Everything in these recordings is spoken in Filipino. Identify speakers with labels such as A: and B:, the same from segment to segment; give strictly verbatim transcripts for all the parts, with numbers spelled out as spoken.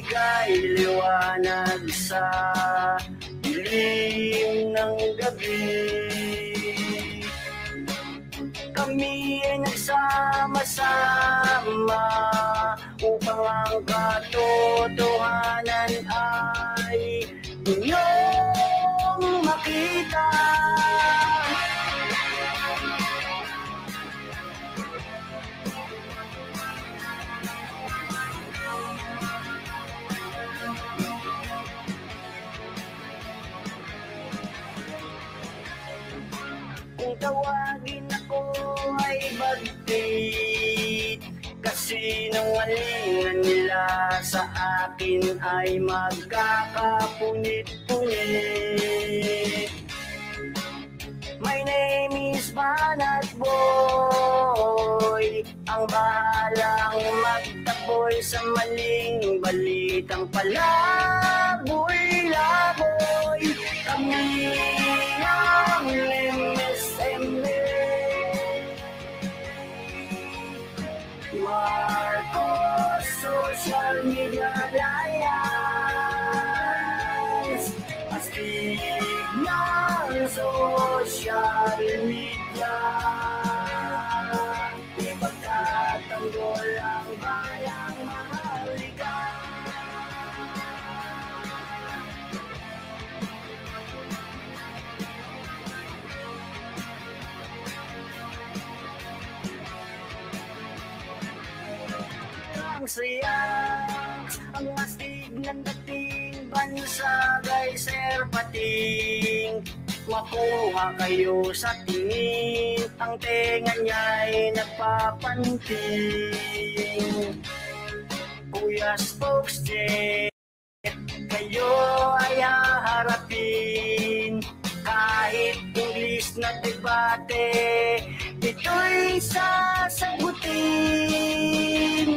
A: magbigay liwanag sa dilim ng gabi. Kami ay nagsama-sama upang ang katotohanan ay inyong makita. Kung tawagin ako ay bagtit, kasinungalingan nila sa akin ay magkakapunit-punit. My name is Banat Boy, ang bahalang magtaboy sa maling balitang palaboy-laboy. Kami ang M S M A, Marcos Social Media Alliance, astig ng social media, ipagtatanggol ang bayang mahalika. Ang saya, ang astig ng dating bansagay sir pating. Makuha kayo sa tingin, ang tenga niya'y nagpapanting. Kuya Spokesjet, kayo ay haharapin. Kahit English na debate, ito'y sasagutin.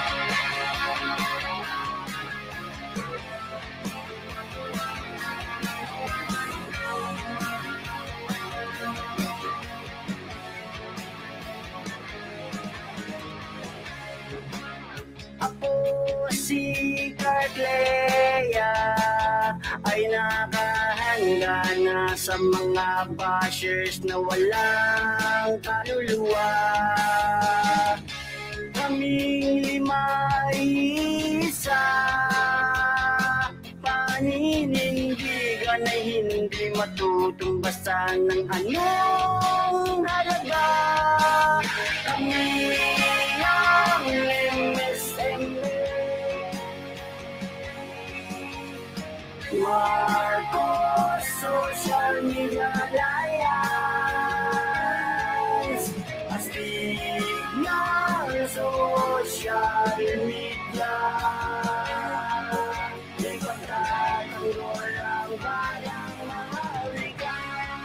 A: Ako si Cartlea ay nakahanda na sa mga bashers na walang kaluluwa. Kaming lima isa, paninindigan ay hindi matutumbasan ng anong halaga. Kami ang M S M A, Marcos Social Media Alliance, astig ng social media, ipagtatanggol ang bayang mahalika.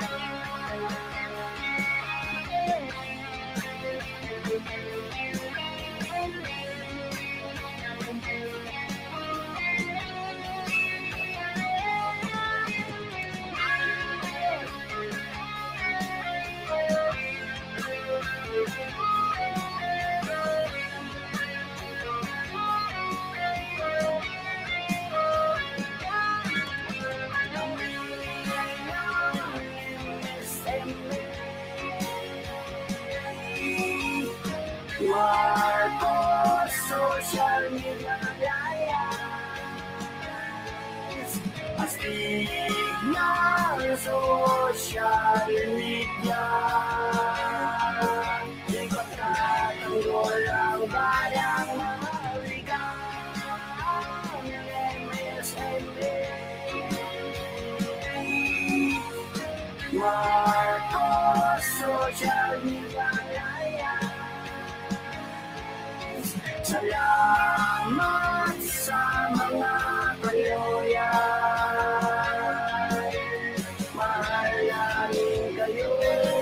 A: Marcos Social Media Alliance, astig ng social media, ipagtatanggol ang bayang mahalika. M S M A, Marcos Social Media Alliance, salamat sa mga kaloyan. Mahal namin kayo.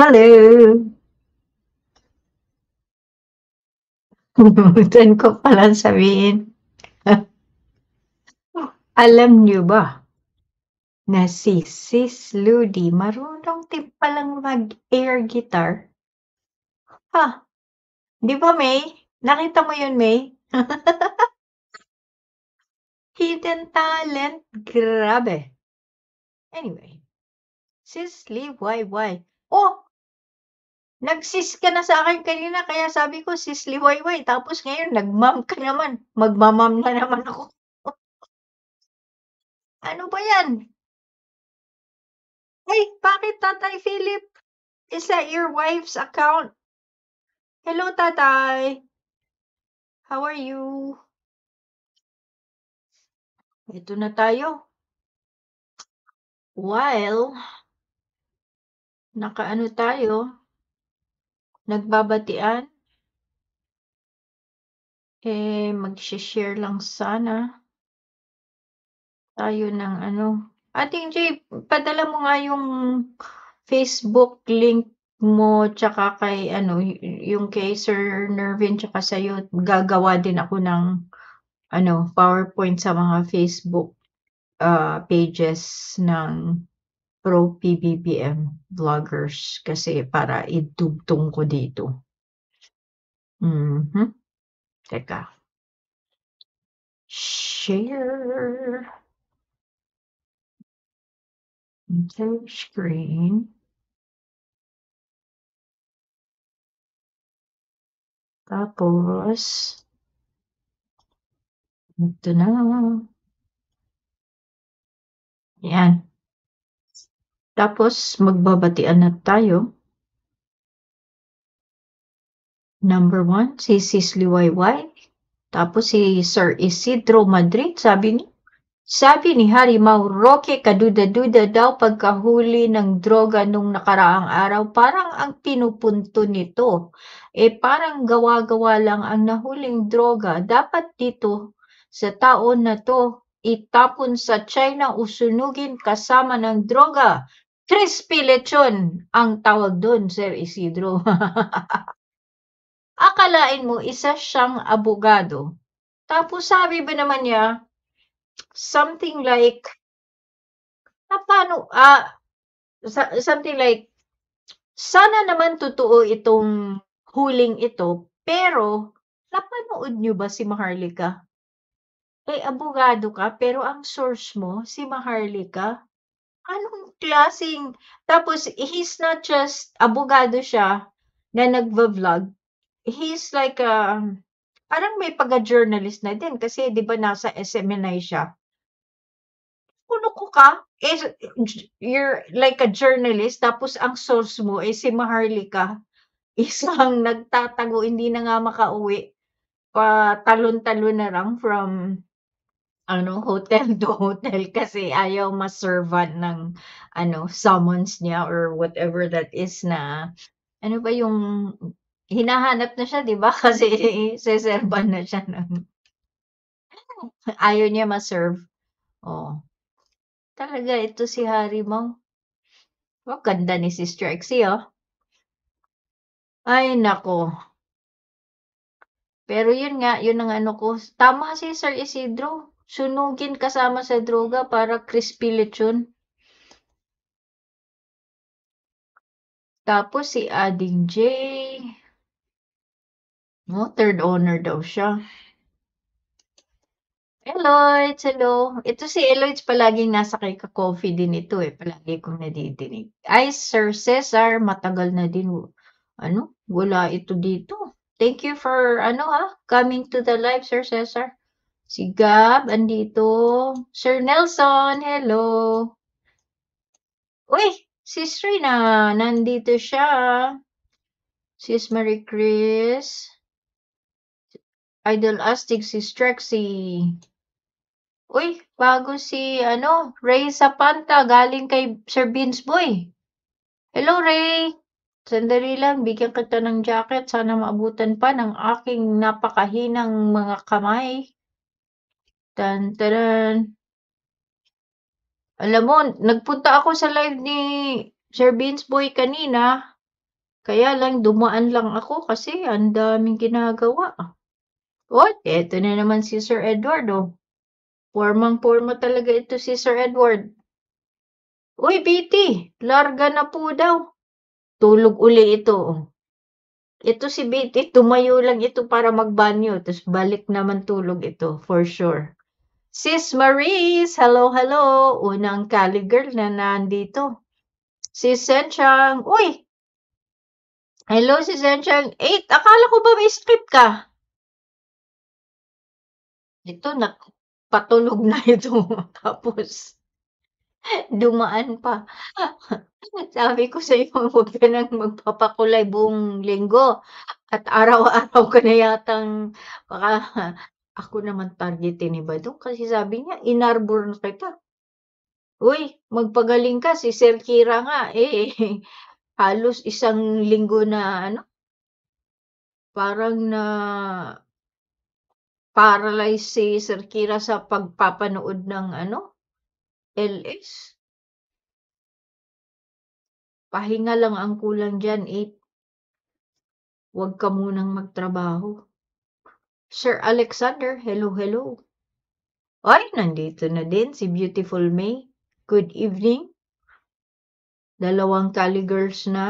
B: Hello! Kalimutan ko palang sabihin. Alam niyo ba na si Sis Ludi marunong din palang mag-air guitar? Ha, 'di ba May? Nakita mo yun May? Hidden talent, grabe. Anyway, Sis Lee, why, why? Oh, nag-sis ka na sa akin kanina kaya sabi ko Sis Lee, why, why? Tapos ngayon nag-ma'am ka naman. Magma-ma'am na naman ako. Ano ba yan? Ay, bakit Tatay Philip? Is that your wife's account? Hello, Tatay. How are you? Ito na tayo. While nakaano tayo, nagbabatian, eh, mag-share lang sana tayo ng ano. Ating Jay, padala mo nga yung Facebook link mo tsaka kay ano, yung kay Sir Nervin tsaka sa'yo. Gagawa din ako ng ano, PowerPoint sa mga Facebook uh, pages ng Pro P B B M vloggers kasi para idugtong ko dito. Mhm. Teka. Share. Share screen. Tapos, ito na. Yan. Tapos, magbabatian na tayo. Number one, si Sis Liwayway. Tapos si Sir Isidro Madrid, sabi ni, sabi ni Harimau Roque, kaduda-duda daw pagkahuli ng droga nung nakaraang araw. Parang ang pinupunto nito, eh parang gawa-gawa lang ang nahuling droga. Dapat dito, sa taon na to, itapon sa China o sunugin kasama ng droga. Crispy lechon ang tawag doon, Sir Isidro. Akalain mo isa siyang abogado. Tapos sabi ba naman niya, something like, na paano, ah, something like, sana naman totoo itong huling ito, pero napanood niyo ba si Maharlika? Eh, abogado ka, pero ang source mo, si Maharlika? Anong klaseng, tapos he's not just, abogado siya, na nagva-vlog, he's like, a, parang may pagka-journalist na din, kasi di ba nasa S M N I siya? Kuno ko ka, eh, you're like a journalist, tapos ang source mo eh si Maharlika, isang nagtatago, hindi na nga makauwi, patalon-talon na lang from ano, hotel to hotel kasi ayaw ma-servan ng ano, summons niya or whatever that is na, ano ba yung hinahanap na siya, 'di ba? Kasi seserban na siya ng ayaw niya ma-serve. Oh. Talaga ito si Harimau. Oh, ganda ni Sister Exie, oh. Ay, nako. Pero yun nga, yun ang ano ko. Tama si Sir Isidro. Sunugin kasama sa droga para crispy lechon. Tapos si Ading J. Oh, third owner daw siya. Eloids, hello. Ito si Eloids palaging nasa kay ka-coffee din ito eh. Palagi kong nadidinig. Ay, Sir Cesar, matagal na din. Ano? Wala ito dito. Thank you for, ano ha, coming to the live, Sir Cesar. Si Gab, andito. Sir Nelson, hello. Uy, Sis Rina, nandito siya. Sis Marie Chris. Idol Astig, Sis Trexie. Uy, bago si, ano, Ray Zapanta, galing kay Sir Beans Boy. Hello, Ray. Sandali lang, bigyan kita ng jacket. Sana maabutan pa ng aking napakahinang mga kamay. Tan, taran. Alam mo, nagpunta ako sa live ni Sir Beans Boy kanina. Kaya lang dumaan lang ako kasi ang daming ginagawa. Oy, eto na naman si Sir Edward, oh. Pormang-porma talaga ito si Sir Edward. Uy, B T, larga na po daw. Tulog uli ito, oh. Ito si B T, tumayo lang ito para magbanyo, tapos balik naman tulog ito, for sure. Sis Maris, hello, hello. Unang Cali girl na nandito. Sis Senchang, uy! Hello, Sis Senchang. eight, akala ko ba may script ka? Ito, nak patulog na ito. Tapos, dumaan pa. Sabi ko sa iyo, huwag ka nang magpapakulay buong linggo. At araw-araw ka na yatang, baka ako naman targetin ni Badong kasi sabi niya, inarbor na kita. Uy, magpagaling ka, si Sir Kira nga, eh, halos isang linggo na, ano, parang na paralyze si Sir Kira sa pagpapanood ng, ano, L S. Pahinga lang ang kulang dyan, eight. Huwag ka munang magtrabaho. Sir Alexander, hello, hello. Ay, nandito na din si Beautiful May. Good evening. Dalawang Cali girls na.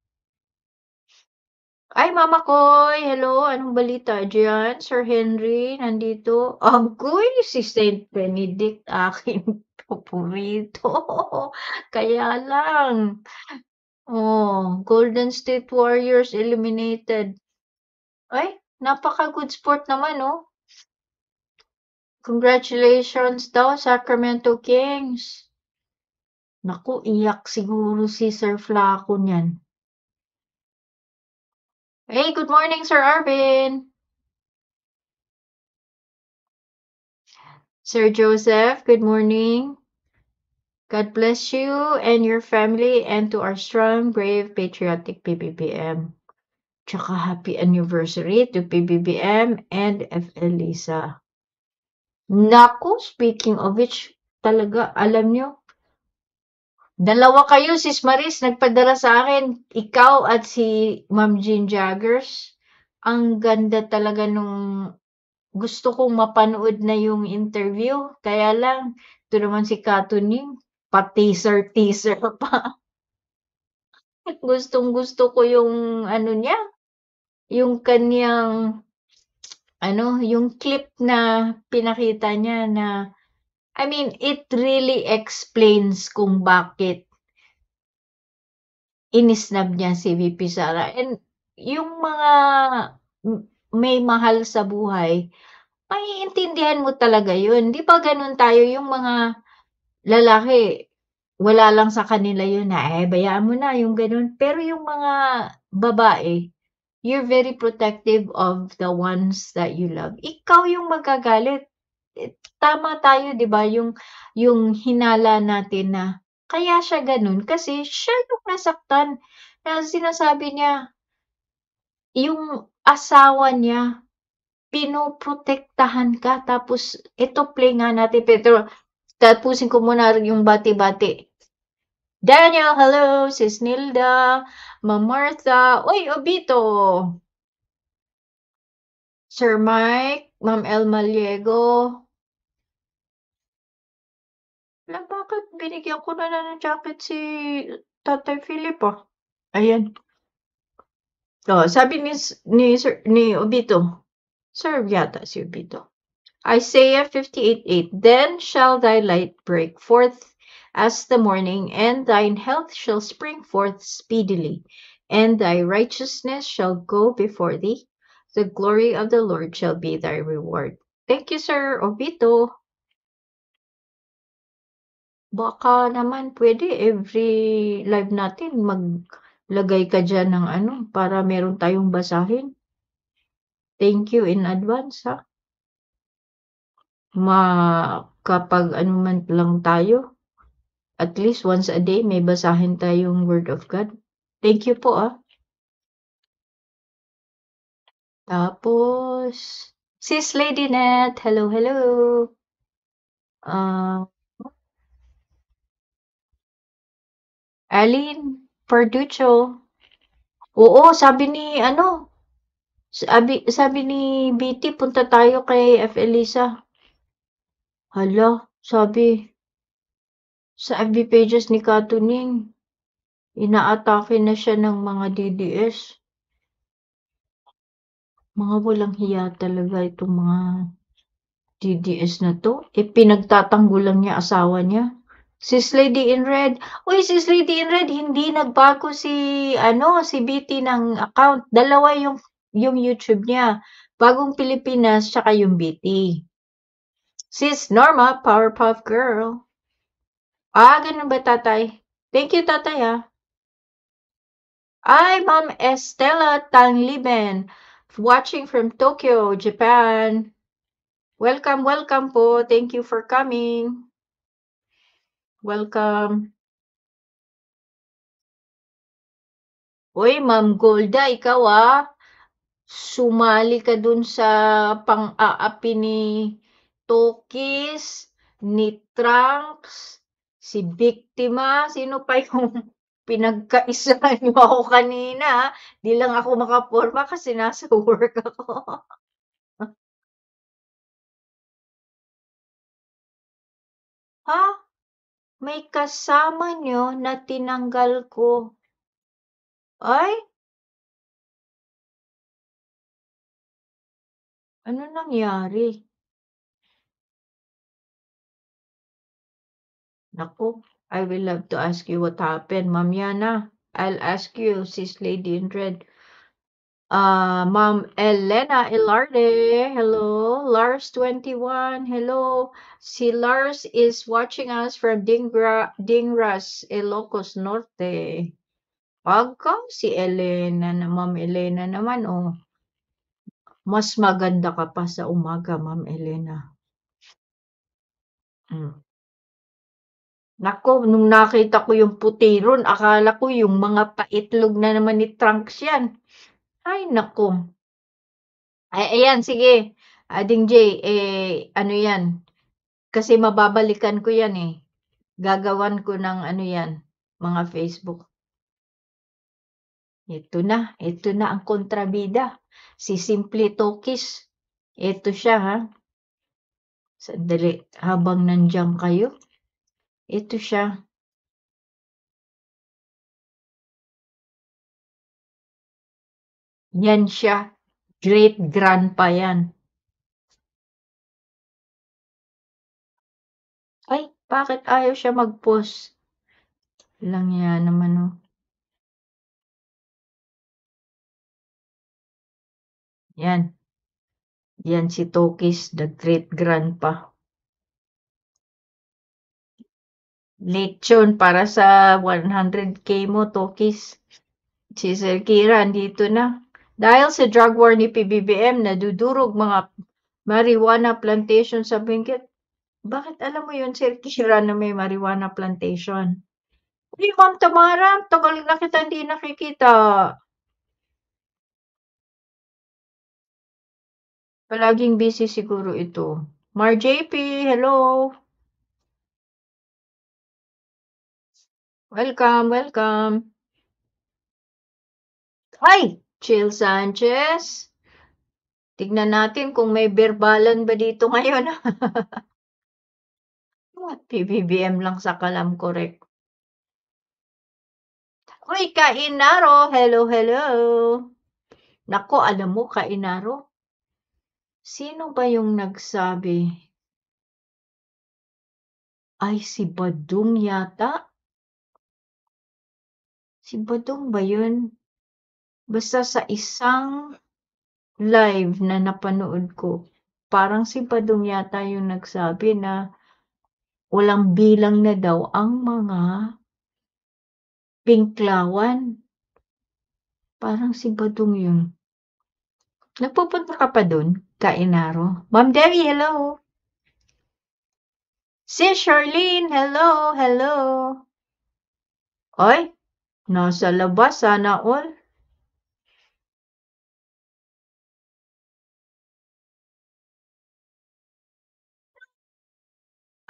B: Ay, Mama Koy, hello. Anong balita dyan? Sir Henry, nandito. Agoy, si Saint Benedict, aking paborito. Kaya lang. Oh, Golden State Warriors eliminated. Ay, napaka-good sport naman, oh. Congratulations daw, Sacramento Kings. Naku, iyak siguro si Sir Flaco niyan. Hey, good morning, Sir Arvin. Sir Joseph, good morning. God bless you and your family and to our strong, brave, patriotic P B B M. Tsaka happy anniversary to P B B M and F L Lisa. Naku, speaking of which, talaga, alam nyo, dalawa kayo, Sis Maris, nagpadala sa akin, ikaw at si Ma'am Jean Jaggers. Ang ganda talaga nung gusto kong mapanood na yung interview. Kaya lang, ito naman si Katuning, pa-teaser-teaser pa. Gustong-gusto ko yung ano niya, yung kanyang, ano, yung clip na pinakita niya na, I mean, it really explains kung bakit inisnab niya si V P Sara. And yung mga may mahal sa buhay, maiintindihan mo talaga yun. Di ba ganun tayo yung mga lalaki, wala lang sa kanila yun na, eh, bayaan mo na yung ganun. Pero yung mga babae, you're very protective of the ones that you love. Ikaw yung magagalit. Tama tayo, di ba? Yung, yung hinala natin na, kaya siya ganun kasi siya yung nasaktan. Na sinasabi niya, yung asawa niya, pinoprotektahan ka. Tapos, ito play nga natin, Pedro. Tapusin ko muna yung bati-bati. Daniel, hello. Sis Nilda. Ma'am Martha. Uy, Obito. Sir Mike. Ma'am El Maliego. Na bakit binigyan ko na na ng jacket si Tatay Philip, ah? Ayan. Oh, sabi ni, ni, Sir, ni Obito. Sir yata si Obito. Isaiah fifty-eight eight. Then shall thy light break forth as the morning, and thine health shall spring forth speedily, and thy righteousness shall go before thee. The glory of the Lord shall be thy reward. Thank you, Sir Obito. Baka naman pwede every live natin maglagay ka dyan ng ano para meron tayong basahin. Thank you in advance, ha? Ma kapag ano man lang tayo, at least once a day may basahin tayong Word of God. Thank you po, ah. Tapos, Sis Lady Net, hello, hello. Uh, Aline Perducho, Oo, sabi ni ano, sabi sabi ni B T punta tayo kay F. Elisa. Hala, sabi sa F B pages ni Katuning, inaatake na siya ng mga D D S. Mga walang hiya talaga itong mga D D S na 'to, eh, pinagtatanggol lang niya asawa niya. Sis Lady in Red, uy Sis Lady in Red, hindi nagbago si ano, si B T ng account, dalawa yung yung YouTube niya, Bagong Pilipinas tsaka yung B T. Sis Norma, Powerpuff Girl. Ah, ganun ba tatay? Thank you tatay ah. Ay, Ma'am Estela Tangliben, watching from Tokyo, Japan. Welcome, welcome po. Thank you for coming. Welcome. Uy, Ma'am Golda, ikaw ah. Sumali ka dun sa pang-aapi ni Tokis, ni Trunks, si Biktima. Sino pa yung pinagkaisa niyo ako kanina? Di lang ako makaporma kasi nasa work ako. Ha? May kasama nyo na tinanggal ko. Ay? Ano nangyari? Naku, I will love to ask you what happened, Ma'am Yana. I'll ask you, Sis Lady in Red. Uh, Ma'am Elena Ilarde, hello. Lars twenty-one, hello. Si Lars is watching us from Dingra, Dingras, Ilocos Norte. Pagka si Elena na Ma'am Elena naman, oh. Mas maganda ka pa sa umaga, Ma'am Elena. Mm. Nako, nung nakita ko yung puti ron, akala ko yung mga paitlog na naman ni Trunks yan. Ay, nako. Ay, ayan, sige. Ading J, eh, ano yan? Kasi mababalikan ko yan eh. Gagawan ko ng ano yan, mga Facebook. Ito na, ito na ang kontrabida. Si Simply Tokis. Ito siya ha. Sandali, habang nandiyan kayo. Ito siya. Yan siya. Great grandpa yan. Ay, bakit ayaw siya mag-post? Lang yan naman oh. Yan. Yan si Tokis, the great grandpa. Lechon para sa one hundred K mo, Tokis. Si Sir Kira, andito na. Dahil sa drug war ni P B B M, nadudurog mga marijuana plantation sa Benguet. Bakit alam mo yun, Sir Kira, na may marijuana plantation? Hey, Ma'am Tamara, tagal na kita hindi nakikita. Palaging busy siguro ito. Mar J P, hello. Welcome, welcome. Ay, Chill Sanchez. Tignan natin kung may verbalan ba dito ngayon. P B B M lang sa kalam correct. Uy, Kainaro! Hello, hello! Nako, alam mo, Kainaro, sino ba yung nagsabi? Ay, si Badung yata? Si Badung ba yun? Basta sa isang live na napanood ko, parang si Badung yata yung nagsabi na walang bilang na daw ang mga Pinklawan. Parang si Badung yun. Nagpupunta ka pa dun, Kainaro? Ma'am Debbie, hello! Si Charlene, hello, hello! Ay, nasa labas, sana all.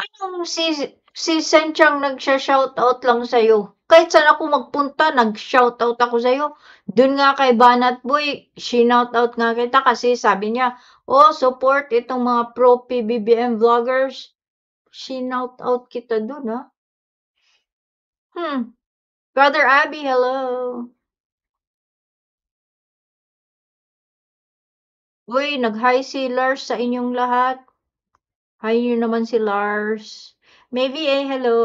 B: Anong si si Senchang nagsha-shoutout lang sa'yo? Kahit saan ako magpunta nag-shoutout ako sa'yo. Dun nga kay Banat Boy, shinoutout nga kita kasi sabi niya, "Oh, support itong mga pro P B B M vloggers." Shinoutout kita dun, ah. Hmm. Brother Abby, hello. Uy, nag-hi si Lars sa inyong lahat. Hi niyo naman si Lars. Maybe eh, hello.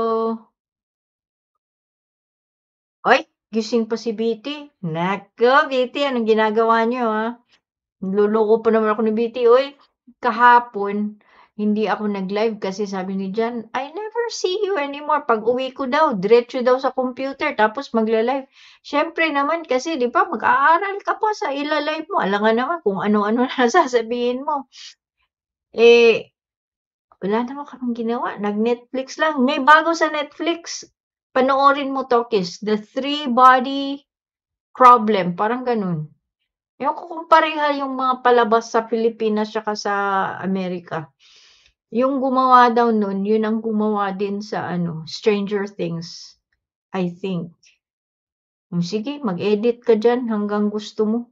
B: Oy, gising pa si B T. Naku, B T, anong ginagawa niyo, ah? Niloloko pa naman ako ni B T. Uy, kahapon, hindi ako nag-live kasi sabi ni Jan, I never see you anymore. Pag uwi ko daw, diretso daw sa computer, tapos magla-live. Siyempre naman kasi, di ba, mag-aaral ka pa sa ila-live mo. Alam nga naman kung ano-ano na sasabihin mo. Eh, wala naman kaming ginawa. Nag-Netflix lang. May bago sa Netflix. Panoorin mo to, Kiss. The Three Body Problem. Parang ganun. Ewan ko kung pareha yung mga palabas sa Pilipinas tsaka sa Amerika. Yung gumawa daw nun, yun ang gumawa din sa ano, Stranger Things. I think. Hmm, sige, mag-edit ka dyan hanggang gusto mo.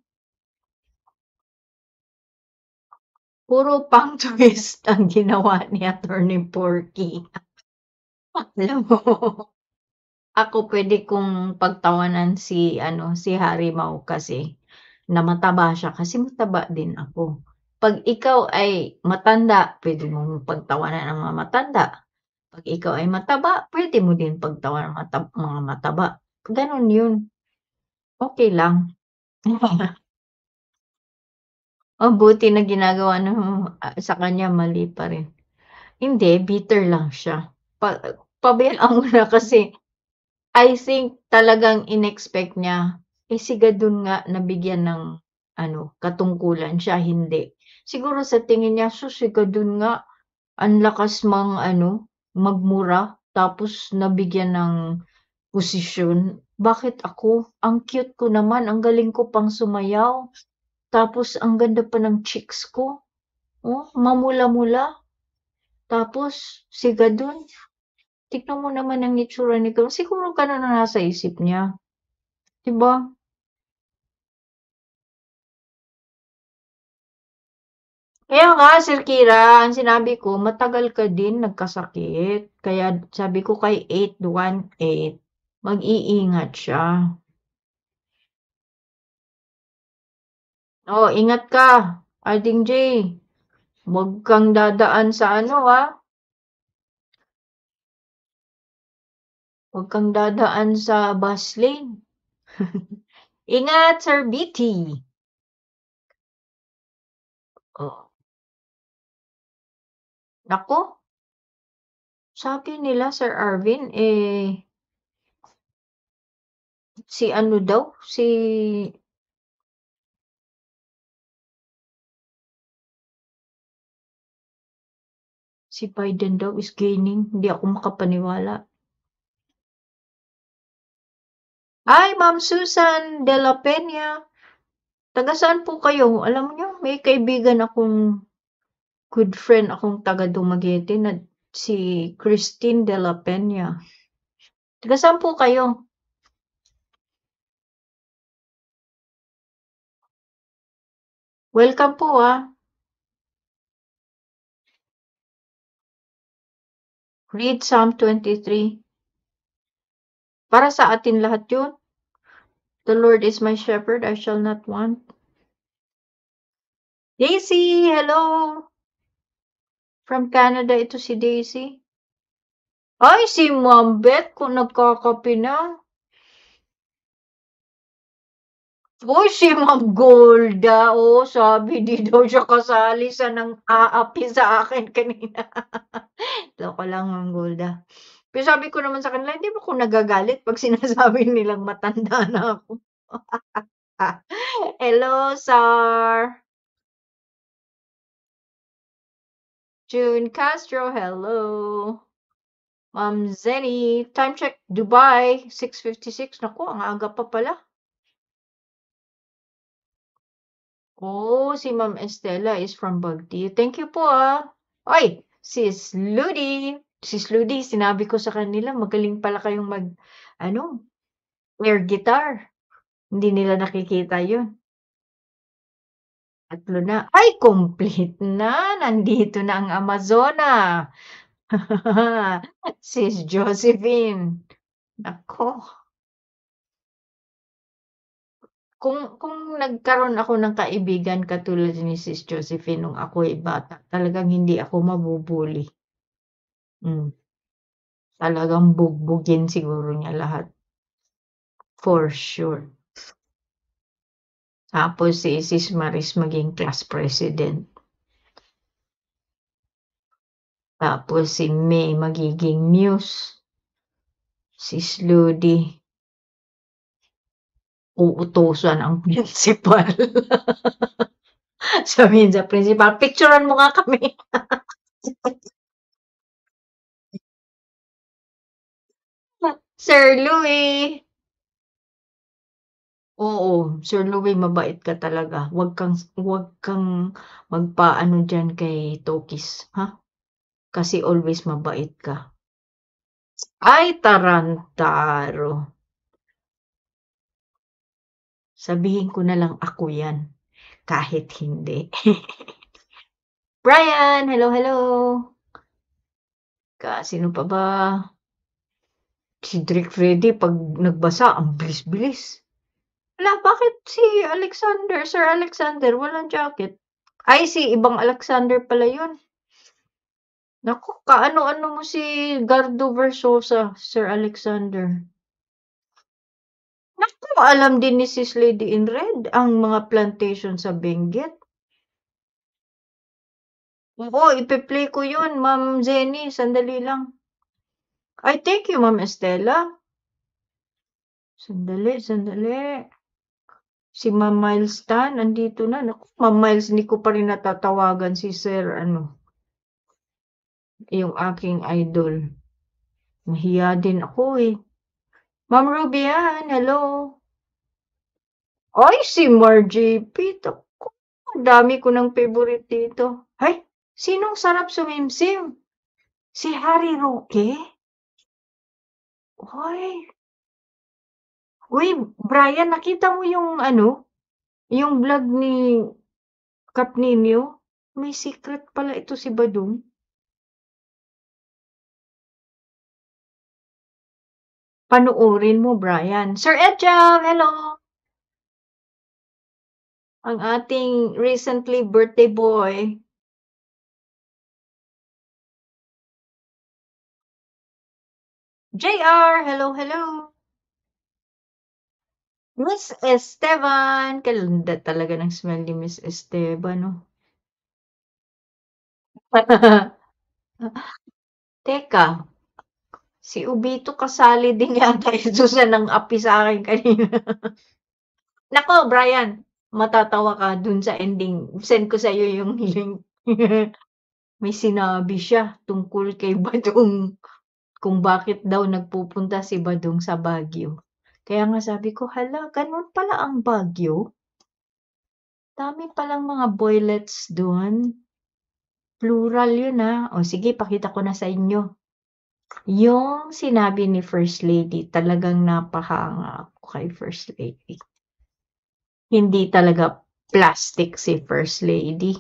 B: Puro pang twist ang ginawa ni Attorney Porky. Alam mo, ako pwede kong pagtawanan si ano si Harimaw kasi na mataba siya kasi mataba din ako. Pag ikaw ay matanda, pwede mong pagtawanan ang mga matanda. Pag ikaw ay mataba, pwede mo din pagtawanan ang mata mga mataba. Gano'n 'yun, okey lang. Oh, buti na ginagawa ng ah, sa kanya mali pa rin. Hindi, bitter lang siya. Pa pabayaan mo na kasi I think talagang inexpect niya, eh, si Gadun nga nabigyan ng ano, katungkulan, siya hindi. Siguro sa tingin niya, sus si Gadun nga ang lakas mang-ano, magmura tapos nabigyan ng posisyon. Bakit ako? Ang cute ko naman, ang galing ko pang sumayaw, tapos ang ganda pa ng cheeks ko, oh, mamula-mula. Tapos si Gadun, tignan mo naman ang itsura ni Gadun. Siguro gano'n ang nasa isip niya, 'di ba? Kaya nga, Sir Kira, ang sinabi ko, matagal ka din nagkasakit. Kaya sabi ko kay eight one eight, mag-iingat siya. Oh, ingat ka, Alding J. Huwag kang dadaan sa ano, ha? Huwag kang dadaan sa bus lane. Ingat, Sir B T. Oh, nako, sabi nila, Sir Arvin, eh, si ano daw, si si Biden daw is gaining. Hindi ako makapaniwala. Hi, Ma'am Susan de la Peña. Taga saan po kayo? Alam niyo, may kaibigan akong good friend akong taga Dumaguete na si Christine de la Peña. Taga saan po kayo? Welcome po, ah. Read Psalm twenty-three. Para sa atin lahat yun. The Lord is my shepherd, I shall not want. Daisy, hello! From Canada, ito si Daisy. Ay, si Ma'am Beth, kung nagkakape na. Uy, si Ma'am Golda, oh, sabi di daw siya kasali sa nang aapi sa akin kanina. Loko lang, Ma'am Golda. Pero sabi ko naman sa kanila, hindi ba ako nagagalit pag sinasabi nilang matanda na ako? Hello, sir. June Castro, hello. Ma'am Zenny, time check, Dubai, six fifty-six. Naku, ang aga pa pala. Oh, si Ma'am Estela is from Bagti. Thank you po, ah. Oy, sis Ludi. Sis Ludi, sinabi ko sa kanila magaling pala kayong mag-ano, air guitar. Hindi nila nakikita yun. Tatlo na. Ay, complete na. Nandito na ang Amazona. Sis Josephine. Naku. Kung kung nagkaroon ako ng kaibigan katulad ni Sis Josephine nung ako'y bata, talagang hindi ako mabu-bully. Hmm. Talagang bugbugin siguro niya lahat. For sure. Tapos si Sis Maris maging class president. Tapos si May magiging muse. Sis Ludi uutusan ang principal. Sabihin sa principal, "Picturean mo nga kami." Sir Louie. Oo, Sir Louie mabait ka talaga. Wag kang wag kang magpaano diyan kay Tokis, ha? Kasi always mabait ka. Ay, tarantado. Sabihin ko na lang ako yan, kahit hindi. Brian, hello, hello. Ka sino pa ba? Si Drake Freddy 'pag nagbasa ang bilis-bilis. Hala, bakit si Alexander, Sir Alexander walang jacket? Ay, si ibang Alexander pala yun. Naku, kaano-ano mo si Gardo Versosa, Sir Alexander. Naku, alam din ni Sis Lady in Red ang mga plantation sa Benguet. Oo, ipe-play ko yun, Ma'am Jenny, sandali lang. Ay, thank you, Ma'am Estela. Sandali, sandali. Si Ma'am Miles Tan, andito na. Naku, Ma'am Miles, hindi ko pa rin natatawagan si Sir, ano, yung aking idol. Nahiya din ako eh. Ma'am Rubian, hello. Ay, si Margie P. Naku, ang dami ko ng favorite dito. Ay, sinong sarap sumimsim? Si Harry Roque? Ay. Uy, Brian, nakita mo yung ano, yung vlog ni Kap Nino? May secret pala ito si Badong. Panoorin mo, Brian. Sir Edjam, hello. Ang ating recently birthday boy. J R, hello, hello. Miss Esteban, kalanda talaga ng smell ni Miss Esteban, no? Teka, si Ubito kasali din yata yung Susan ng api sa akin kanina. Nako, Brian, matatawa ka dun sa ending. Send ko sa iyo yung link. May sinabi siya tungkol kay Badong kung bakit daw nagpupunta si Badong sa Baguio. Kaya nga sabi ko, hala, ganun pala ang Baguio. Dami palang mga boylets doon. Plural yun ah. O sige, pakita ko na sa inyo. Yung sinabi ni First Lady, talagang napahanga ako kay First Lady. Hindi talaga plastic si First Lady.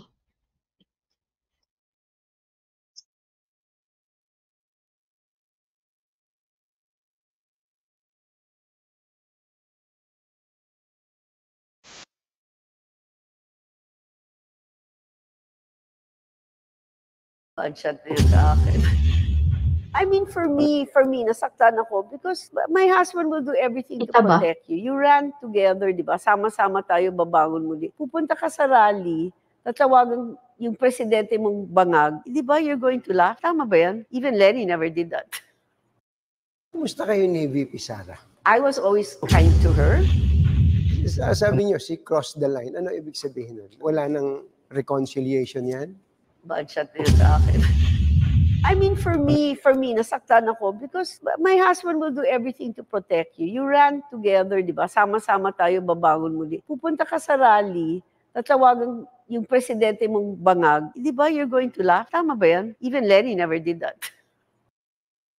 C: Chat na yun sa akin. I mean, for me, for me, nasaktan ako because my husband will do everything to
B: Kita ba?
C: protect you. You ran together, di ba? Sama-sama tayo babangon muli. Pupunta ka sa rally, tatawagan yung presidente mong bangag, di ba you're going to laugh? Tama ba yan? Even Lenny never did that.
D: Kumusta kayo ni V P Sara?
C: I was always kind to her.
D: Sabi niyo, she crossed the line. Ano ibig sabihin nun? Wala nang reconciliation yan?
C: Bad shot na yun sa akin. I mean, for me, for me, nasaktan ako because my husband will do everything to protect you. You ran together, di ba? Sama-sama tayo babangon muli. Pupunta ka sa rally, tatawagan yung presidente mong bangag, di ba you're going to laugh? Tama ba yan? Even Lenny never did that.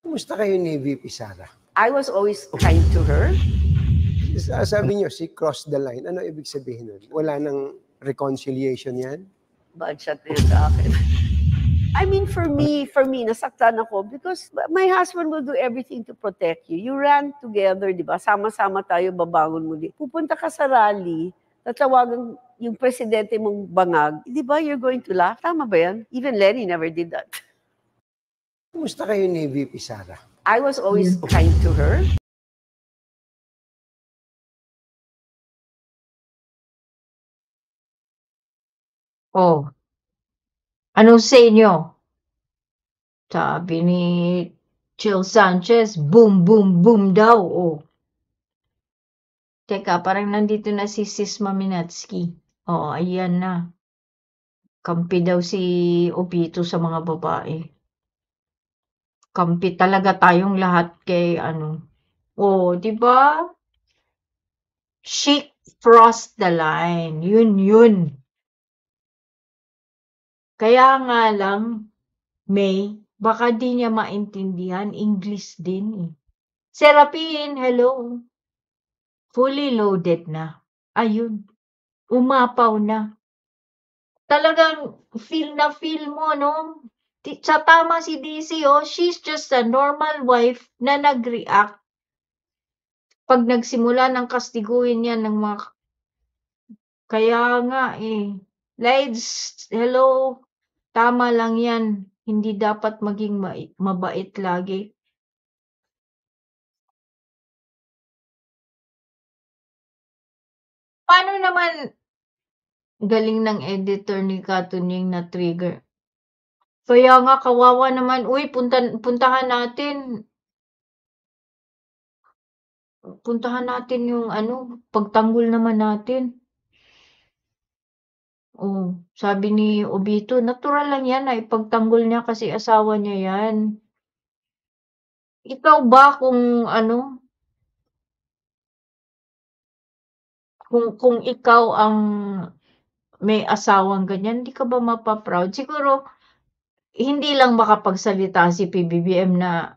D: Kumusta kayo ni V P Sara?
C: I was always kind to her.
D: S- Sabi niyo, she crossed the line. Ano ibig sabihin nun? Wala nang reconciliation yan?
C: Bad shot na yun sa akin. I mean, for me, for me, nasaktan ako because my husband will do everything to protect you. You ran together, di ba? Sama-sama tayo babangon muli. Pupunta ka sa rally, tatawagan yung presidente mong bangag, di ba you're going to laugh? Tama ba yan? Even Lenny never did that.
D: Kumusta kayo ni V P Sara?
C: I was always kind to her.
B: Oh, anong say nyo? Sabi ni Jill Sanchez, boom, boom, boom daw. Oh. Teka, parang nandito na si Sis Maminatsky. Oo, ayan na. Kampi daw si Obito sa mga babae. Kampi talaga tayong lahat kay ano. Oh, di ba? She crossed the line. Yun, yun. Kaya nga lang, May, baka di niya maintindihan. English din eh. Serapin, hello. Fully loaded na. Ayun. Umapaw na. Talagang feel na feel mo, no? Ti- Sa tama si D C, oh, she's just a normal wife na nag-react. Pag nagsimula ng kastiguhin yan ng mga... Kaya nga eh. Lides, hello. Tama lang yan. Hindi dapat maging ma- mabait lagi. Paano naman galing ng editor ni Katunying na trigger? Kaya nga kawawa naman. Uy, punta, puntahan natin. Puntahan natin yung ano, pagtanggol naman natin. Oh, sabi ni Obito, natural lang yan na ipagtanggol niya kasi asawa niya yan. Ikaw ba kung ano, kung kung ikaw ang may asawang ganyan, hindi ka ba mapaproud? Siguro, hindi lang makapagsalita si P B B M na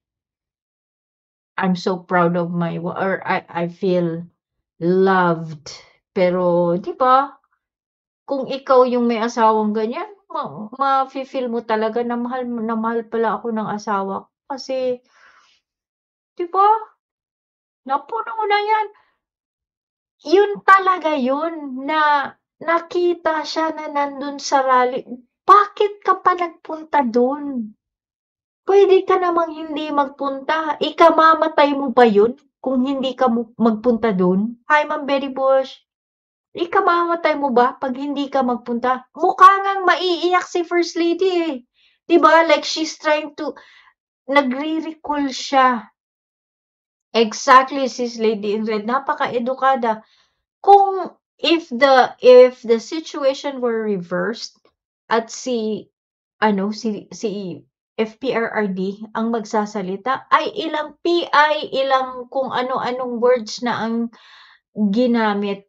B: I'm so proud of my, wa- or I, I feel loved. Pero, di ba, kung ikaw yung may asawang ganyan, ma- ma-feel mo talaga na mahal, na mahal pala ako ng asawa ko. Kasi, di ba, napuno na yan. Yun talaga yun, na nakita siya na nandun sa rally. Bakit ka pa nagpunta dun? Pwede ka namang hindi magpunta. Ikamamatay mo ba yun kung hindi ka mu- magpunta dun? Hi, Ma'am Betty Bush. Ikamamatay mo ba pag hindi ka magpunta? Mukha ngang maiiyak si First Lady eh. Diba? Like she's trying to, nagre-recall siya. Exactly, sis Lady in Red. Napaka-edukada. Kung if the if the situation were reversed at si ano si si F P R R D ang magsasalita, ay ilang P I, ilang kung ano-anong words na ang ginamit.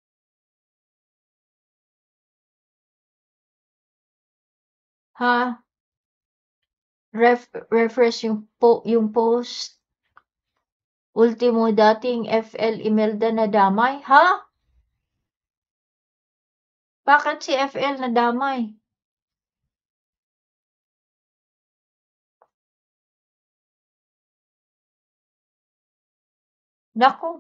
B: Ha? Ref, refresh yung po yung post. Ultimo dating F L Imelda na damay. Ha? Bakit si F L na damay? Naku.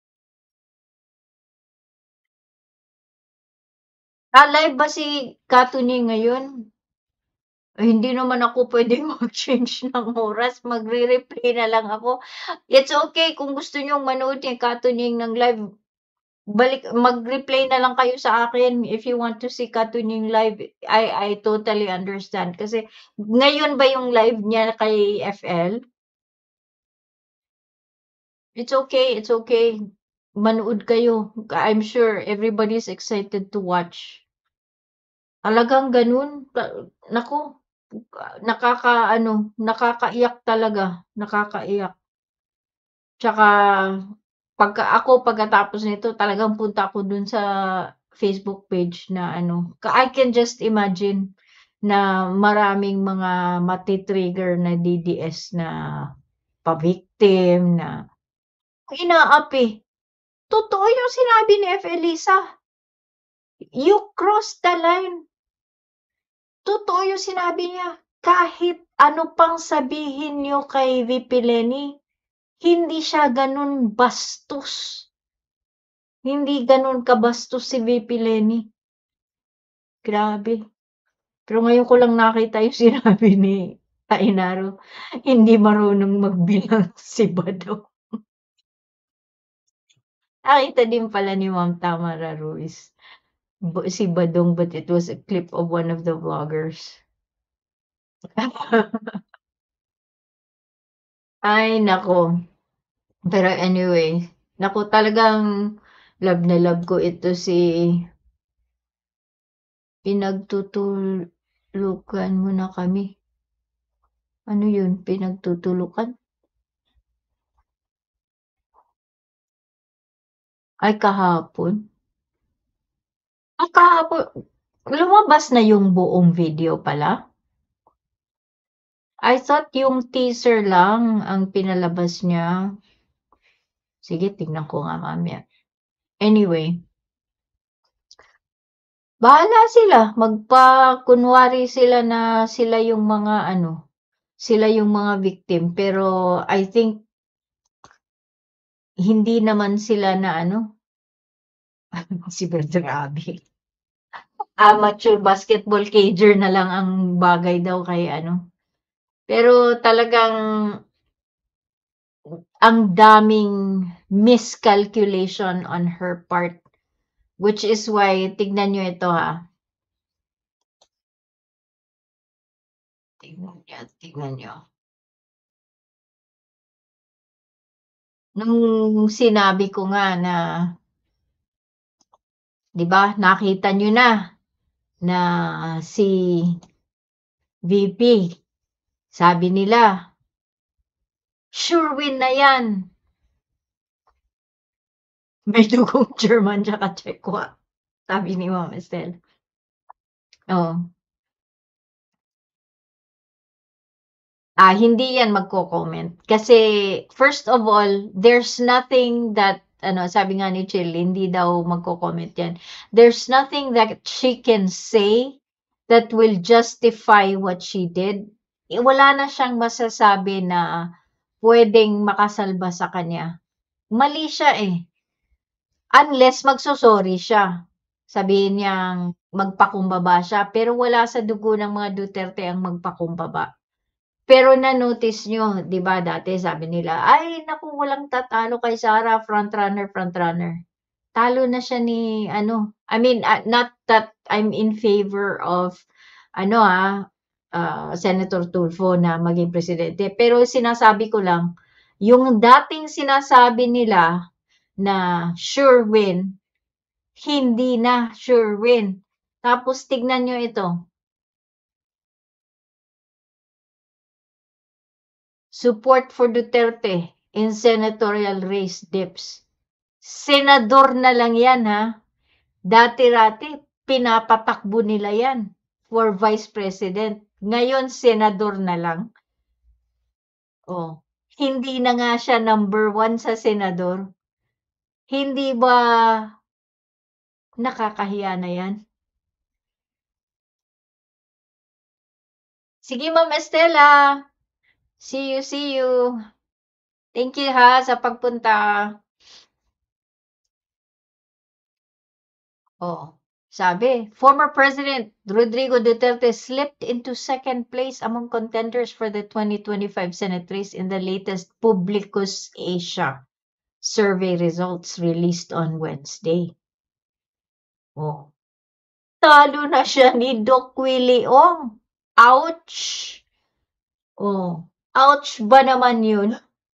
B: Ah, live ba si Katunying ngayon? Eh, hindi naman ako pwedeng mag-change ng oras. Magre-replay na lang ako. It's okay kung gusto nyong manood ni Katunying ng live. Balik, mag-replay na lang kayo sa akin if you want to see Katunying live. I I totally understand. Kasi ngayon ba yung live niya kay F L? It's okay, it's okay. Manood kayo. I'm sure everybody's excited to watch. Talagang ganun. Ta- Naku, nakaka ano, nakakaiyak talaga, nakakaiyak. Tsaka pagka ako pagkatapos nito talagang punta ako dun sa Facebook page na ano, ka- I can just imagine na maraming mga mati-trigger na D D S na pa-victim na inaapi. Totoo yung sinabi ni F. Elisa. You crossed the line. Totoo yung sinabi niya. Kahit ano pang sabihin niyo kay V P Lenny, hindi siya ganun bastos. Hindi ganun kabastos si V P Lenny. Grabe. Pero ngayon ko lang nakita yung sinabi ni Tainaro, hindi marunong magbilang si Badong. Nakita din pala ni Ma'am Tamara Ruiz bo- si Badong, but it was a clip of one of the vloggers. Ay, nako. Pero anyway, nako talagang love na love ko ito si pinagtutulukan mo na kami. Ano yun? Pinagtutulukan? Ay, kahapon. Ah, kahapon. Lumabas na yung buong video pala? I thought yung teaser lang ang pinalabas niya. Sige, tignan ko nga mamaya. Anyway. Bahala sila. Magpa-kunwari sila na sila yung mga ano, sila yung mga victim. Pero I think hindi naman sila na ano, si Bertrabi. Amateur basketball cager na lang ang bagay daw kay ano. Pero talagang ang daming miscalculation on her part. Which is why, tignan nyo ito ha. Tignan nyo, tignan nyo. Nung sinabi ko nga na, di ba, nakita nyo na, na si V P, sabi nila, sure win na yan. May dugong German tsaka Czechwa. Sabi ni Ma'am Estelle. Oh. Ah, hindi yan magko-comment. Kasi, first of all, there's nothing that, ano, sabi nga ni Chill, hindi daw magko-comment yan. There's nothing that she can say that will justify what she did. Eh, wala na siyang masasabi na pwedeng makasalba sa kanya. Mali siya eh. Unless magsosorry siya. Sabihin niyang magpakumbaba siya. Pero wala sa dugo ng mga Duterte ang magpakumbaba. Pero na-notice nyo, di ba dati sabi nila, ay naku, walang tatalo kay Sara, frontrunner, frontrunner. Talo na siya ni, ano, I mean, uh, not that I'm in favor of, ano ah, uh, Senator Tulfo na maging presidente. Pero sinasabi ko lang, yung dating sinasabi nila na sure win, hindi na sure win. Tapos tignan nyo ito. Support for Duterte in senatorial race dips. Senador na lang yan ha. Dati-rati, pinapatakbo nila yan for vice president. Ngayon, senador na lang. Oh, hindi na nga siya number one sa senador. Hindi ba nakakahiya na yan? Sige, Ma'am Estela. See you, see you. Thank you ha sa pagpunta. Oh, sabi, former President Rodrigo Duterte slipped into second place among contenders for the twenty twenty-five Senate race in the latest Publicus Asia survey results released on Wednesday. Oh. Talo na siya ni Doc Willie Ong. Ouch! Oh, ouch ba naman yun?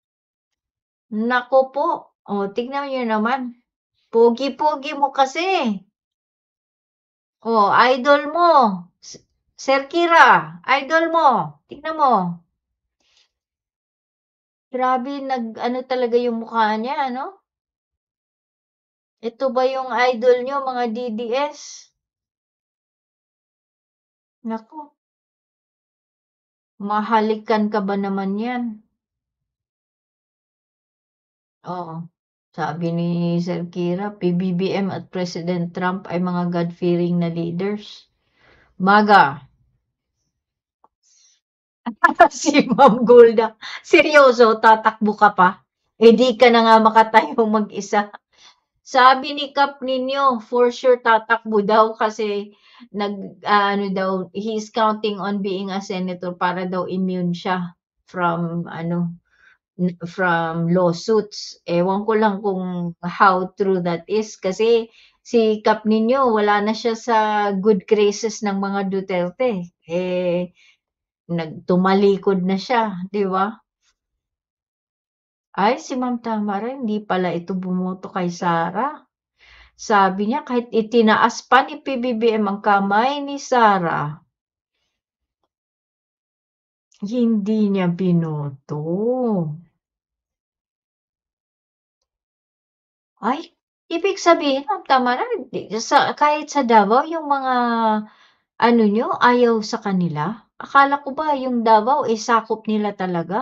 B: Nako po. Oh, tignan niyo naman. Pogi-pogi mo kasi. Oh, idol mo. Sir Kira, idol mo. Tignan mo. Grabe, nag, ano talaga yung mukha niya, ano? Ito ba yung idol nyo, mga D D S? Naku. Mahalikan ka ba naman yan? Oo. Sabi ni Sir Kira, P B B M at President Trump ay mga God-fearing na leaders. Maga. Si Ma'am Golda, seryoso, tatakbo ka pa? Eh di ka na nga makatayo mag-isa. Sabi ni Kap ninyo, for sure tatakbo daw kasi nag ah, ano daw, he's counting on being a senator para daw immune siya from ano n- from lawsuits. Ewan ko lang kung how true that is kasi si Kap ninyo wala na siya sa good graces ng mga Duterte. Eh nagtumalikod na siya, di ba? Ay, si Ma'am Tamara, hindi pala ito bumoto kay Sara. Sabi niya, kahit itinaas pa ni P B B M ang kamay ni Sara, hindi niya binoto. Ay, ibig sabihin, Ma'am Tamara, di- sa, kahit sa Davao, yung mga ano nyo, ayaw sa kanila? Akala ko ba yung Davao, eh, sakop nila talaga?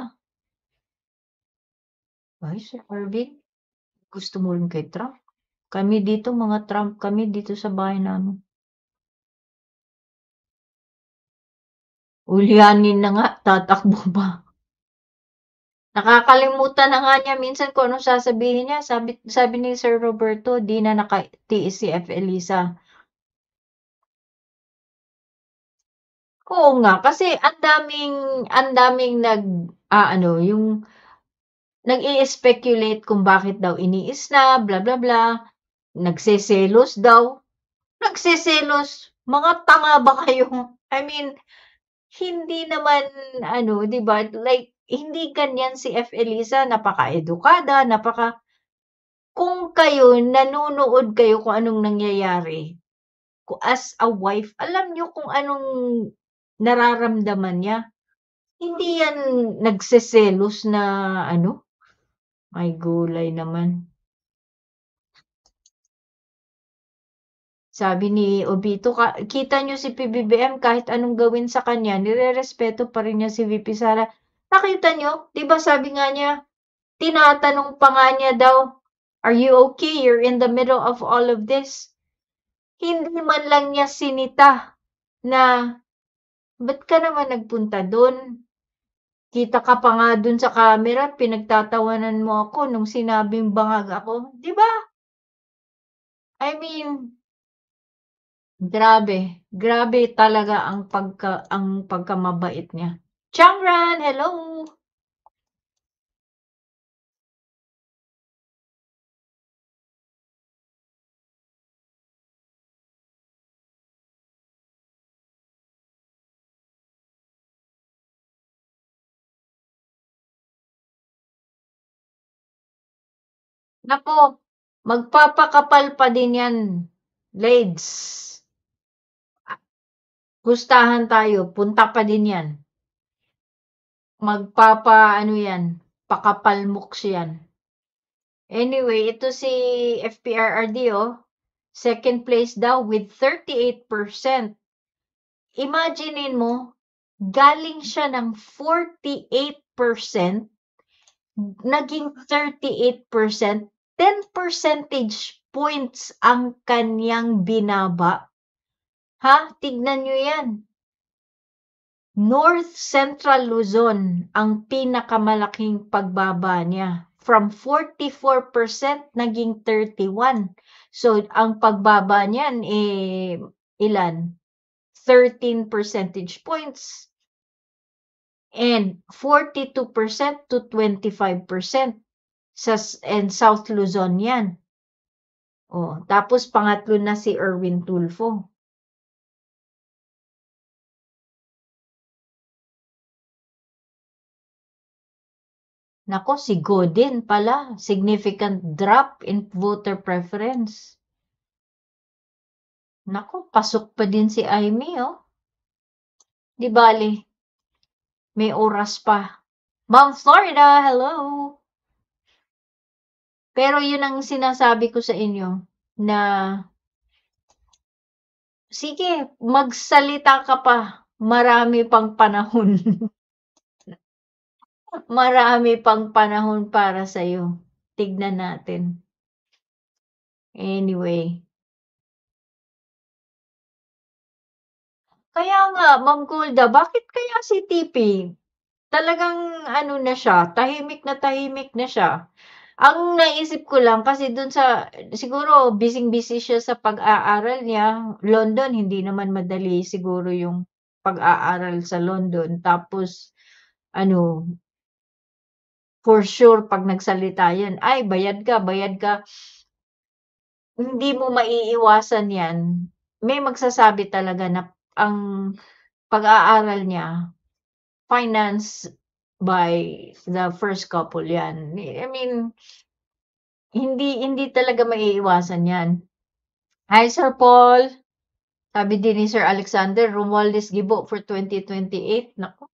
B: Ay, Sir Arvin, gusto mo rin kay Trump? Kami dito, mga Trump kami dito sa bahay namin. Ulyanin na nga, tatakbo ba? Nakakalimutan na nga niya minsan kung anong sasabihin niya. Sabi, sabi ni Sir Roberto, di na nakatiis si F. Elisa. Oo nga, kasi ang daming, ang daming nag, ah, ano, yung nag-i-speculate kung bakit daw iniis na, bla bla bla. Nagseselos daw. Nagseselos. Mga tanga ba kayo? I mean, hindi naman, ano, di ba? Like, hindi ganyan si F. Elisa. Napaka-edukada, napaka... Kung kayo, nanonood kayo kung anong nangyayari, ku- as a wife, alam nyo kung anong nararamdaman niya. Hindi yan nagseselos na ano, may gulay naman. Sabi ni Obito, ka- kita nyo si P B B M kahit anong gawin sa kanya, nire-respeto pa rin niya si V P Sara. Nakita nyo? Diba sabi nga niya, tinatanong pa nga niya daw, are you okay? You're in the middle of all of this. Hindi man lang niya sinita na, ba't ka naman nagpunta doon? Kita ka pa nga doon sa camera, pinagtatawanan mo ako nung sinabing bangag ako. Di ba? I mean, grabe. Grabe talaga ang pagka ang pagkamabait niya. Changran, hello. Nako, magpapakapal pa din yan, Lades. Gustahan tayo, punta pa din yan. Magpapa, ano yan, pakapalmuks yan. Anyway, ito si F P R R D, oh. Second place daw with thirty-eight percent. Imaginein mo, galing siya ng forty-eight percent, naging thirty-eight percent, ten percentage points ang kanyang binaba. Ha? Tignan nyo yan. North Central Luzon ang pinakamalaking pagbaba niya. From forty-four percent naging thirty-one. So, ang pagbaba niyan, eh, ilan? thirteen percentage points. And forty-two percent to twenty-five percent. Sa and South Luzon yan. Oh, tapos pangatlo na si Erwin Tulfo. Nako, si Godin pala. Significant drop in voter preference. Nako, pasok pa din si Aimee, oh. Di bali, may oras pa. Ma'am Florida, hello! Pero yun ang sinasabi ko sa inyo, na Sige, magsalita ka pa. Marami pang panahon. Marami pang panahon para sa'yo. Tignan natin. Anyway. Kaya nga, Ma'am Golda, bakit kaya si T P, talagang ano na siya, tahimik na tahimik na siya? Ang naisip ko lang kasi dun sa siguro bising-busy siya sa pag-aaral niya. London, hindi naman madali siguro yung pag-aaral sa London. Tapos ano, for sure 'pag nagsalita yan, "Ay bayad ka, bayad ka." Hindi mo maiiwasan yan. May magsasabi talaga na ang pag-aaral niya, financed by the first couple yan. I mean, hindi hindi talaga maiiwasan yan. Hi, Sir Paul. Sabi din ni Sir Alexander, Romualdez Gibo for twenty twenty-eight. Naku.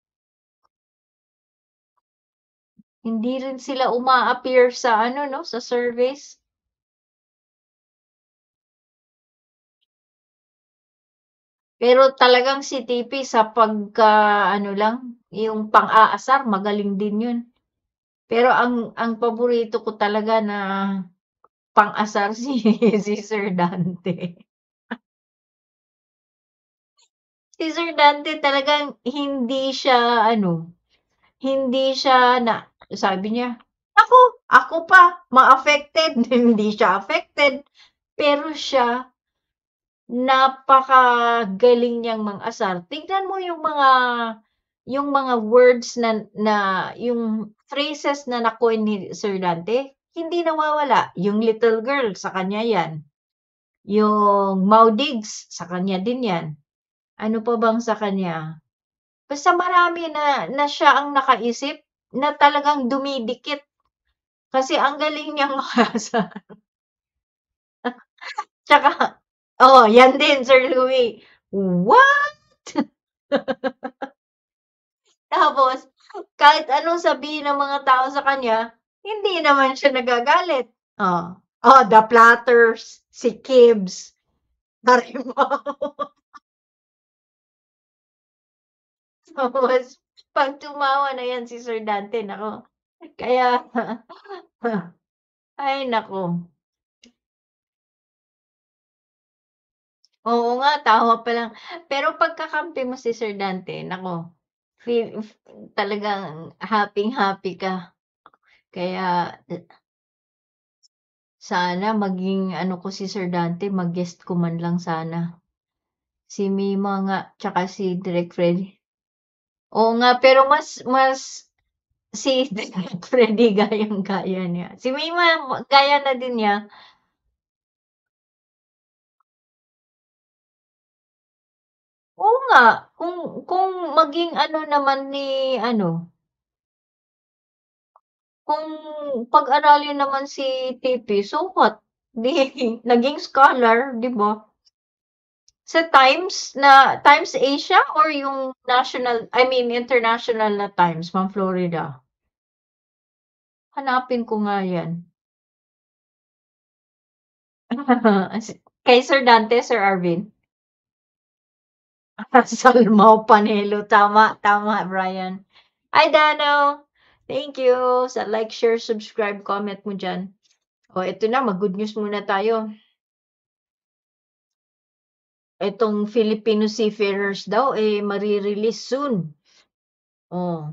B: Hindi rin sila uma-appear sa ano, no, sa surveys. Pero talagang si T P sa pagka ano lang, yung pang-aasar, magaling din yun. Pero ang ang paborito ko talaga na pang-asar si si Sir Dante. Si Sir Dante talagang hindi siya ano, hindi siya na sabi niya, "Ako, ako pa ma-affected." Hindi siya affected, pero siya napakagaling niyang mang-asar. Tignan mo yung mga yung mga words na na yung phrases na na-coin ni Sir Dante, hindi nawawala. Yung little girl, sa kanya yan. Yung Maudigs, sa kanya din yan. Ano pa bang sa kanya? Basta marami na na siya ang nakaisip na talagang dumidikit. Kasi ang galing niyang makasar. Tsaka, oh, yan din, Sir Louie. What? Tapos, kahit anong sabihin ng mga tao sa kanya, hindi naman siya nagagalit. Oh, oh the Platters, si Kibbs, Marimao. Tapos, pag tumawa na yan si Sir Dante, nako. Kaya, ay nako. Oo nga, tawa pa lang. Pero pagkakampi mo si Sir Dante, nako, feel, talagang happy-happy ka. Kaya, sana maging ano ko si Sir Dante, mag-guest ko man lang sana. Si Mima nga, tsaka si Direk Freddy. Oo nga, pero mas, mas, si Direk Freddy gayang-gaya niya. Si Mima, gaya na din niya. Oo nga, kung, kung maging ano naman ni, ano, kung pag-aralin naman si T P, so what? Di, naging scholar, di ba? Sa Times na, Times Asia or yung national, I mean international na Times, Ma'am Florida? Hanapin ko nga yan. Kay Sir Dante, Sir Arvin? Salmao Panelo, tama, tama, Brian. Hi, Dano. Thank you sa like, share, subscribe, comment mo dyan. O, ito na, mag-good news muna tayo. Itong Filipino seafarers daw, eh, marirelease soon. Oh.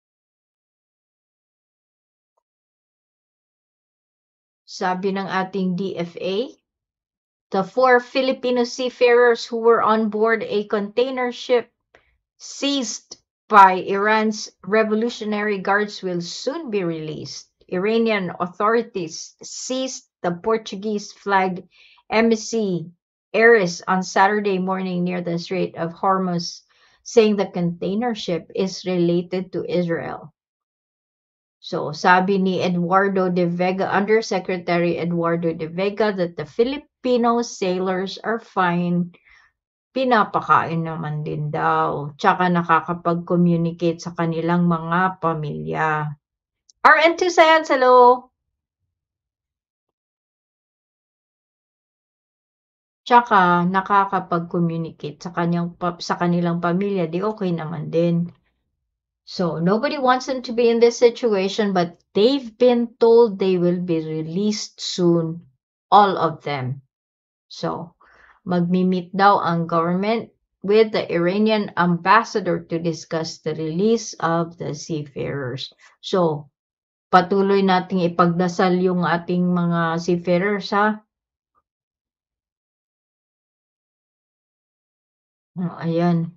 B: Sabi ng ating D F A, the four Filipino seafarers who were on board a container ship seized by Iran's Revolutionary Guards will soon be released. Iranian authorities seized the Portuguese-flagged M C Ares on Saturday morning near the Strait of Hormuz, saying the container ship is related to Israel. So, sabi ni Eduardo de Vega, Undersecretary Eduardo de Vega, that the Filipino sailors are fine. Pinapakain naman din daw. Tsaka nakakapag-communicate sa kanilang mga pamilya. R N two Science, hello! Tsaka nakakapag-communicate sa kanyang pa sa kanilang pamilya, 'di okay naman din. So, nobody wants them to be in this situation, but they've been told they will be released soon, all of them. So, magmi-meet daw ang government with the Iranian ambassador to discuss the release of the seafarers. So, patuloy nating ipagdasal yung ating mga seafarers, ha? Oh, ayan.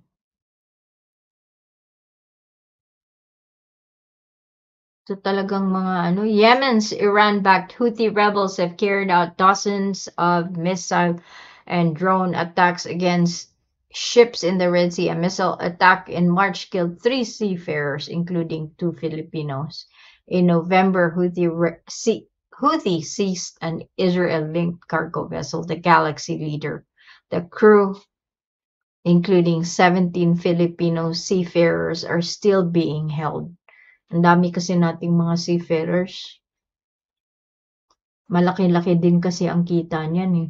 B: So talagang mga ano, Yemen's Iran-backed Houthi rebels have carried out dozens of missile and drone attacks against ships in the Red Sea. A missile attack in March killed three seafarers, including two Filipinos. In November, Houthi, re- sea- Houthi seized an Israel-linked cargo vessel, the Galaxy Leader. The crew, including seventeen Filipino seafarers, are still being held. Ang dami kasi nating mga seafarers. Malaki-laki din kasi ang kita niyan eh.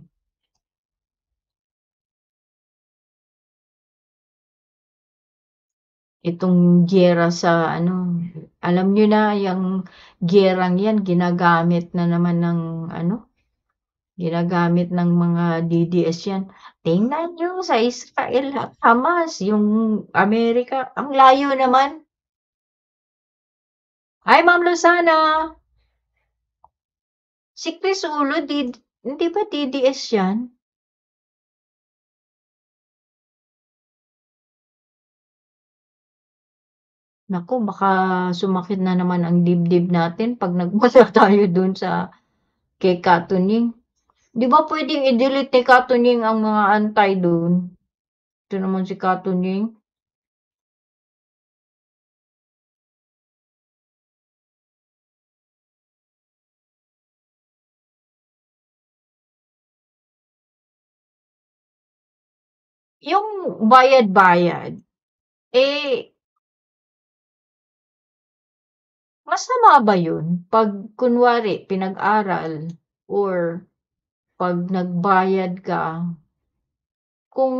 B: Itong giyera sa ano, alam nyo na yung giyerang yan, ginagamit na naman ng ano, ginagamit ng mga D D S yan. Tingnan nyo sa Israel at Hamas, yung Amerika, ang layo naman. Ay, Ma'am Luzana! Si Chris Ulo, di, hindi ba D D S yan? Naku, baka sumakit na naman ang dibdib natin pag nagmula tayo dun sa kay Katunying. Di ba pwedeng i-delete ni Katunying ang mga antay dun? Ito naman si Katunying. Yung bayad-bayad, eh, masama ba yun? Pag kunwari, pinag-aral or pag nagbayad ka, kung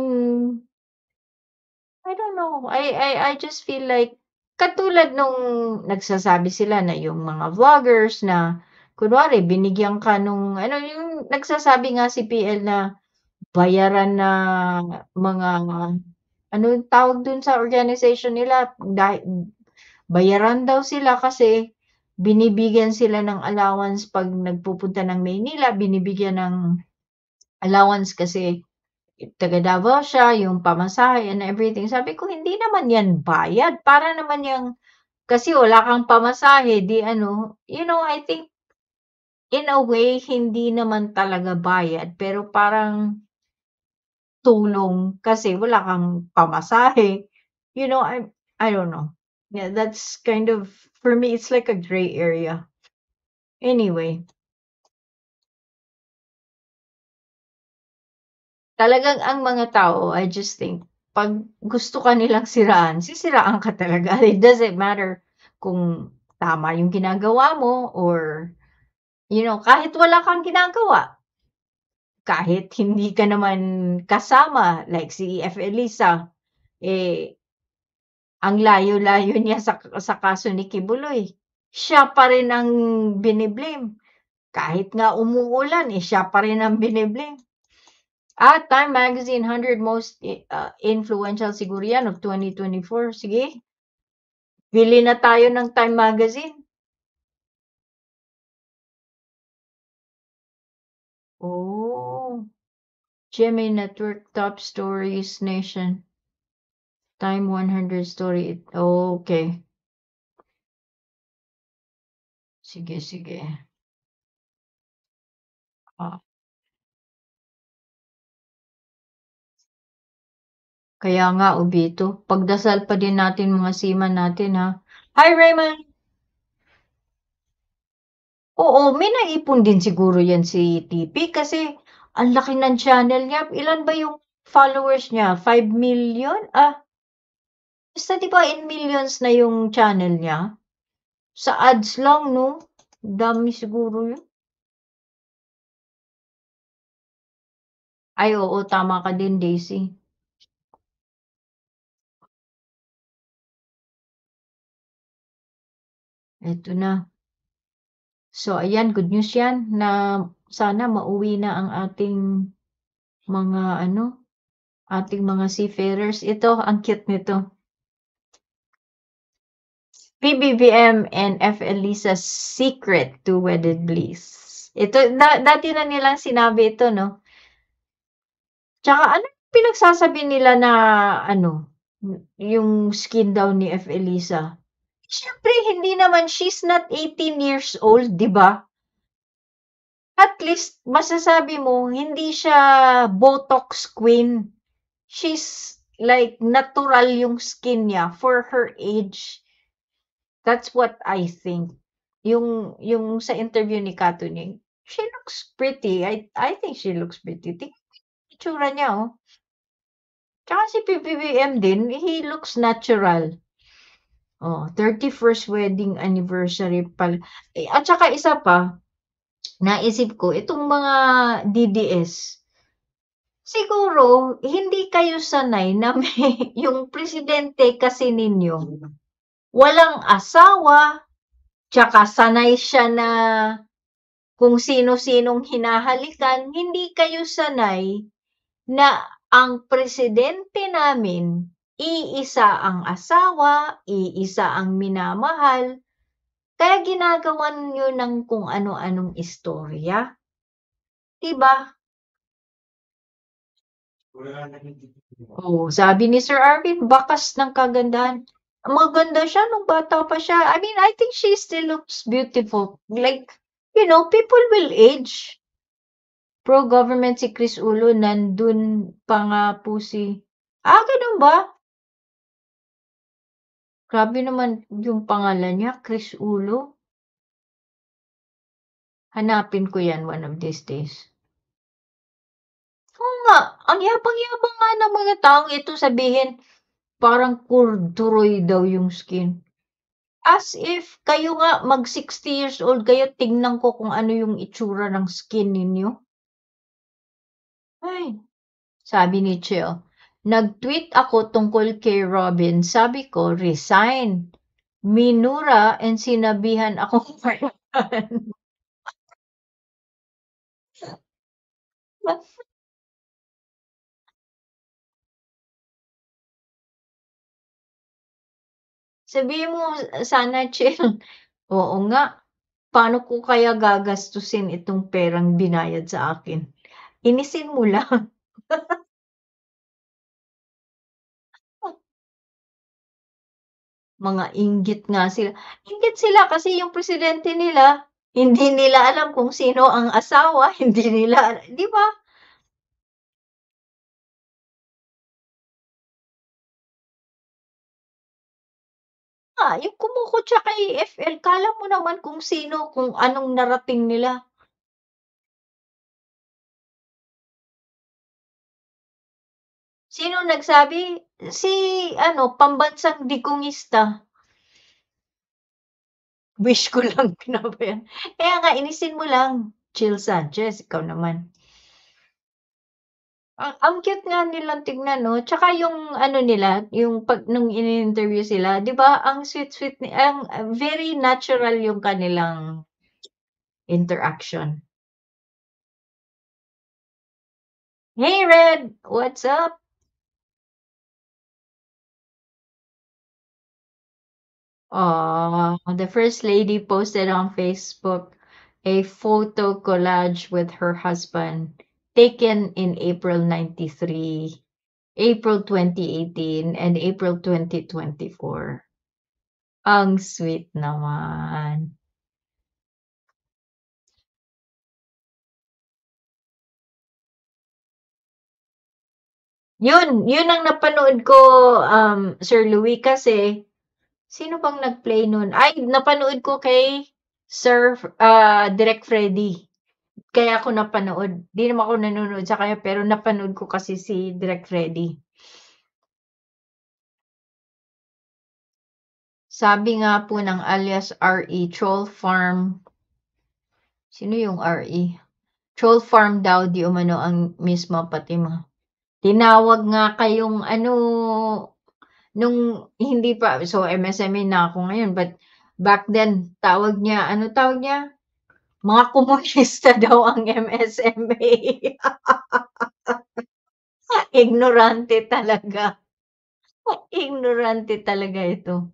B: I don't know, I I I just feel like katulad nung nagsasabi sila na yung mga vloggers na kunwari binigyan ka nung ano yung nagsasabi nga si P L na bayaran na mga ano yung tawag dun sa organization nila dahil bayaran daw sila kasi binibigyan sila ng allowance pag nagpupunta ng Maynila, binibigyan ng allowance kasi taga Davao siya, yung pamasahe and everything. Sabi ko, hindi naman yan bayad. Para naman yung, kasi wala kang pamasahe, di ano, you know, I think, in a way, hindi naman talaga bayad. Pero parang tulong kasi wala kang pamasahe. You know, I, I don't know. Yeah, that's kind of, for me, it's like a gray area. Anyway. Talagang ang mga tao, I just think, pag gusto ka nilang siraan, sisiraan ka talaga. It doesn't matter kung tama yung ginagawa mo or, you know, kahit wala kang ginagawa. Kahit hindi ka naman kasama, like si F. Elisa, eh, ang layo-layo niya sa, sa kaso ni Kibuloy. Siya pa rin ang biniblame. Kahit nga umuulan, eh, siya pa rin ang biniblame. At Time Magazine, one hundred most uh, influential siguro yan of twenty twenty-four. Sige, bili na tayo ng Time Magazine. Oh, G M A Network Top Stories Nation. Time one hundred story. Oh, okay. Sige, sige. Ah. Kaya nga, Ubito, pagdasal pa din natin mga seaman natin, ha? Hi, Raymond! Oo, may naipon din siguro yan si T P kasi ang laki ng channel niya. Ilan ba yung followers niya? five million? Ah, basta di ba in millions na yung channel niya? Sa ads lang, no? Dami siguro yun. Ay, oo, tama ka din, Daisy. Eto na. So, ayan, good news yan na sana mauwi na ang ating mga ano, ating mga seafarers. Ito, ang cute nito. P B B M and F. Elisa's secret to wedded bliss. Ito, da, dati na nilang sinabi ito, no? Tsaka ano pinagsasabi nila na ano, yung skin daw ni F. Elisa? Siyempre, hindi naman, she's not eighteen years old, di ba? At least, masasabi mo, hindi siya Botox queen. She's like, natural yung skin niya for her age. That's what I think. Yung, yung sa interview ni Katuning, she looks pretty. I, I think she looks pretty. Tingnan mo yung itsura niya, oh. Tsaka si P B B M din, he looks natural. Oh, thirty-first wedding anniversary pala. Eh, at saka isa pa, naisip ko, itong mga D D S, siguro, hindi kayo sanay na may, yung presidente kasi ninyo, walang asawa, tsaka sanay siya na kung sino-sinong hinahalikan, hindi kayo sanay na ang presidente namin, iisa ang asawa, iisa ang minamahal, kaya ginagawan nyo ng kung ano-anong istorya. Diba? Oh, sabi ni Sir Arvin, bakas ng kagandahan. Maganda siya nung bata pa siya. I mean, I think she still looks beautiful. Like, you know, people will age. Pro-government si Chris Ulo, nandun pa nga po si... Ah, ganun ba? Grabe naman yung pangalan niya, Chris Ulo. Hanapin ko yan one of these days. Oo nga, ang yabang-yabang nga ng mga taong ito sabihin, parang corduroy daw yung skin. As if kayo nga mag sixty years old kayo, tingnan ko kung ano yung itsura ng skin ninyo. Ay, sabi ni Cheo, nag-tweet ako tungkol kay Robin. Sabi ko, resign. Minura and sinabihan akong payagan. Sabihin mo sana, Chill, oo nga, paano ko kaya gagastusin itong perang binayad sa akin? Inisin mo lang. Mga inggit nga sila. Inggit sila kasi yung presidente nila, hindi nila alam kung sino ang asawa, hindi nila, di ba? Ah, yung kumukutya kay F L, kala mo naman kung sino, kung anong narating nila. Sino nagsabi? Si, ano, pambansang digongista. Wish ko lang pinabayan. Kaya nga, inisin mo lang. Chill Sanchez, ikaw naman. Ang, ang cute nga nilang tignan, no? Tsaka yung, ano nila, yung pag, nung in-interview sila, di ba, ang sweet-sweet, ni, ang uh, very natural yung kanilang interaction. Hey, Red! What's up? Uh, the First Lady posted on Facebook a photo collage with her husband taken in April ninety-three, April twenty eighteen, and April twenty twenty-four. Ang sweet naman. Yun, yun ang napanood ko, um, Sir Louis, kasi sino bang nag-play nun? Ay, napanood ko kay Sir uh, Direk Freddy. Kaya ako napanood. Di naman ako nanonood sa kanya, pero napanood ko kasi si Direk Freddy. Sabi nga po ng alias R E, Troll Farm. Sino yung R E? Troll farm daw di umano ang mismo pati mga tinawag nga kayong ano nung hindi pa so M S M A na ako ngayon but back then tawag niya ano tawag niya? Mga komunista daw ang M S M A. Ignorante talaga. Ignorante talaga ito.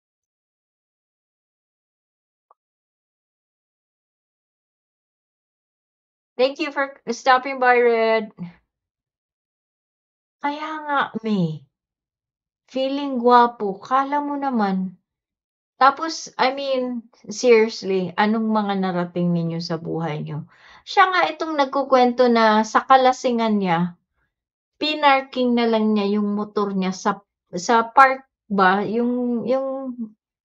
B: Thank you for stopping by, Red. Kaya nga, May. Feeling gwapo, kala mo naman. Tapos, I mean, seriously, anong mga narating ninyo sa buhay nyo? Siya nga itong nagkukwento na sa kalasingan niya, pinarking na lang niya yung motor niya sa sa park ba, yung yung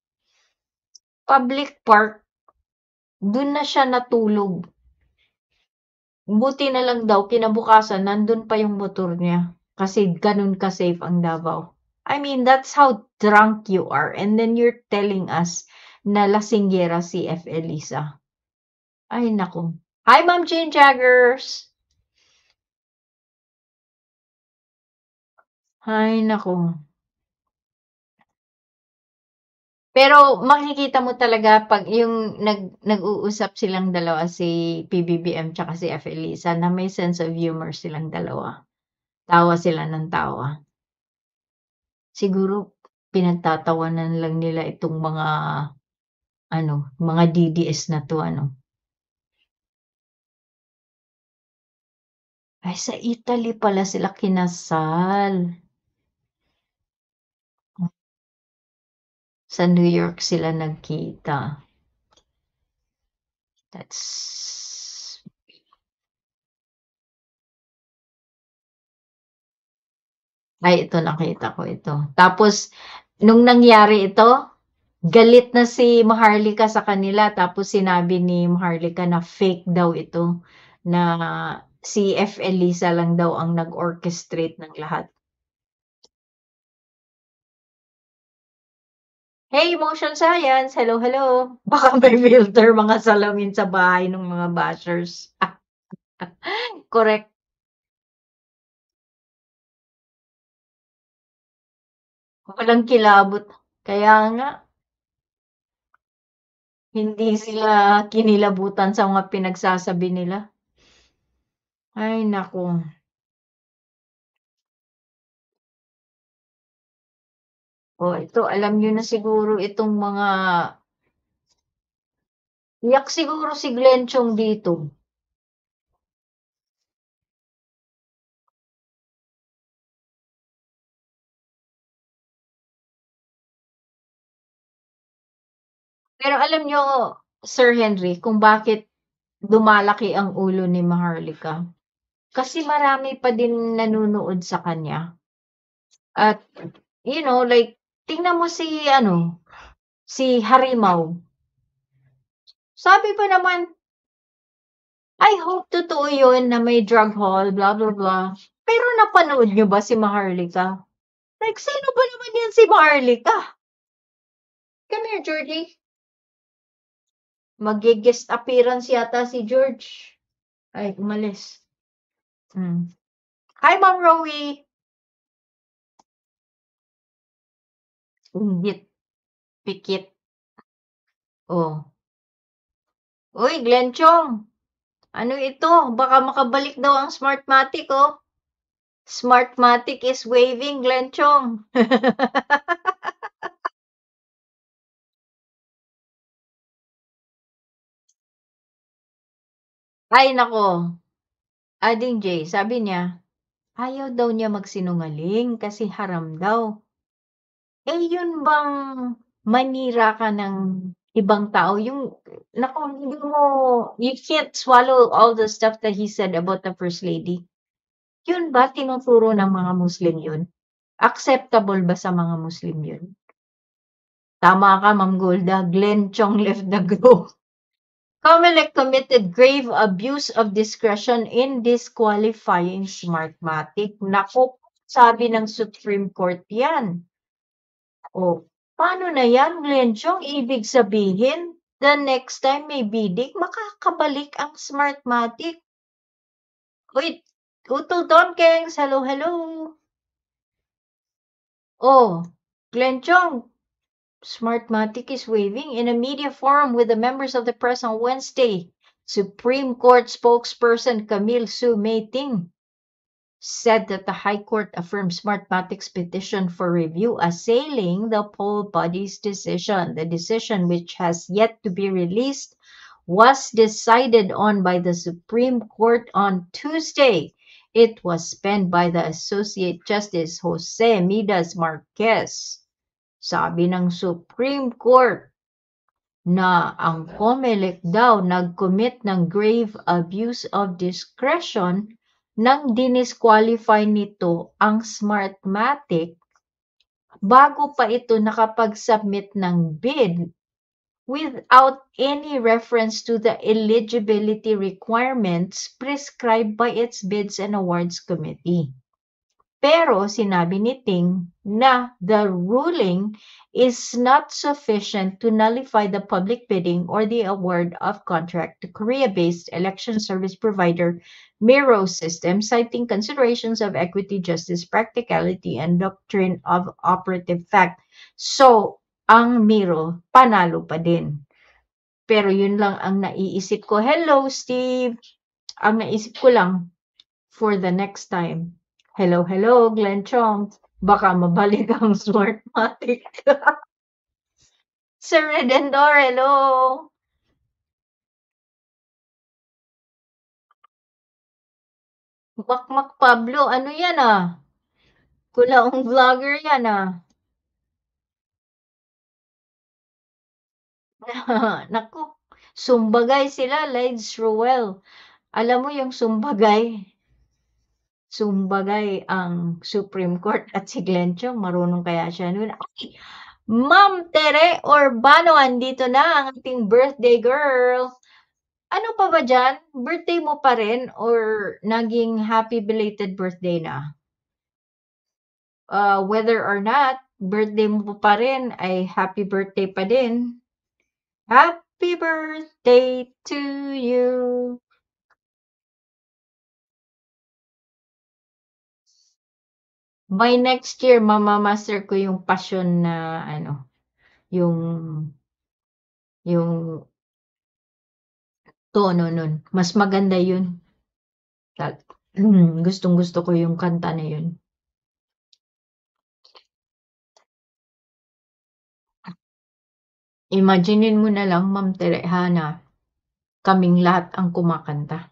B: public park, dun na siya natulog. Buti na lang daw kinabukasan nandun pa yung motor niya kasi ganun ka-safe ang Davao. I mean, that's how drunk you are and then you're telling us na lasinggera si F. Elisa. Ay naku. Hi, Ma'am Jane Jaggers! Ay naku. Pero makikita mo talaga pag yung nag nag-uusap silang dalawa si P B B M tsaka si F. Elisa na may sense of humor silang dalawa. Tawa sila ng tawa. Siguro pinagtatawanan lang nila itong mga ano, mga D D S na 'to ano. Ay, sa Italy pala sila kinasal. Sa New York sila nagkita. That's Ay, ito nakita ko ito. Tapos nung nangyari ito, galit na si Maharlika sa kanila tapos sinabi ni Maharlika na fake daw ito, na si F. Elisa lang daw ang nag-orchestrate ng lahat. Hey, Motion Science! Hello, hello! Baka may filter mga salamin sa bahay ng mga bashers. Correct. Walang kilabot. Kaya nga. Hindi sila kinilabutan sa mga pinagsasabi nila. Ay, naku. Oh, ito, alam nyo na siguro itong mga iyak siguro si Glenn Chong dito. Pero alam nyo, Sir Henry, kung bakit dumalaki ang ulo ni Maharlika? Kasi marami pa din nanonood sa kanya. At, you know, like, tingnan mo si, ano, si Harimaw. Sabi pa naman, I hope totoo yun na may drug haul, blah, blah, blah. Pero napanood nyo ba si Maharlika? Like, sino ba naman yan si Maharlika? Come here, Georgie. Mag-guest appearance yata si George. Ay, umalis. Hmm. Hi, Ma'am Rowie. Inggit. Pikit. Oh. Uy, Glenn Chong. Ano ito? Baka makabalik daw ang Smartmatic, oh. Smartmatic is waving, Glenn Chong. Ay, nako. Ading J, sabi niya, ayaw daw niya magsinungaling kasi haram daw. Eh, yun bang manira ka ng ibang tao? Yung, naku, hindi mo, you can't swallow all the stuff that he said about the First Lady. Yun ba, tinuturo ng mga Muslim yun? Acceptable ba sa mga Muslim yun? Tama ka, Ma'am Golda. Glenn Chong left the group. Comelec committed grave abuse of discretion in disqualifying Smartmatic. Naku, sabi ng Supreme Court yan. O, paano na yan, Glenn Chong? Ibig sabihin, the next time may bidding, makakabalik ang Smartmatic. Wait, Utol Don Kengs, hello, hello. Oh, Glenn Chong, Smartmatic is waving in a media forum with the members of the press on Wednesday. Supreme Court spokesperson Camille Su Mei-ting said that the High Court affirmed Smartmatic's petition for review, assailing the poll body's decision. The decision, which has yet to be released, was decided on by the Supreme Court on Tuesday. It was penned by the Associate Justice Jose Midas Marquez. Sabi ng Supreme Court na ang COMELEC daw nag-commit ng grave abuse of discretion nang dinisqualify nito ang Smartmatic bago pa ito nakapag-submit ng bid without any reference to the eligibility requirements prescribed by its Bids and Awards Committee. Pero sinabi ni Ting na the ruling is not sufficient to nullify the public bidding or the award of contract to Korea-based election service provider Miro System, citing considerations of equity, justice, practicality, and doctrine of operative fact. So, ang Miro, panalo pa din. Pero yun lang ang naiisip ko. Hello, Steve! Ang naisip ko lang, for the next time, hello, hello, Glenn Chong. Baka mabalik ang Smartmatic. Sir Redendor, hello. Makmak Pablo, ano yan ah? Kulaong vlogger yan ah. Naku, sumbagay sila, Lides Ruel. Alam mo yung sumbagay? Sumbagay ang Supreme Court at si Glenn Chong, marunong kaya siya nun. Ay, Ma'am Tere Urbano, andito na ang ating birthday girl. Ano pa ba dyan? Birthday mo pa rin or naging happy belated birthday na? Uh, whether or not, birthday mo pa rin ay happy birthday pa din. Happy birthday to you. By next year, mamamaster ko yung passion na ano, yung yung tono nun. Mas maganda yun. Gustong gusto ko yung kanta na yun. Imaginein mo na lang, Ma'am Terehana, kaming lahat ang kumakanta.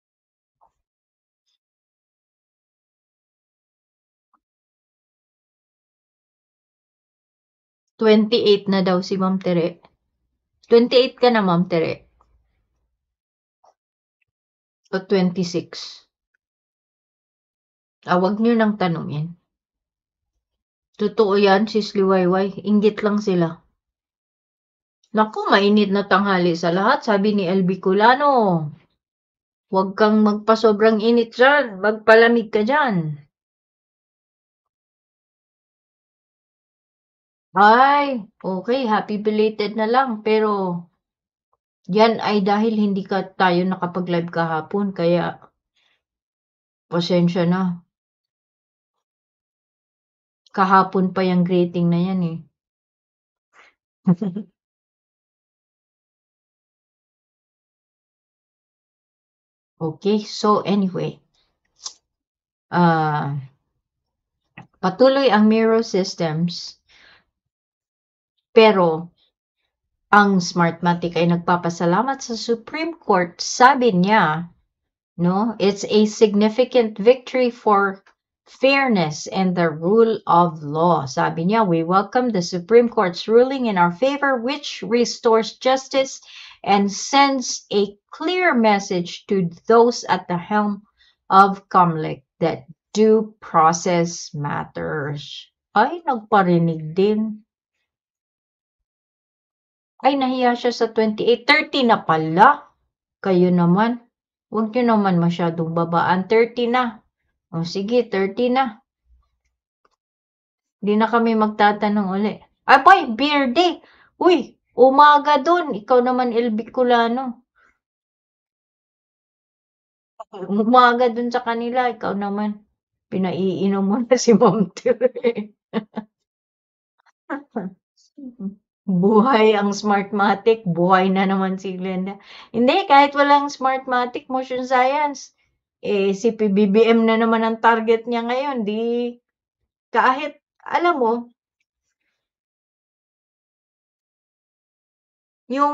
B: twenty-eight na daw si Ma'am Tere. twenty-eight ka na, Ma'am Tere. O twenty-six. Ah, wag niyo nang tanungin. Totoo yan, sis Liwayway. Inggit lang sila. Naku, mainit na tanghali sa lahat, sabi ni L B Culano. Huwag kang magpasobrang init dyan. Magpalamig ka dyan. Ay, okay. Happy belated na lang. Pero, yan ay dahil hindi ka tayo nakapag-live kahapon. Kaya, pasensya na. Kahapon pa yung greeting na yan eh. Okay, so anyway. Uh, patuloy ang Miro Systems. Pero, ang Smartmatic ay nagpapasalamat sa Supreme Court. Sabi niya, no, it's a significant victory for fairness and the rule of law. Sabi niya, we welcome the Supreme Court's ruling in our favor, which restores justice and sends a clear message to those at the helm of COMELEC that due process matters. Ay, nagparinig din. Ay, nahiya siya sa twenty-eight. thirty na pala. Kayo naman. Huwag nyo naman masyadong babaan. thirty na. O sige, thirty na. Hindi na kami magtatanong uli. Ay, boy, beer day. Uy, umaga dun. Ikaw naman, L B Culano. Umaga dun sa kanila, ikaw naman, pinaiinom mo na si Ma'am Tere. Buhay ang Smartmatic, buhay na naman si Glenda. Hindi, kahit walang Smartmatic, motion science, eh, si P B B M na naman ang target niya ngayon. Di, kahit, alam mo, yung,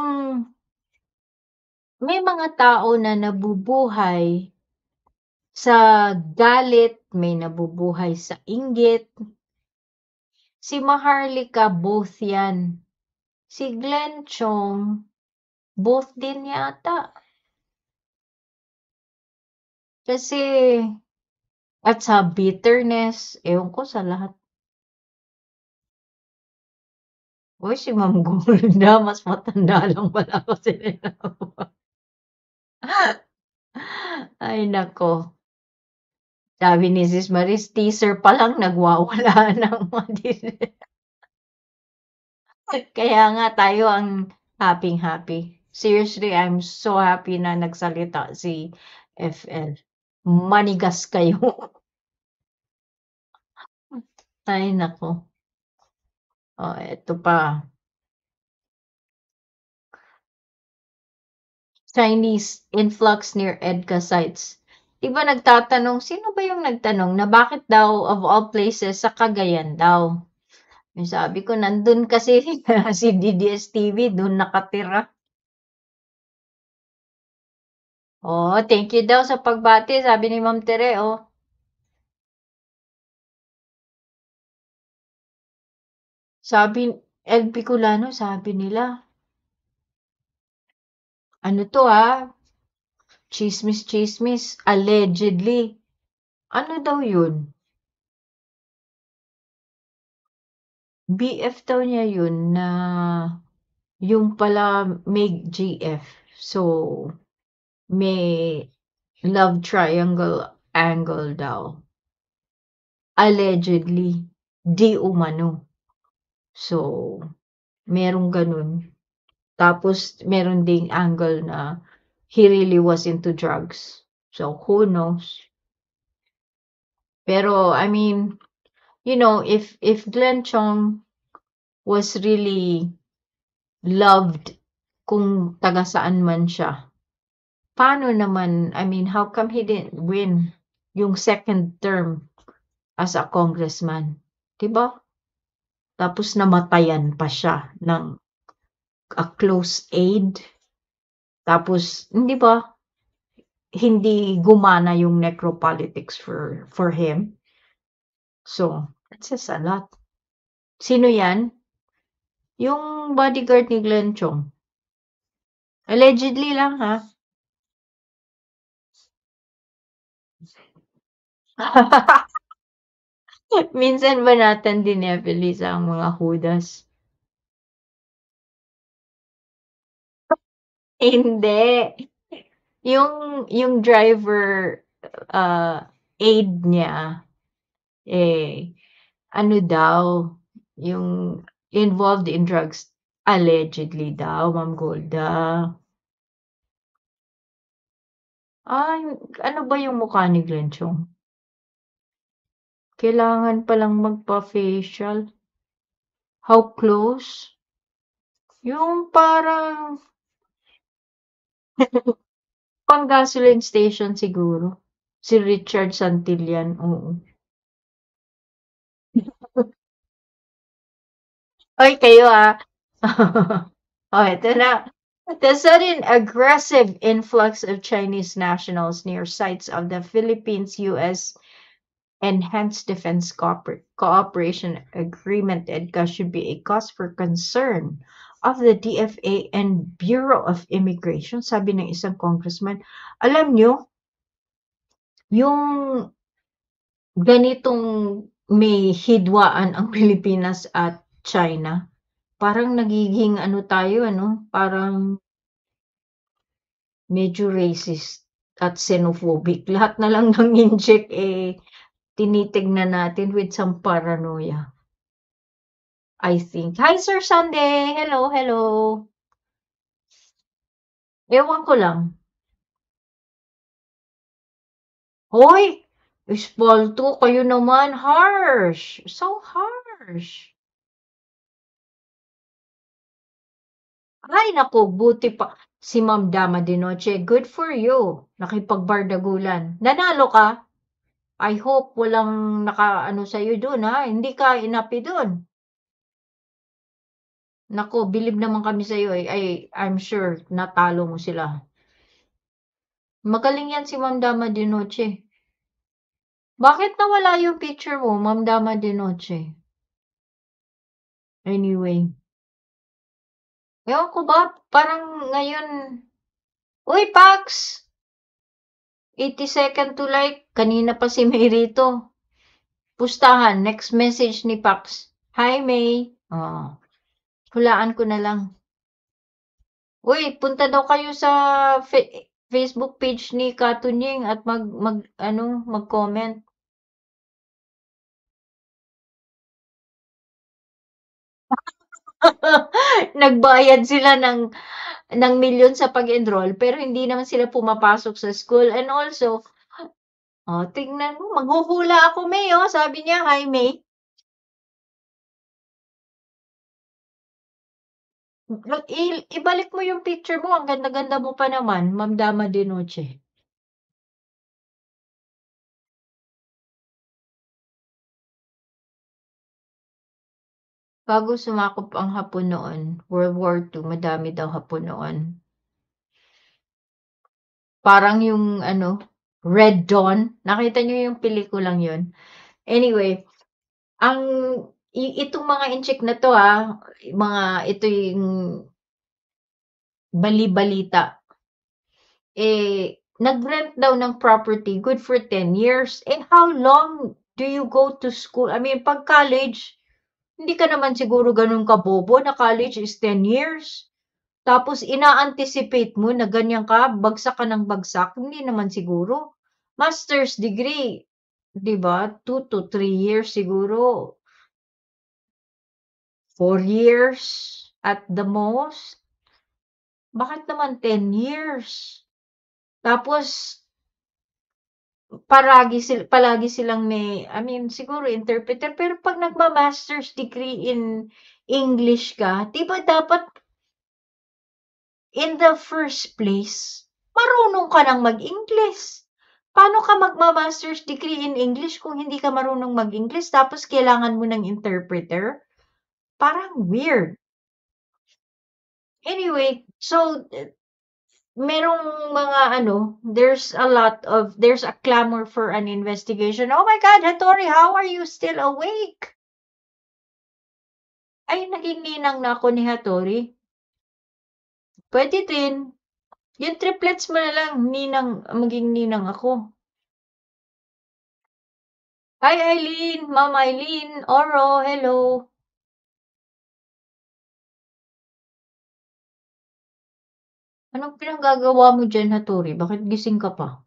B: may mga tao na nabubuhay sa galit, may nabubuhay sa inggit. Si Maharlika, both yan. Si Glenn Chong, both din yata. Kasi, at sa bitterness, ewan ko sa lahat. Uy, si Ma'am Golda, mas matanda lang pala kasi nila. Ay, nako. Sabi ni Sis Maris, teaser pa lang nagwawala ng mga Kaya nga tayo ang happy-happy. Seriously, I'm so happy na nagsalita si F L. Manigas kayo. Ay, nako. Oh, eto pa. Chinese influx near EDCA sites. Diba nagtatanong, sino ba yung nagtanong na bakit daw of all places sa Cagayan daw? Yung sabi ko, nandun kasi si D D S T V, dun nakatira. Oh, thank you daw sa pagbati, sabi ni Ma'am Tere, oh. Sabi, El Bicolano, sabi nila, ano to ah, chismis, chismis, allegedly. Ano daw yun? B F daw niya yun na yung pala may G F. So, may love triangle angle daw. Allegedly. Di umano. So, merong ganun. Tapos, meron ding angle na he really was into drugs. So, who knows? Pero, I mean, you know, if if Glenn Chong was really loved kung taga saan man siya, paano naman, I mean, how come he didn't win yung second term as a congressman? Diba? Tapos namatayan pa siya ng a close aide. Tapos, hindi ba, hindi gumana yung necropolitics for for him. So, that says a lot. Sino yan? Yung bodyguard ni Glenn Chong. Allegedly lang, ha? Minsan ba natin dinefili sa mga hudas? Hindi. Yung yung driver uh, aide niya, eh, ano daw, yung involved in drugs, allegedly daw, Ma'am Golda. Ay, ano ba yung mukha ni Glenn Chong? Kailangan palang magpa-facial. How close? Yung parang pang gasoline station siguro. Si Richard Santillan, oo. Oy, kayo ah. Oh, ito na. The sudden aggressive influx of Chinese nationals near sites of the Philippines-U S Enhanced Defense Cooper- Cooperation Agreement EDCA should be a cause for concern of the D F A and Bureau of Immigration, sabi ng isang congressman. Alam nyo, yung ganitong may hidwaan ang Pilipinas at China, parang nagiging ano tayo, ano, parang medyo racist at xenophobic. Lahat na lang ng inject, eh, tinitignan natin with some paranoia. I think. Hi, Sir Sunday! Hello, hello! Ewan ko lang. Hoy! Espalto, kayo naman, harsh. So harsh. Ay, naku, buti pa. Si Ma'am Dama de Noche, good for you. Nakipagbardagulan. Nanalo ka? I hope walang nakaano sa'yo dun, ha? Hindi ka inapi dun. Naku, bilib naman kami sa'yo, eh. Ay, I'm sure natalo mo sila. Magaling yan si Ma'am Dama de Noche. Bakit nawala yung picture mo, Ma'am Dama de Noche? Anyway. Ewan ko ba, parang ngayon, uy, Pax! eighty second to like, kanina pa si May rito. Pustahan, next message ni Pax. Hi, May. Oh, hulaan ko na lang. Uy, punta daw kayo sa fa- Facebook page ni Katunying at mag, mag, ano, mag-comment. Nagbayad sila ng ng milyon sa pag-enroll pero hindi naman sila pumapasok sa school. And also, oh, tingnan mo, maghuhula ako, May, oh. Sabi niya, hi, May. I- ibalik mo yung picture mo. Ang ganda-ganda mo pa naman, Ma'am Dama de Noche. Bago sumakop ang Hapon noon, World War Two, madami daw Hapon noon. Parang yung, ano, Red Dawn. Nakita niyo yung pelikulang yun? Anyway, ang i- itong mga incheck na to, ha, mga, ito yung bali-balita. Eh, nag-rent daw ng property, good for ten years. Eh, how long do you go to school? I mean, pag college, hindi ka naman siguro ganun kabobo na college is ten years. Tapos ina-anticipate mo na ganyan ka, bagsak ka ng bagsak. Hindi naman siguro. Master's degree, di ba? Two to three years siguro. Four years at the most. Bakit naman ten years? Tapos, palagi, sil palagi silang may, I mean, siguro interpreter. Pero pag nagma-master's degree in English ka, di ba dapat in the first place, marunong ka nang mag-English. Paano ka magma-master's degree in English kung hindi ka marunong mag-English tapos kailangan mo ng interpreter? Parang weird. Anyway, so merong mga ano, there's a lot of, there's a clamor for an investigation. Oh my God, Hattori, how are you still awake? Ay, naging ninang na ako ni Hattori. Pwede din. Yung triplets mo na lang, ninang, maging ninang ako. Hi, Eileen! Ma'am Eileen! Oro, hello! Anong pinanggagawa mo dyan, Hattori? Bakit gising ka pa?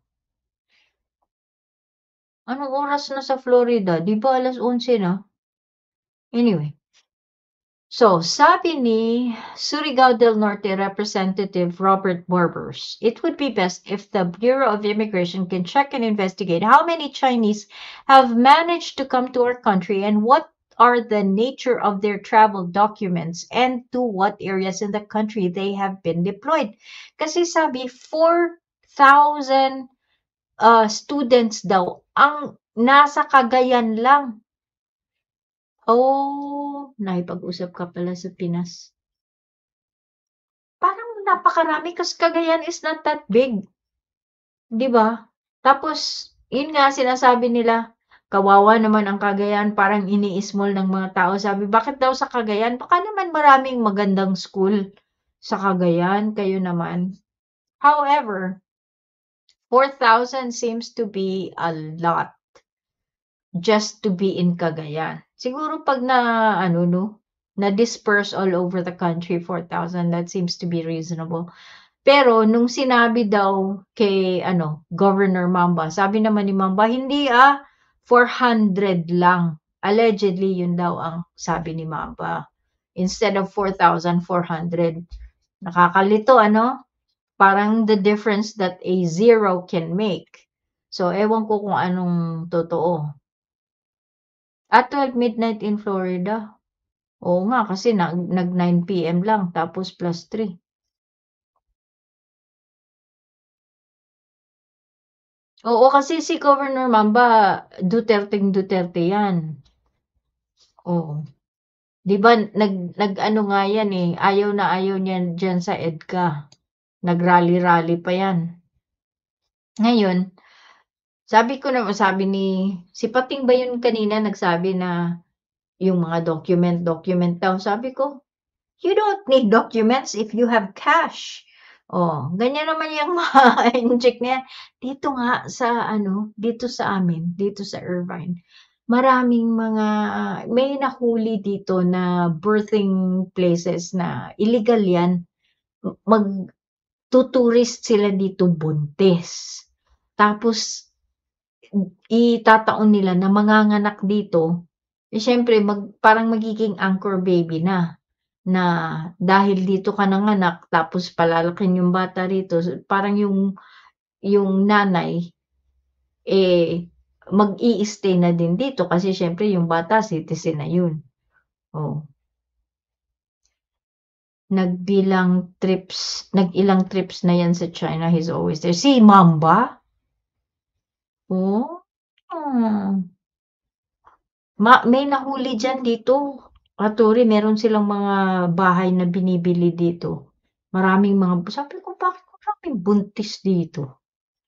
B: Anong oras na sa Florida? Di ba alas onse na? Anyway. So, sabi ni Surigao del Norte Representative Robert Barbers, it would be best if the Bureau of Immigration can check and investigate how many Chinese have managed to come to our country and what are the nature of their travel documents and to what areas in the country they have been deployed. Kasi sabi, four thousand uh, students daw ang nasa Cagayan lang. Oh, nakipag-usap ka pala sa Pinas. Parang napakarami kasi Cagayan is not that big. 'Di ba? Tapos, yun nga sinasabi nila, kawawa naman ang Cagayan, parang ini-small ng mga tao. Sabi, bakit daw sa Cagayan? Baka naman maraming magandang school sa Cagayan, kayo naman. However, four thousand seems to be a lot just to be in Cagayan. Siguro pag na, ano no, na-disperse all over the country, four thousand, that seems to be reasonable. Pero, nung sinabi daw kay, ano, Governor Mamba, sabi naman ni Mamba, hindi ah, four hundred lang. Allegedly, yun daw ang sabi ni Mamba. Instead of four thousand four hundred. Nakakalito, ano? Parang the difference that a zero can make. So, ewan ko kung anong totoo. At twelve midnight in Florida. Oo nga, kasi nag nag-nine P M lang tapos plus three. Oo, kasi si Governor Mamba, Duterte-ng Duterte yan. Oo. 'Di ba nag nag-ano nga yan, eh, ayaw na ayaw niyan diyan sa EDCA. Nag-rally-rally pa yan. Ngayon, sabi ko naman sabi ni si Pating ba yun kanina nagsabi na yung mga document, document daw. Sabi ko, "You don't need documents if you have cash." Oh, ganyan naman yung mga incheck na yan. Dito nga sa ano, dito sa amin, dito sa Irvine, maraming mga may nahuli dito na birthing places na illegal yan. Mag-tu-tourist sila dito buntis. Tapos itataon nila na manganganak dito, eh, siyempre mag parang magiging anchor baby na. Na dahil dito ka nanganak tapos palalakihin yung bata rito, parang yung yung nanay, eh, mag-i-stay na din dito kasi siyempre yung bata citizen na yun. Oh. Nagbilang trips, nag-ilang trips na yan sa China, he's always there. Si Mamba? Oh. Hmm. Ma may nahuli diyan dito. Aturi, meron silang mga bahay na binibili dito. Maraming mga sabi ko, bakit maraming buntis dito?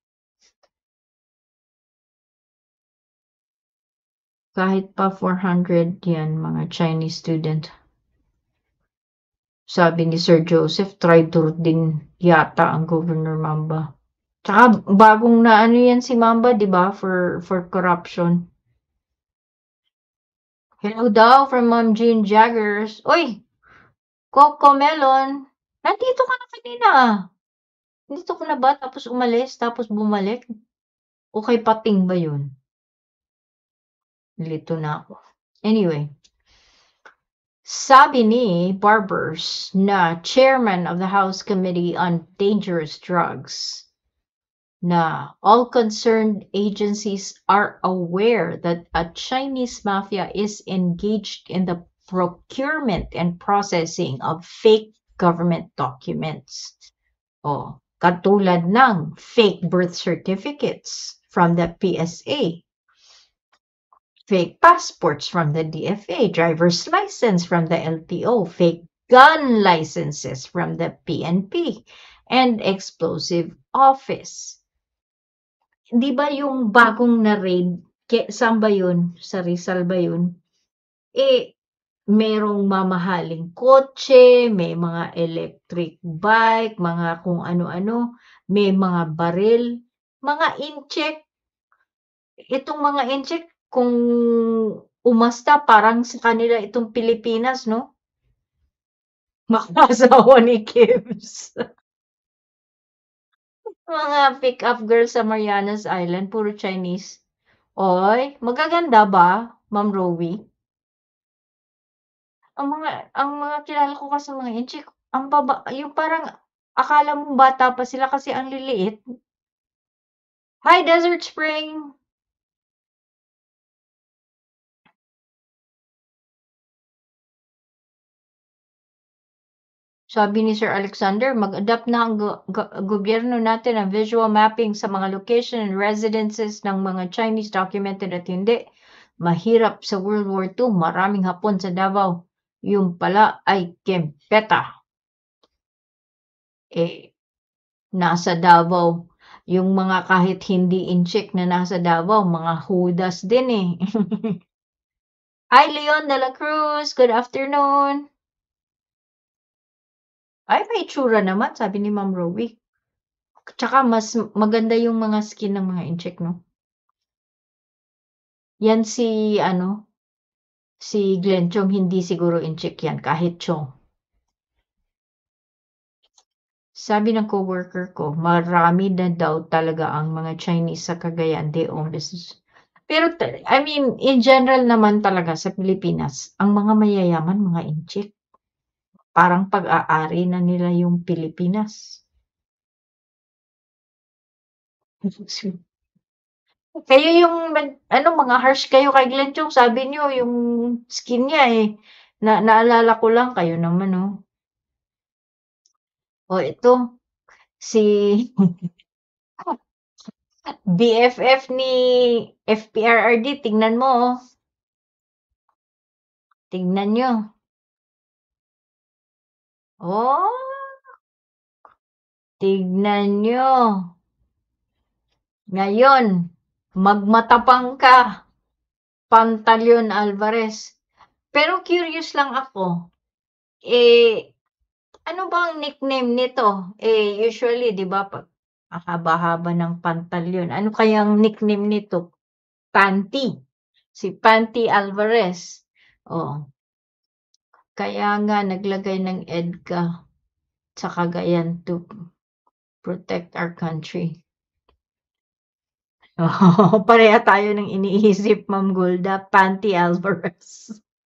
B: Kahit pa four hundred yan, mga Chinese student. Sabi ni Sir Joseph, traitor din yata ang Governor Mamba. Tsaka bagong na ano yan si Mamba, di ba? For, for corruption. Hello daw from Ma'am Jean Jaggers. Uy! Coco Melon! Nandito ka na kanina ah. Nandito ka na ba? Tapos umalis, tapos bumalik? O kay Pating ba yun? Lito na ako. Anyway. Sabi ni Barbers na chairman of the House Committee on Dangerous Drugs na all concerned agencies are aware that a Chinese mafia is engaged in the procurement and processing of fake government documents. O, katulad ng fake birth certificates from the P S A, fake passports from the D F A, driver's license from the L T O, fake gun licenses from the P N P, and explosive office. Di ba yung bagong na-raid, saan ba yun? Sa Rizal ba yun? Eh, merong mamahaling kotse, may mga electric bike, mga kung ano-ano, may mga baril, mga incheck. Itong mga incheck, kung umasta, parang sa kanila itong Pilipinas, no? Makasawa ni Kims. Mga pick-up girls sa Marianas Island, puro Chinese. Oy, magaganda ba, Ma'am Rowie? Ang mga ang mga kilala ko kasi mga incheck, ang baba, yung parang akala mong bata pa sila kasi ang liliit. Hi, Desert Spring! Sabi ni Sir Alexander, mag-adapt na ang go- go- gobyerno natin ng visual mapping sa mga location and residences ng mga Chinese documented at hindi. Mahirap sa World War Two, maraming Hapon sa Davao. Yung pala ay Kempeta. Eh, nasa Davao. Yung mga kahit hindi in-check na nasa Davao, mga Judas din eh. Hi, Leon de la Cruz. Good afternoon. Ay, may itsura naman, sabi ni Ma'am Rowie. Tsaka mas maganda yung mga skin ng mga incheck, no? Yan si, ano, si Glenn Chong, hindi siguro incheck yan, kahit Chong. Sabi ng coworker ko, marami na daw talaga ang mga Chinese sa Cagayan de Ongos. Pero, I mean, in general naman talaga sa Pilipinas, ang mga mayayaman, mga incheck. Parang pag-aari na nila yung Pilipinas. Kayo yung nag ano, mga harsh kayo kay Glenn Chong, sabi niyo yung skin niya, eh. Na naalala ko lang, kayo naman, oh. Oh, ito, si B F F ni F P R R D, tingnan mo, oh. Tingnan niyo. Oh, tignan niyo. Ngayon, magmatapang ka, Pantaleon Alvarez. Pero curious lang ako, eh, ano ba ang nickname nito? Eh, usually, di ba, pag ang haba-haba ng Pantaleon, ano kayang nickname nito? Panty. Si Panty Alvarez. Oh, kaya nga naglagay ng EDCA sa Cagayan to protect our country. Oh, pareha tayo ng iniisip, Ma'am Golda. Panty Alvarez.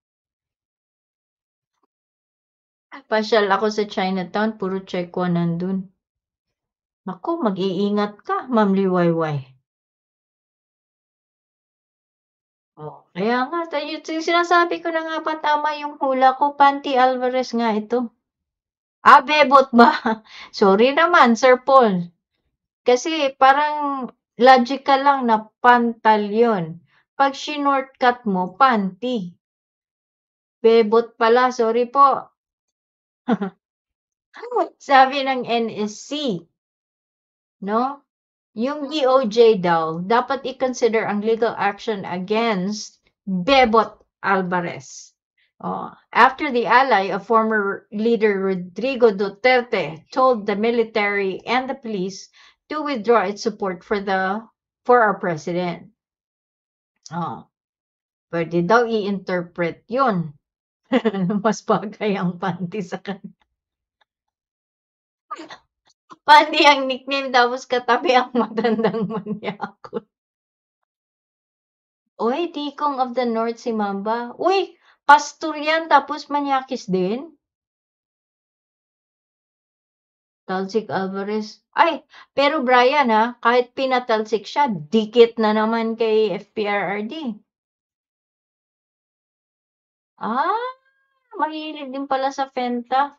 B: Pasyal ako sa Chinatown, puro Chekwa nandun. Naku, mag-iingat ka, Ma'am Liwayway. Oh, kaya nga, tayo, sinasabi ko na nga ba tama yung hula ko, Panty Alvarez nga ito. Ah, bebot ba? Sorry naman, Sir Paul. Kasi parang logical lang na Pantaleon. Pag shinortcut mo, panty. Bebot pala, sorry po. Sabi ng N S C, no? Yung D O J daw, dapat i-consider ang legal action against Bebot Alvarez. Oh, after the ally of former leader Rodrigo Duterte told the military and the police to withdraw its support for the for our president. Oh, pwede daw i-interpret yun. Mas bagay ang panty sa kanya. Panty ang nickname, tapos katabi ang matandang manyakot. Uy, Tikong of the North si Mamba. Uy, pastor yan, tapos manyakis din. Talsik Alvarez. Ay, pero Brian ha, kahit pinatalsik siya, dikit na naman kay F P R R D. Ah, mahilig din pala sa Fenta.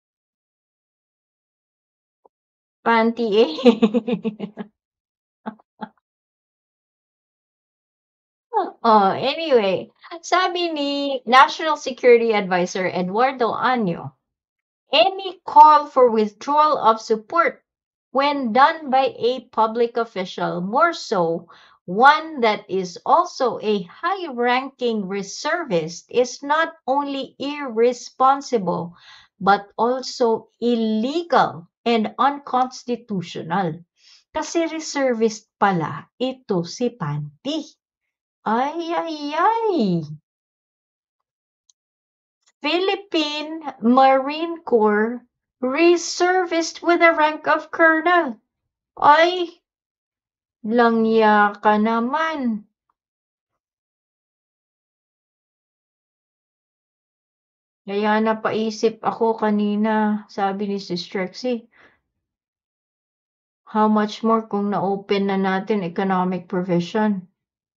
B: Panty eh. Oh, anyway, sabi ni National Security Advisor Eduardo Año, any call for withdrawal of support when done by a public official, more so one that is also a high-ranking reservist, is not only irresponsible but also illegal and unconstitutional. Kasi reservist pala ito si Panty. Ay, ay, ay. Philippine Marine Corps reservist with the rank of colonel. Ay, langya ka naman. Kaya napaisip ako kanina, sabi ni Sis Trexie, how much more kung na-open na natin economic provision?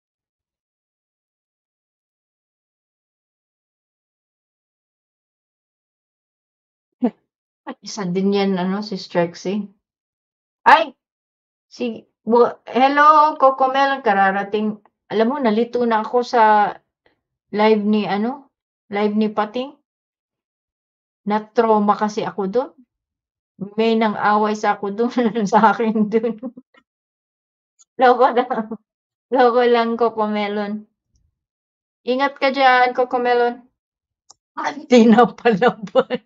B: Isa din yan, ano, Sis Trexie. Ay, si, bo, hello, Cocomel, kararating. Alam mo, nalito na ako sa live ni, ano, live ni Pating. Na-trauma kasi ako doon. May nang away sa ako doon, sa akin doon. Loko lang. Loko lang, Cocomelon. Ingat ka dyan, Cocomelon. Hindi na palaban.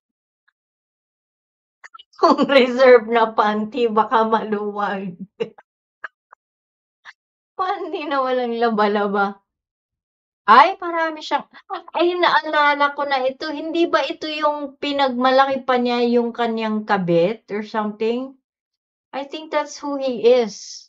B: Kung reserve na panty, baka maluwag. Panty na walang laba-laba. Ay, marami siyang, ay, naalala ko na ito. Hindi ba ito yung pinagmalaki pa niya yung kanyang kabit or something? I think that's who he is.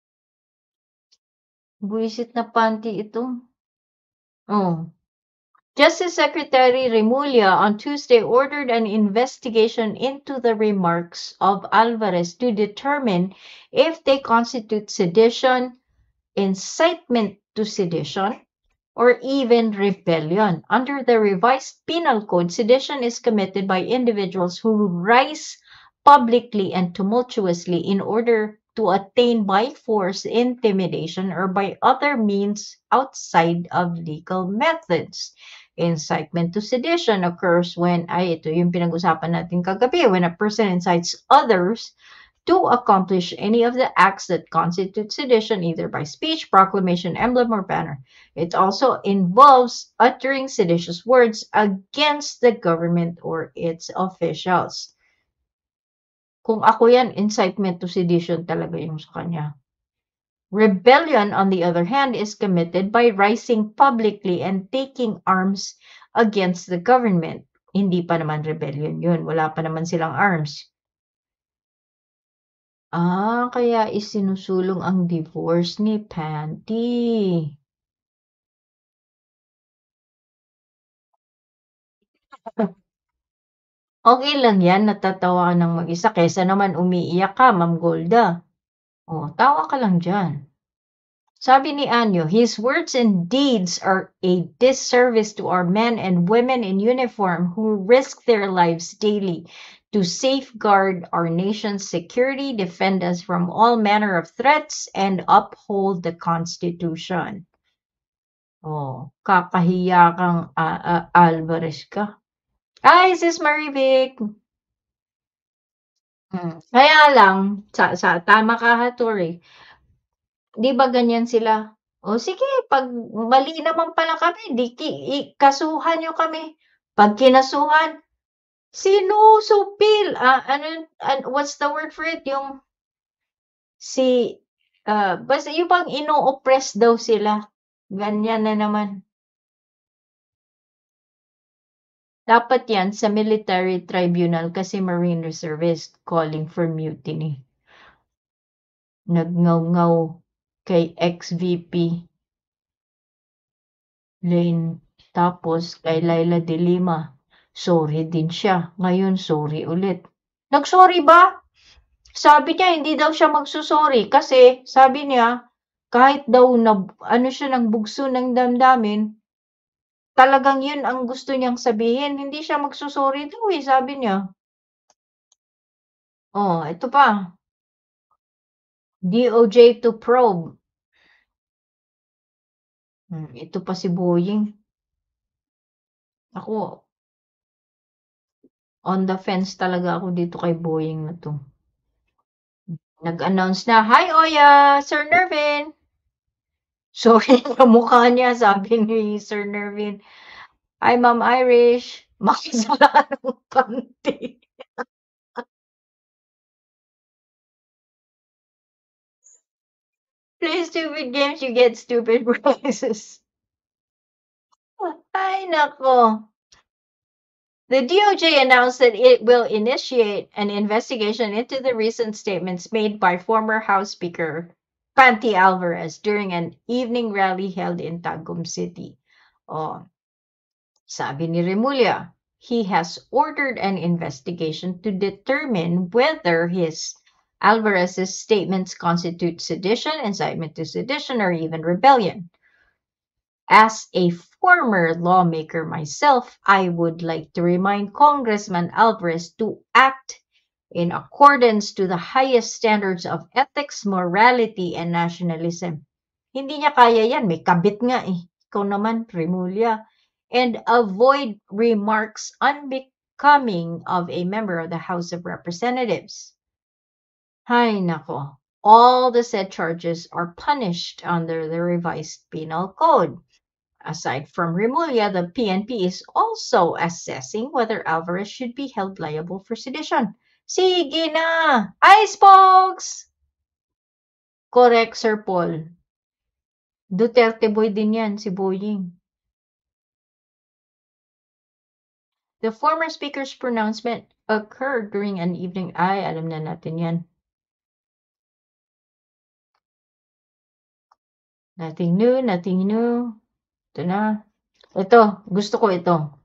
B: Buisit na panty ito. Oh. Justice Secretary Remulla on Tuesday ordered an investigation into the remarks of Alvarez to determine if they constitute sedition, incitement to sedition, or even rebellion. Under the revised penal code, sedition is committed by individuals who rise publicly and tumultuously in order to attain by force, intimidation, or by other means outside of legal methods. Incitement to sedition occurs when, ay, ito yung pinag-usapan natin kagabi, when a person incites others to accomplish any of the acts that constitute sedition, either by speech, proclamation, emblem, or banner. It also involves uttering seditious words against the government or its officials. Kung ako yan, incitement to sedition talaga yung sa kanya. Rebellion, on the other hand, is committed by rising publicly and taking arms against the government. Hindi pa naman rebellion yun. Wala pa naman silang arms. Ah, kaya isinusulong ang divorce ni Panty. Okay lang yan, natatawa ka ng mag-isa kesa naman umiiyak ka, Ma'am Golda. Oh, tawa ka lang dyan. Sabi ni Anyo, his words and deeds are a disservice to our men and women in uniform who risk their lives daily to safeguard our nation's security, defend us from all manner of threats, and uphold the Constitution. Oh, kakahiya kang uh, uh, Alvarez ka. Hi, Sis Marivic! Hmm. Kaya lang, sa, sa tama ka, Hattori. Di ba ganyan sila? O sige, pag mali naman pala kami, di ki, kasuhan nyo kami. Pag kinasuhan, sinusupil. Uh, ano, uh, what's the word for it? Yung si, uh, basta yung pang ino-oppress daw sila. Ganyan na naman. Dapat yan sa military tribunal kasi Marine reservist calling for mutiny. Nagngaw-ngaw kay ex-V P Lane. Tapos kay Laila de Lima. Sorry din siya. Ngayon, sorry ulit. Nag-sorry ba? Sabi niya, hindi daw siya magsusorry kasi sabi niya, kahit daw na, ano siya ng bugso ng damdamin, talagang yun ang gusto niyang sabihin. Hindi siya magsusorry daw eh, sabi niya. Oh, ito pa. D O J to probe. Hmm, ito pa si Boying. Ako, on the fence talaga ako dito kay Boying na to. Nag-announce na, hi Oya, Sir Nervin. Sorry, kamukha niya, sabi ni Sir Nervin. Hi Ma'am Irish, makasala ng panty. Play stupid games, you get stupid prizes. Ay, nako. The D O J announced that it will initiate an investigation into the recent statements made by former House Speaker Panty Alvarez during an evening rally held in Tagum City. Oh, sabi ni Remulla, he has ordered an investigation to determine whether his Alvarez's statements constitute sedition, incitement to sedition, or even rebellion. As a former lawmaker myself, I would like to remind Congressman Alvarez to act in accordance to the highest standards of ethics, morality, and nationalism. Hindi niya kaya yan. May kabit nga eh. Ikaw naman, Remulla. And avoid remarks unbecoming of a member of the House of Representatives. Hay nako. All the said charges are punished under the revised penal code. Aside from Remulla, the P N P is also assessing whether Alvarez should be held liable for sedition. Sige na! Ice Pokes! Correct, Sir Paul. Duterte boy din yan, si Boying. The former speaker's pronouncement occurred during an evening. Ay, alam na natin yan. Nothing new, nothing new. Ito na. Ito, gusto ko ito.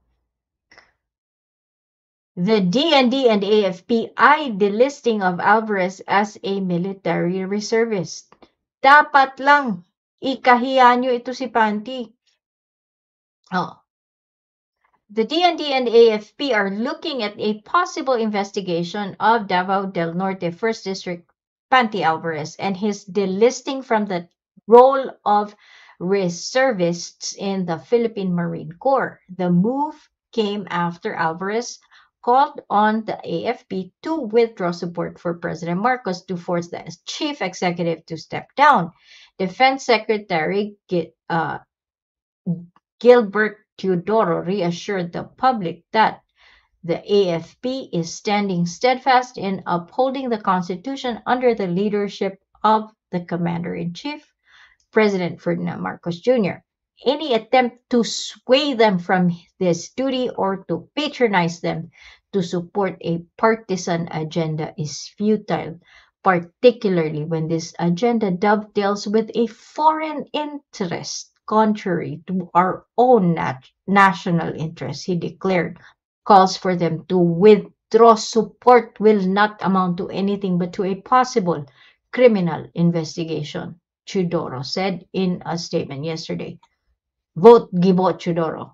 B: The D N D and A F P eyed the listing of Alvarez as a military reservist. Dapat lang Ikahiya nyo ito si Panty. Oh. The D N D and A F P are looking at a possible investigation of Davao del Norte First District Panty Alvarez and his delisting from the role of reservists in the Philippine Marine Corps. The move came after Alvarez called on the A F P to withdraw support for President Marcos to force the chief executive to step down. Defense Secretary uh, Gilbert Teodoro reassured the public that the A F P is standing steadfast in upholding the Constitution under the leadership of the Commander-in-Chief, President Ferdinand Marcos Junior Any attempt to sway them from this duty or to patronize them to support a partisan agenda is futile, particularly when this agenda dovetails with a foreign interest contrary to our own nat- national interests, he declared. Calls for them to withdraw support will not amount to anything but to a possible criminal investigation, Teodoro said in a statement yesterday. Vote Gibo Teodoro.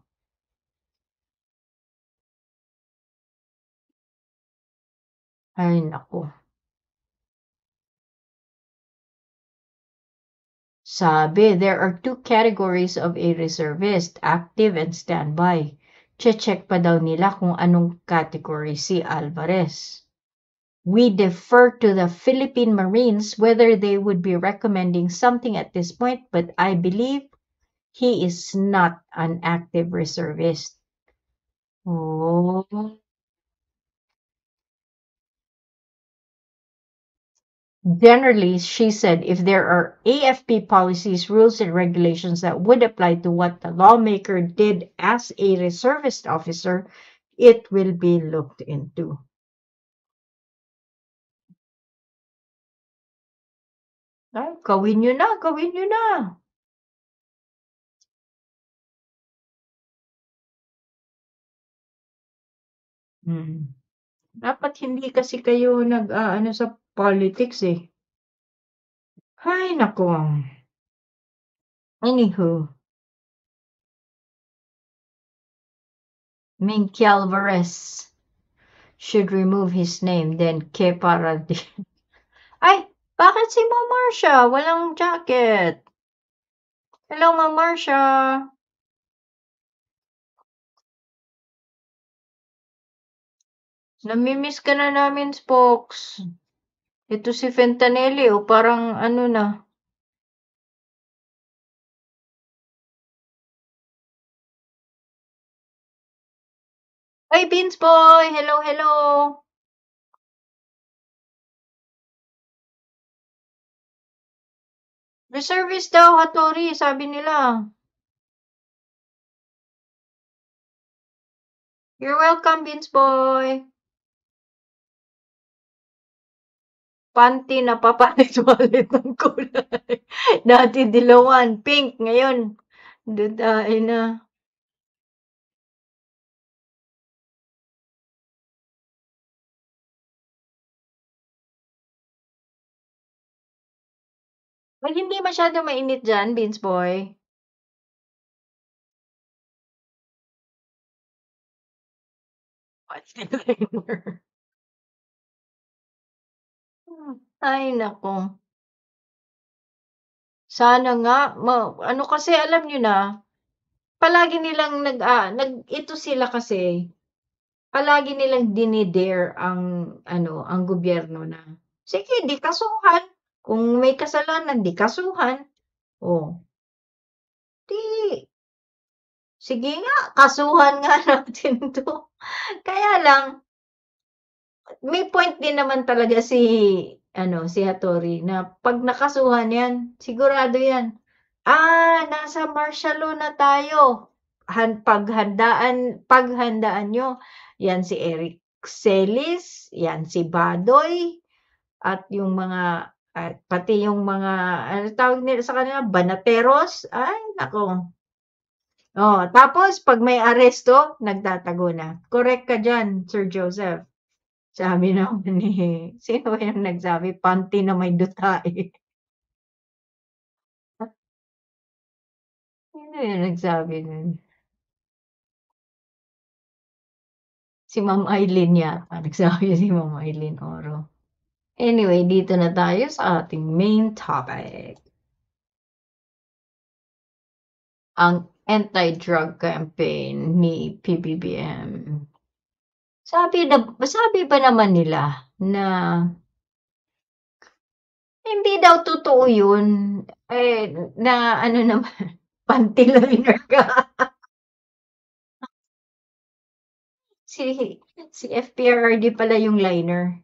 B: Ay, naku. Sabi, there are two categories of a reservist, active and standby. Che-check pa daw nila kung anong category si Alvarez. We defer to the Philippine Marines whether they would be recommending something at this point, but I believe he is not an active reservist. Oh. Generally, she said, if there are A F P policies, rules, and regulations that would apply to what the lawmaker did as a reservist officer, it will be looked into. Ay, gawin nyo na, gawin nyo na. Hmm. Dapat hindi kasi kayo nag-aano sa politics eh. Ay, nako. Anywho. Minky Alvarez should remove his name, then Ke Paradis. Ay, bakit si Ma'am Marcia? Walang jacket. Hello, Ma'am Marcia. Namimiss ka na namin, Spokes. Ito si Fentanelli, o parang ano na. Ay, Beans Boy! Hello, hello! Reservist daw, Hattori, sabi nila. You're welcome, Beans Boy. Panty na papalit-walit ng kulay. Dati dilawan, pink, ngayon. Dudain na. Well, hindi masyado mainit dyan, Beans Boy. Ay, nako. Sana nga, ma ano kasi alam nyo na, palagi nilang nag, ah, nag, ito sila kasi, palagi nilang dinidare ang, ano, ang gobyerno na, sige, di kasuhan. Kung may kasalanan, di kasuhan. O. Di, sige nga, kasuhan nga natin to. Kaya lang, may point din naman talaga si, ano, si Hattori, na pag nakasuhan yan, sigurado yan. Ah, nasa martial law na tayo. Han, paghandaan, paghandaan nyo, yan si Eric Celis, yan si Badoy, at yung mga, at pati yung mga, ano tawag nila sa kanila, banateros, ay, nako. Oh, tapos, pag may aresto, nagtatago na. Correct ka dyan, Sir Joseph. Sabi naman ni, sino ba yung nagsabi? Panty na may duta eh. Sino yung nagsabi nun? Si Ma'am Eileen yata. Nagsabi si Ma'am Eileen Oro. Anyway, dito na tayo sa ating main topic. Ang anti-drug campaign ni P B B M. Sabi na sabi ba naman nila na hindi daw totoo yun, eh, na ano naman, panty liner ka. Si si F P R R D pala yung liner.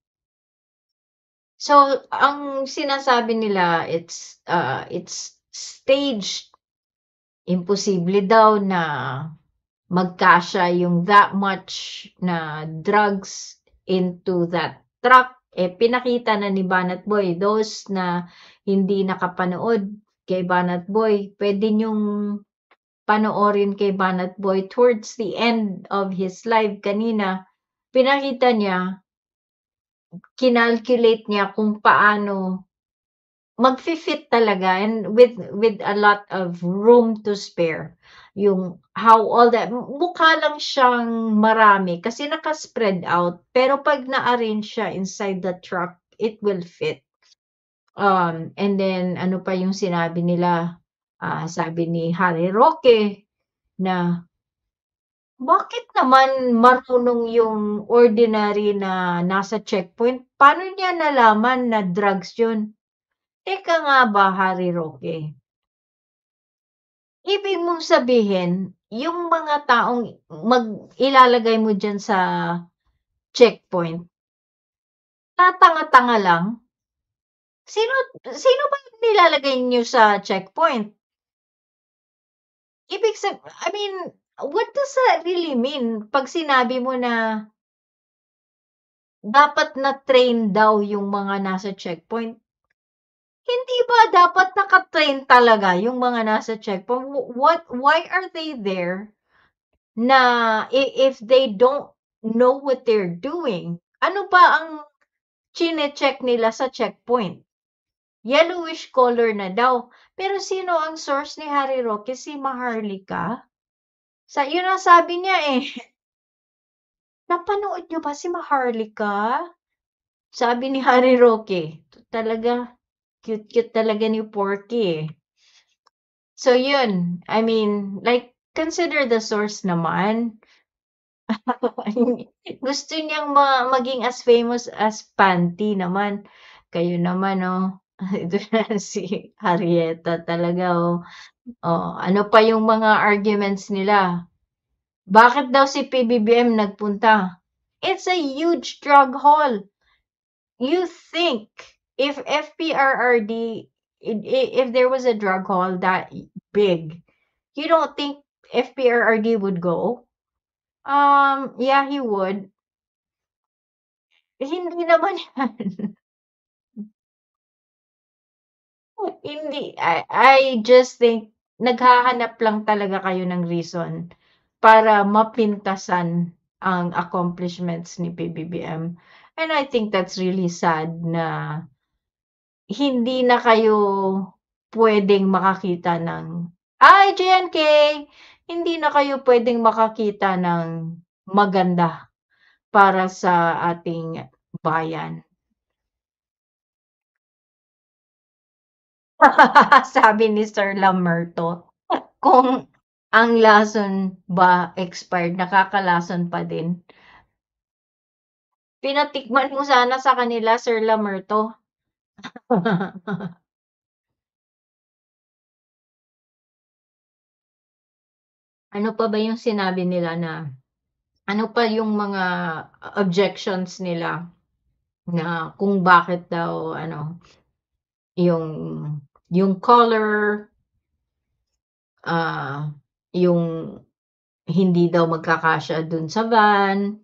B: So, ang sinasabi nila, it's, uh, it's staged. Imposible daw na magkasya yung that much na drugs into that truck. Eh, pinakita na ni Banat Boy, those na hindi nakapanood kay Banat Boy, pwede niyong panoorin kay Banat Boy towards the end of his live kanina. Pinakita niya, kinalculate niya kung paano magfi-fit talaga and with with a lot of room to spare. Yung how all that, mukha lang siyang marami kasi naka-spread out. Pero pag na-arrange siya inside the truck, it will fit. Um, and then, ano pa yung sinabi nila? Uh, sabi ni Harry Roque na bakit naman marunong yung ordinary na nasa checkpoint? Paano niya nalaman na drugs yun? Teka nga ba, Harry Roque? Ibig mong sabihin, yung mga taong mag-ilalagay mo dyan sa checkpoint, tatanga-tanga lang? Sino, sino ba nilalagay niyo sa checkpoint? Ibig sabihin, I mean, what does that really mean? Pag sinabi mo na dapat na-train daw yung mga nasa checkpoint, hindi ba dapat naka-train talaga yung mga nasa checkpoint? What, why are they there na if they don't know what they're doing? Ano ba ang chine-check nila sa checkpoint? Yellowish color na daw. Pero sino ang source ni Harry Roque? Si Maharlika? Sa, yun ang sabi niya eh. Napanood niyo ba si Maharlika? Sabi ni Harry Roque. Talaga, cute-cute talaga ni Porky eh. So yun, I mean, like, consider the source naman. Gusto niyang ma maging as famous as Panty naman. Kayo naman, oh. Ito na si Harrieta talaga, oh. Oh, ano pa yung mga arguments nila? Bakit daw si P B B M nagpunta? It's a huge drug haul. You think if F P R R D, if there was a drug haul that big, you don't think F P R R D would go? Um, yeah, he would. Hindi naman yan. Hindi. I, I just think naghahanap lang talaga kayo ng reason para mapintasan ang accomplishments ni P B B M. And I think that's really sad na hindi na kayo pwedeng makakita ng, ay, J N K, hindi na kayo pwedeng makakita ng maganda para sa ating bayan. Sabi ni Sir Lamerto, kung ang lason ba expired, nakakalason pa din. Pinatikman mo sana sa kanila, Sir Lamerto. Ano pa ba yung sinabi nila na, ano pa yung mga objections nila na kung bakit daw, ano, yung, yung color, ah, uh, yung hindi daw magkakasya dun sa van.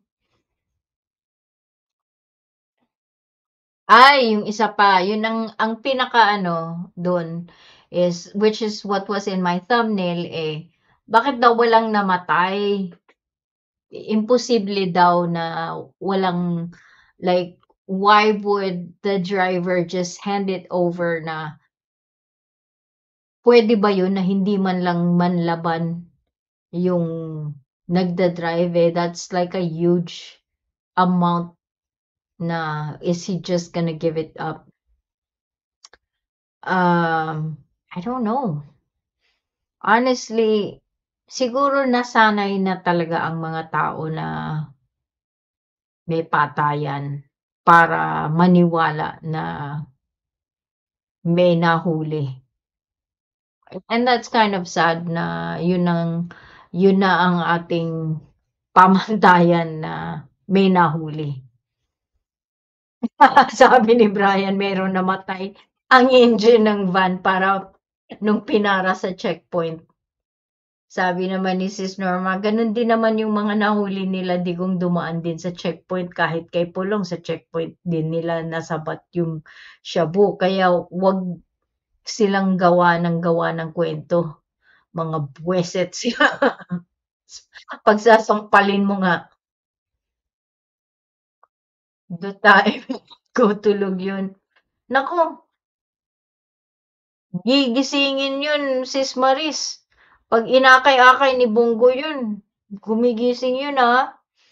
B: Ay, yung isa pa, yun ang, ang pinaka ano dun is, which is what was in my thumbnail eh, bakit daw walang namatay? Imposible daw na walang, like, why would the driver just hand it over na Pwede ba yun na hindi man lang manlaban yung nagda-drive eh? That's like a huge amount na is he just gonna give it up? Um, I don't know. Honestly, siguro nasanay na talaga ang mga tao na may patayan para maniwala na may nahuli. And that's kind of sad na yun ang yun na ang ating pamantayan na may nahuli. Sabi ni Brian, meron namatay ang engine ng van para nung pinara sa checkpoint. Sabi naman ni Sis Norma, ganun din naman yung mga nahuli nila digong dumaan din sa checkpoint kahit kay Pulong sa checkpoint din nila nasabat yung shabu. Kaya wag silang gawa ng gawa ng kwento. Mga buweset sila. Pagsasampalin mo nga. Do tayo ko tulog yun. Nako, gigisingin yun, Sis Maris. Pag inakay-akay ni Bongo yun, gumigising yun ah.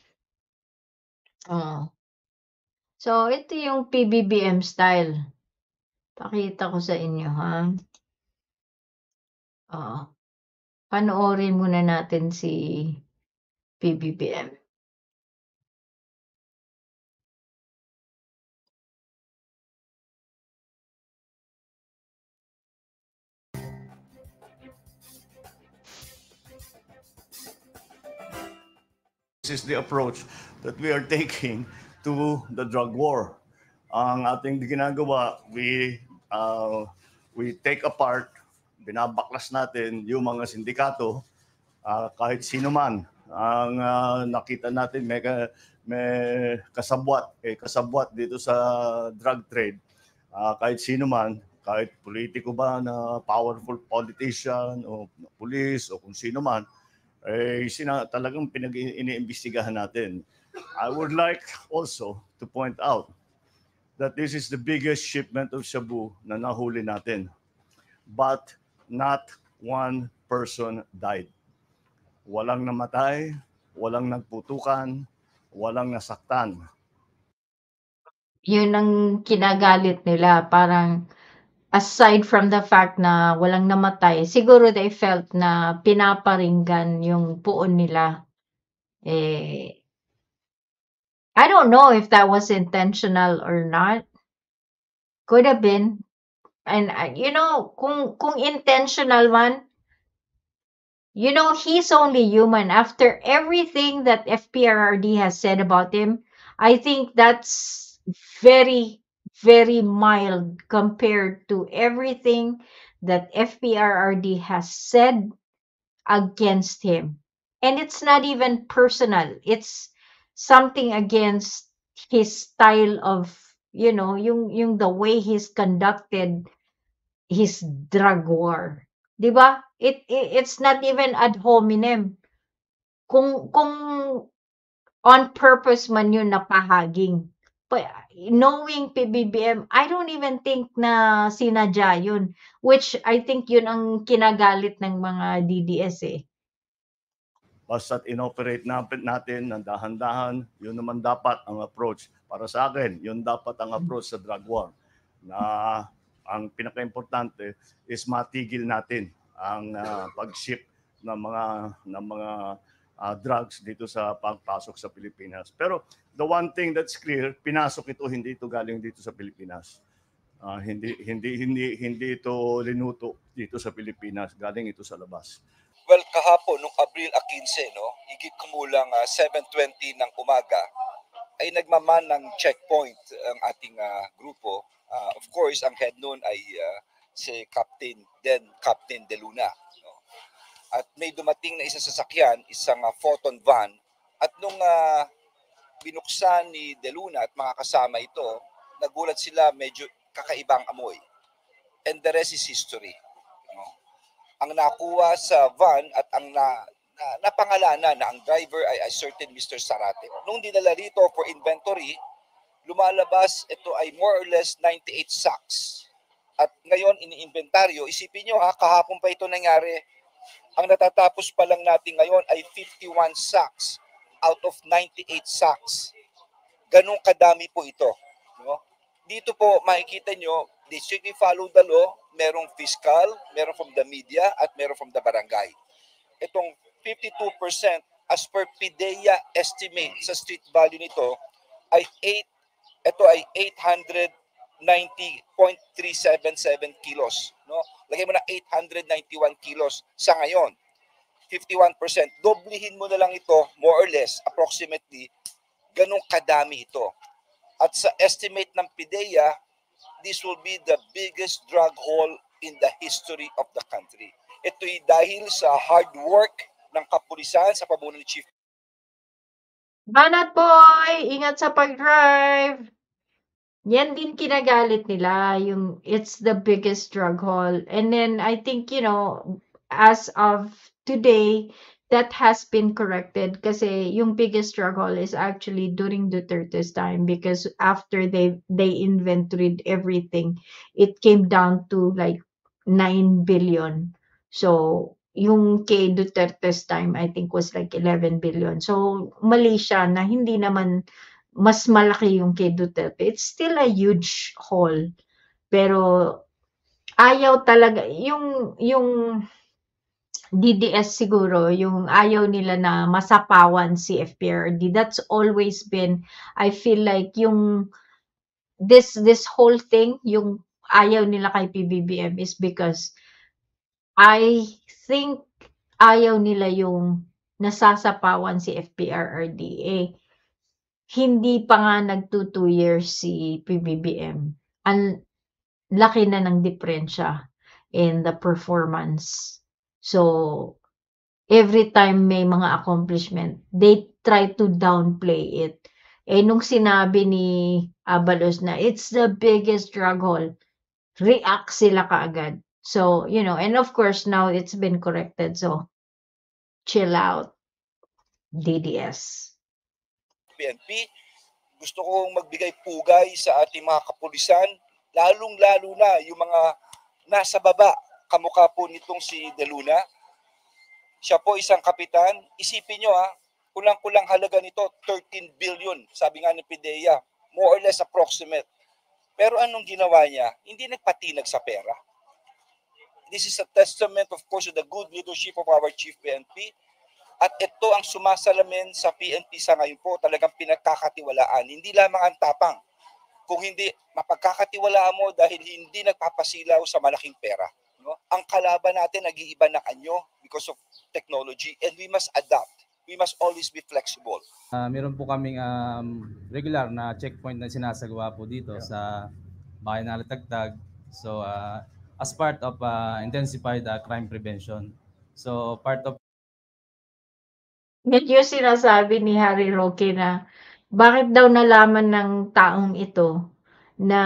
B: Oh. So, ito yung P B B M style. Pakita ko sa inyo ha. Oh. Panoorin muna natin si P B B M.
E: This is the approach that we are taking to the drug war. Ang ating ginagawa, we uh, we take apart, binabaklas natin yung mga sindikato, uh, kahit sino man. Ang uh, nakita natin may, may kasabwat, eh, kasabwat dito sa drug trade. Uh, kahit sino man, kahit politiko ba na powerful politician o police o kung sino man, eh, sina, talagang pinag-iniimbestigahan natin. I would like also to point out that this is the biggest shipment of shabu na nahuli natin. But not one person died. Walang namatay, walang nagputukan, walang nasaktan.
B: Yun ang kinagalit nila. Parang aside from the fact na walang namatay, siguro they felt na pinaparinggan yung puon nila. Eh, I don't know if that was intentional or not. Could have been. And, uh, you know, kung, kung intentional man, you know, he's only human. After everything that F P R R D has said about him, I think that's very, very mild compared to everything that F P R R D has said against him. And it's not even personal. It's something against his style of, you know, yung, yung the way he's conducted his drug war. Diba? It, it it's not even ad hominem. Kung kung on purpose man yun napahaging. But knowing P B B M, I don't even think na sinadya yun. Which I think yun ang kinagalit ng mga D D S eh.
E: Basta't inoperate natin ng dahan-dahan, yun naman dapat ang approach. Para sa akin, yun dapat ang approach sa drug war. Na ang pinaka-importante is matigil natin ang uh, pag-ship ng mga ng mga uh, drugs dito sa pagpasok sa Pilipinas. Pero the one thing that's clear, pinasok ito, hindi ito galing dito sa Pilipinas. Uh, hindi hindi hindi hindi ito linuto dito sa Pilipinas, galing ito sa labas.
F: Well, kahapon, nung Abril fifteen, no, higit kumulang uh, seven twenty ng umaga, ay nagmaman ng checkpoint ang ating uh, grupo. Uh, of course, ang head noon ay uh, si Captain, then Captain De Luna. No? At may dumating na isang sasakyan, isang uh, photon van, at nung uh, binuksan ni De Luna at mga kasama ito, nagulat sila medyo kakaibang amoy. And the rest is history. No? Ang nakuha sa van at ang na, na, napangalanan na ang driver ay a certain Mister Sarate. Nung dinala rito for inventory, lumalabas ito ay more or less ninety-eight sacks at ngayon iniinventaryo. Isipin nyo ha, kahapon pa ito nangyari. Ang natatapos pa lang natin ngayon ay fifty-one sacks out of ninety-eight sacks. Ganong kadami po ito. No? Dito po makikita nyo, they strictly follow the law. Merong fiscal, meron from the media, at meron from the barangay. Itong fifty-two percent as per PIDEA estimate sa street value nito ay eight, ito ay eight hundred ninety point three seven seven kilos. No? Lagay mo na eight hundred ninety-one kilos sa ngayon. fifty-one percent. Doblihin mo na lang ito, more or less, approximately, ganong kadami ito. At sa estimate ng PIDEA, this will be the biggest drug haul in the history of the country. Ito'y dahil sa hard work ng kapulisan sa pamuno ni Chief.
B: Banat boy, ingat sa pag-drive. Yan din kinagalit nila, yung it's the biggest drug haul. And then I think, you know, as of today, that has been corrected kasi yung biggest drug haul is actually during Duterte's time because after they they inventoried everything, it came down to like nine billion. So, yung kay Duterte's time, I think was like eleven billion. So, mali siya na hindi naman mas malaki yung kay Duterte. It's still a huge haul. Pero ayaw talaga yung yung D D S siguro, yung ayaw nila na masapawan si F P R D. That's always been, I feel like yung this this whole thing, yung ayaw nila kay P B B M is because I think ayaw nila yung nasasapawan si F P R D. Eh, hindi pa nga nagto two years si P B B M. Ang laki na ng diferensya in the performance. So, every time may mga accomplishment, they try to downplay it. Eh, nung sinabi ni Abalos na it's the biggest drug haul, react sila kaagad. So, you know, and of course, now it's been corrected. So, chill out, D D S.
F: P N P, gusto kong magbigay pugay sa ating mga kapulisan, lalong-lalo na yung mga nasa baba, kamukha po nitong si De Luna. Siya po isang kapitan. Isipin nyo ha, kulang-kulang halaga nito, thirteen billion, sabi nga ng PIDEA, more or less approximate. Pero anong ginawa niya? Hindi nagpatinag sa pera. This is a testament, of course, to the good leadership of our Chief P N P. At ito ang sumasalamin sa P N P sa ngayon po, talagang pinagkakatiwalaan. Hindi lamang ang tapang, kung hindi mapagkakatiwalaan mo dahil hindi nagpapasilaw sa malaking pera. No? Ang kalaban natin nag-iiba na kanyo because of technology and we must adapt. We must always be flexible.
G: Uh, meron po kaming um, regular na checkpoint na sinasagawa po dito yeah. sa bayan na Latagtag. So uh, as part of uh, intensified uh, crime prevention. So part of
B: Medyo sinasabi ni Harry Roque na bakit daw nalaman ng taong ito na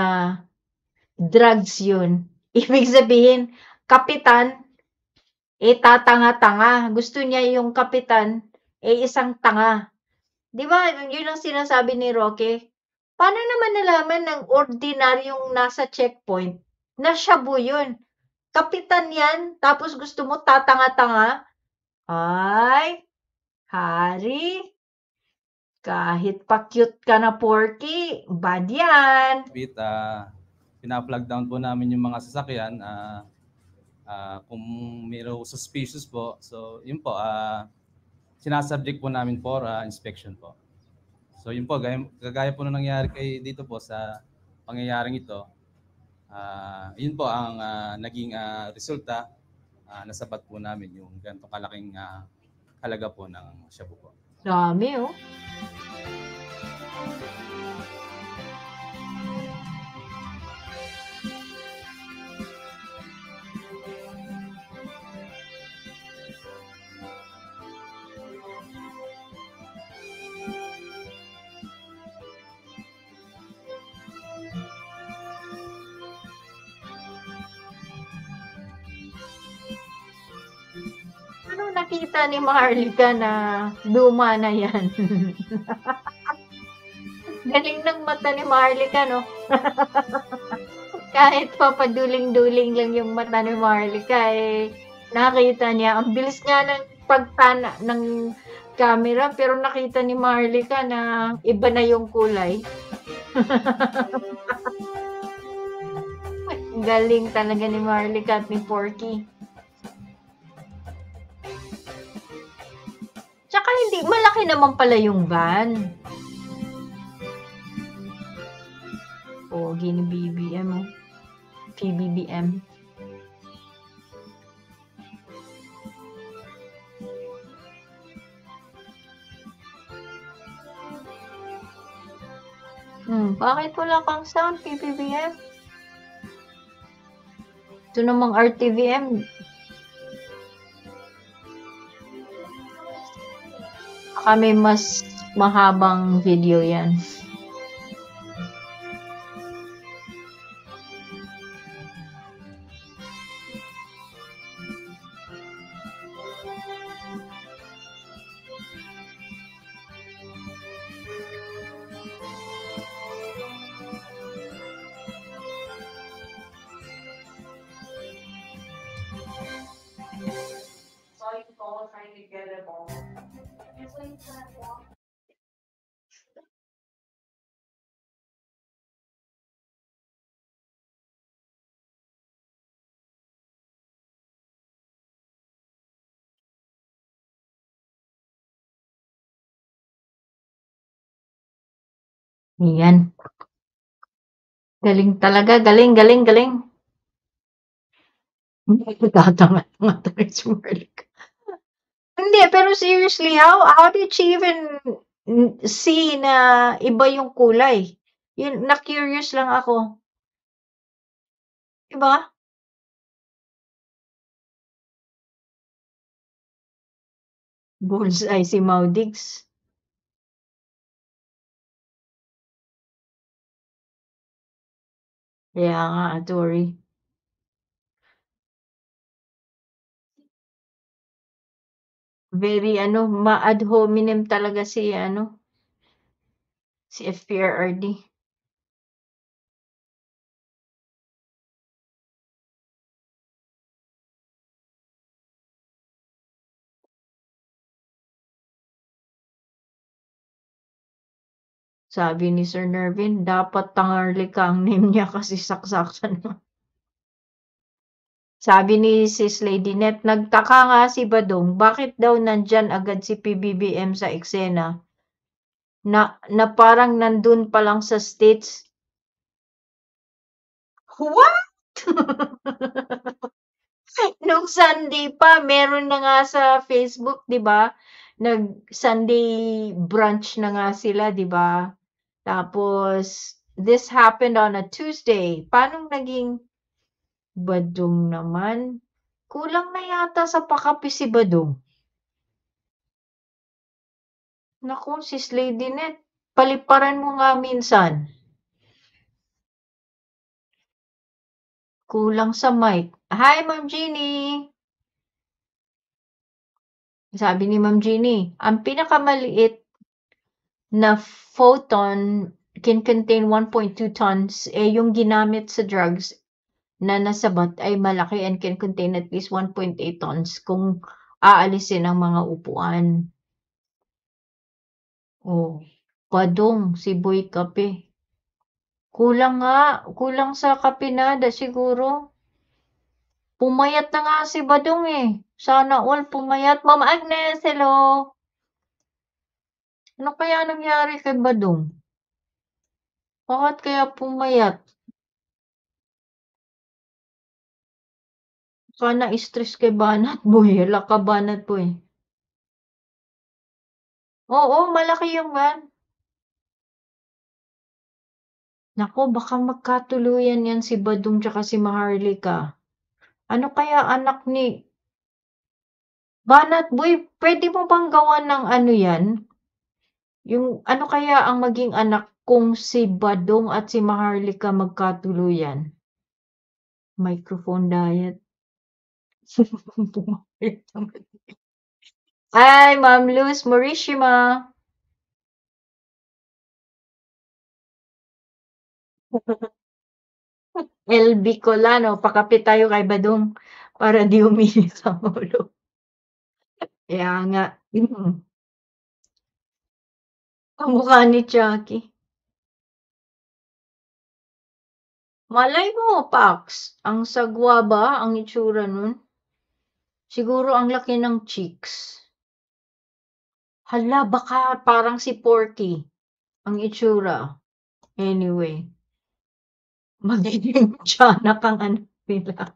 B: drugs yun. Ibig sabihin, kapitan, eh tatanga-tanga. Gusto niya yung kapitan, eh isang tanga. Di ba? Yun ang sinasabi ni Roque. Paano naman nalaman ng ordinaryong nasa checkpoint na shabu yun? Kapitan yan, tapos gusto mo tatanga-tanga? Ay, Hari, kahit pa cute ka na porky, bad yan.
G: Bit, uh, pina-plug down po namin yung mga sasakyan. Uh, uh, kung mayroong suspicious po, so yun po, uh, sinasubject po namin for uh, inspection po. So yun po, gaya, kagaya po na nangyari kay dito po sa pangyayaring ito, uh, yun po ang uh, naging uh, resulta, uh, nasabat po namin yung ganitong kalaking uh, halaga po ng shabu po.
B: Dami oh. Ano nakita ni Maharlika na luma na yan? Galing ng mata ni Maharlika, no? Kahit papaduling-duling lang yung mata ni Marlica, eh, nakita niya. Ang bilis nga ng pagtana ng camera, pero nakita ni Marlica na iba na yung kulay. Ang galing talaga ni Marlica at ni Porky. Tsaka hindi, malaki naman pala yung van. Pogi ni B B M, oh. P B B M. Hmm, bakit wala kang sound, P B B M? Ito namang R T V M. Baka may mas mahabang video yan. Yan. Galing talaga. Galing, galing, galing. Tatanga-tanga si Marlica. Hindi, pero seriously, how, how did she even see na iba yung kulay? Yun, na-curious lang ako. Diba? Bullseye si Maudix. Kaya nga, Tori. Very, ano, ma-ad hominem talaga si, ano, si F P R R D. Sabi ni Sir Nervin, dapat Tangarlica ang name niya kasi saksaksan mo. Sabi ni Sis Lady Net, nagtaka nga si Badong, bakit daw nandyan agad si P B B M sa eksena? Na, na parang nandun pa lang sa States. What? Nung Sunday pa, meron na nga sa Facebook, di ba? Nag-Sunday brunch na nga sila, di ba? Tapos, this happened on a Tuesday. Paano naging Badong naman? Kulang na yata sa pakapi si Badong. Naku, sis Lady Net, paliparan mo nga minsan. Kulang sa mic. Hi, Ma'am Jeannie! Sabi ni Ma'am Jeannie, ang pinakamaliit na photon can contain one point two tons, eh yung ginamit sa drugs na nasabat ay malaki and can contain at least one point eight tons kung aalisin ang mga upuan. Oh, Badong, si Boy Kape. Kulang nga, kulang sa kapinada siguro. Pumayat na nga si Badong eh. Sana all pumayat. Ma'am Agnes, hello. Ano kaya nangyari kay Badong? Bakit kaya pumayat? Sana stress kay Banat Boy. Hala ka Banat Boy. Oo, malaki yung van. Naku, baka magkatuluyan yan si Badong tsaka si Maharlika. Ano kaya anak ni Banat Boy? Pwede mo bang gawan ng ano yan? Yung ano kaya ang maging anak kung si Badong at si Maharlika magkatuluyan? Microphone diet. Hi, Ma'am Luz Morishima. El Bicolano, pakapit tayo kay Badong para di uminit ang ulo. Kaya nga. Mm. Kamukha ni Chucky. Malay mo, Pax, ang sagwa ba ang itsura nun? Siguro ang laki ng cheeks. Hala, baka parang si Porky ang itsura. Anyway, magiging tiyanak ang anak nila.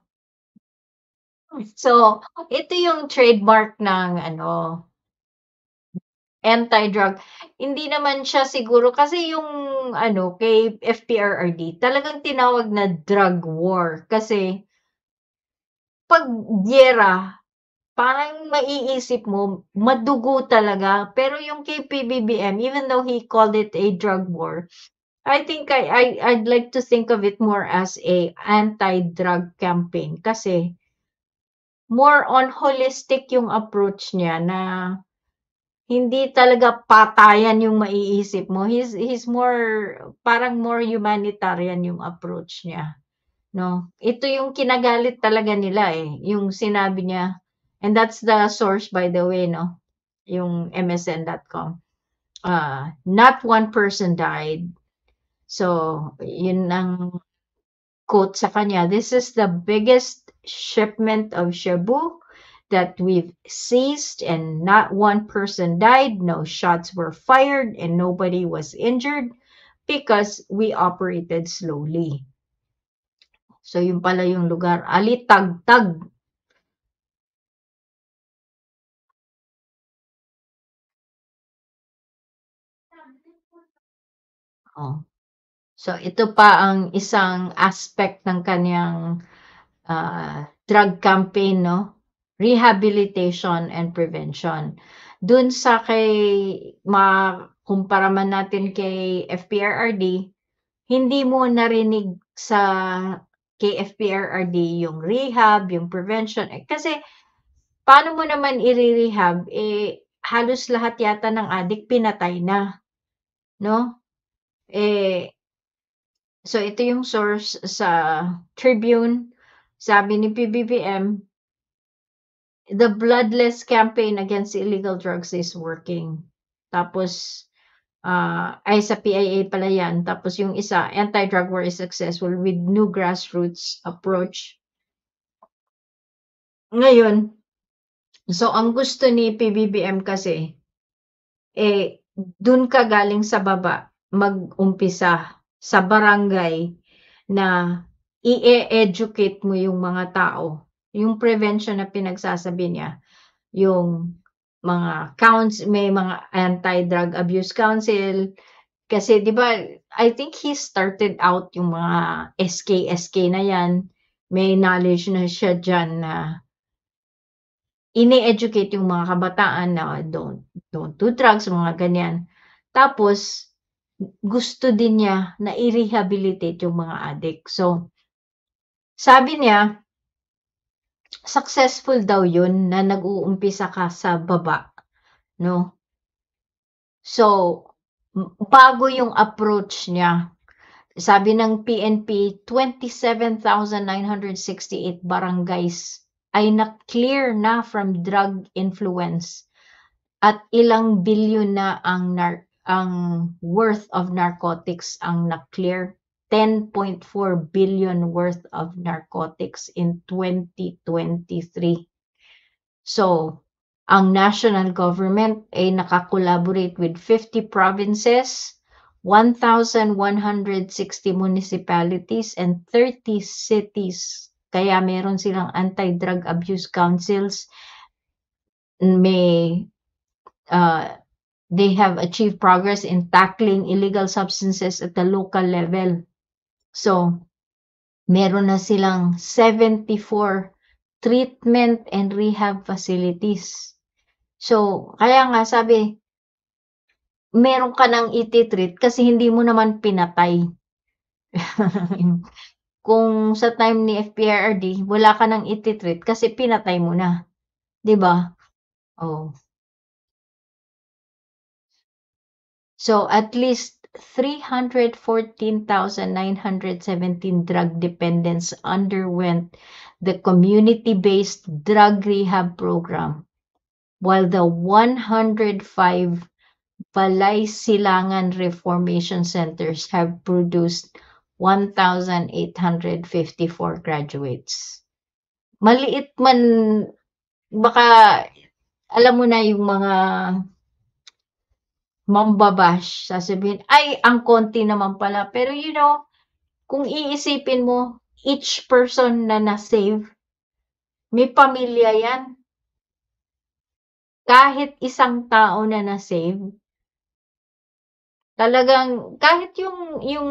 B: So, ito yung trademark ng ano, anti-drug. Hindi naman siya siguro kasi yung ano kay F P R R D talagang tinawag na drug war kasi pag giyera parang maiisip mo madugo talaga, pero yung kay P B B M even though he called it a drug war, I think I, I I'd like to think of it more as a anti-drug campaign kasi more on holistic yung approach niya na hindi talaga patayan yung maiisip mo. He's he's more parang more humanitarian yung approach niya, no? Ito yung kinagalit talaga nila eh, yung sinabi niya, and that's the source by the way, no? Yung M S N dot com. Uh, not one person died. So, yun ang quote sa kanya. This is the biggest shipment of shabu that we've seized and not one person died, no shots were fired, and nobody was injured because we operated slowly. So, yun pala yung lugar. Alitagtag. Oh. So, ito pa ang isang aspect ng kanyang uh, drug campaign, no? Rehabilitation and prevention. Dun sa kay, makumpara man natin kay F P R R D, hindi mo narinig sa kay F P R R D yung rehab, yung prevention. Eh, kasi, paano mo naman i-rehab? Eh, halos lahat yata ng addict pinatay na. No? Eh, so ito yung source sa Tribune. Sabi ni P B B M, the bloodless campaign against illegal drugs is working. Tapos, uh, ay sa P I A pala yan. Tapos yung isa, anti-drug war is successful with new grassroots approach. Ngayon, so ang gusto ni P B B M kasi, eh, dun ka galing sa baba, mag-umpisa sa barangay na i-educate mo yung mga tao. Yung prevention na pinagsasabi niya, yung mga counts, may mga anti-drug abuse council, kasi di ba, I think he started out yung mga S K S K na yan, may knowledge na siya dyan na ini-educate yung mga kabataan na don't, don't do drugs, mga ganyan. Tapos, gusto din niya na i-rehabilitate yung mga addict. So, sabi niya, successful daw yun na nag-uumpisa ka sa baba, no? So, bago yung approach niya. Sabi ng P N P, twenty-seven thousand nine hundred sixty-eight barangays ay na-clear na from drug influence at ilang bilyon na ang nar- ang worth of narcotics ang na-clear. ten point four billion worth of narcotics in twenty twenty-three. So, ang national government ay nakakolaborate with fifty provinces, one thousand one hundred sixty municipalities, and thirty cities. Kaya meron silang anti-drug abuse councils. May, uh, they have achieved progress in tackling illegal substances at the local level. So, meron na silang seventy-four treatment and rehab facilities. So, kaya nga sabi, meron ka nang iti-treat kasi hindi mo naman pinatay. Kung sa time ni F P R R D, wala ka nang iti-treat kasi pinatay mo na. 'Di ba? Oh. So, at least three hundred fourteen thousand nine hundred seventeen drug dependents underwent the community-based drug rehab program, while the one hundred five Balay Silangan Reformation Centers have produced one thousand eight hundred fifty-four graduates. Maliit man, baka alam mo na yung mga mambabash, sasabihin, ay, ang konti naman pala. Pero you know, kung iisipin mo, each person na na-save, may pamilya yan. Kahit isang tao na na-save, talagang, kahit yung, yung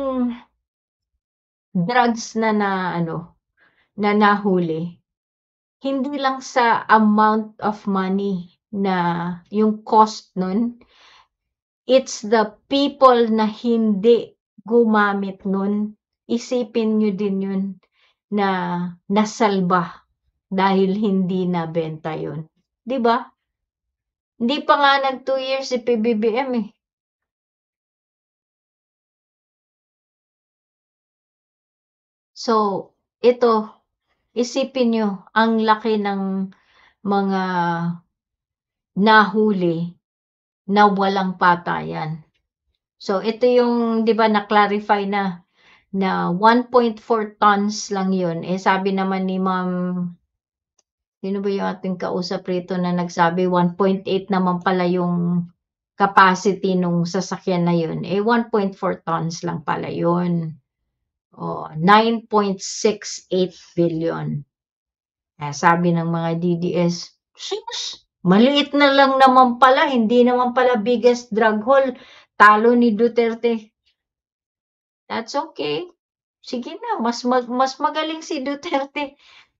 B: drugs na na, ano, na nahuli, hindi lang sa amount of money na yung cost nun, it's the people na hindi gumamit nun. Isipin nyo din yun na nasalba dahil hindi nabenta yun. Diba? Hindi pa nga nag two years si P B B M eh. So, ito, isipin nyo, ang laki ng mga nahuli na walang patayan. So, ito yung, di ba, na-clarify na, na one point four tons lang yun. Eh, sabi naman ni Ma'am, sino ba yung ating kausap rito na nagsabi, one point eight naman pala yung capacity nung sasakyan na yun. Eh, one point four tons lang pala yun. O, nine point six eight billion. Eh, sabi ng mga D D S, sus, maliit na lang naman pala, hindi naman pala biggest drug haul, talo ni Duterte. That's okay. Sige na, mas mag, mas magaling si Duterte.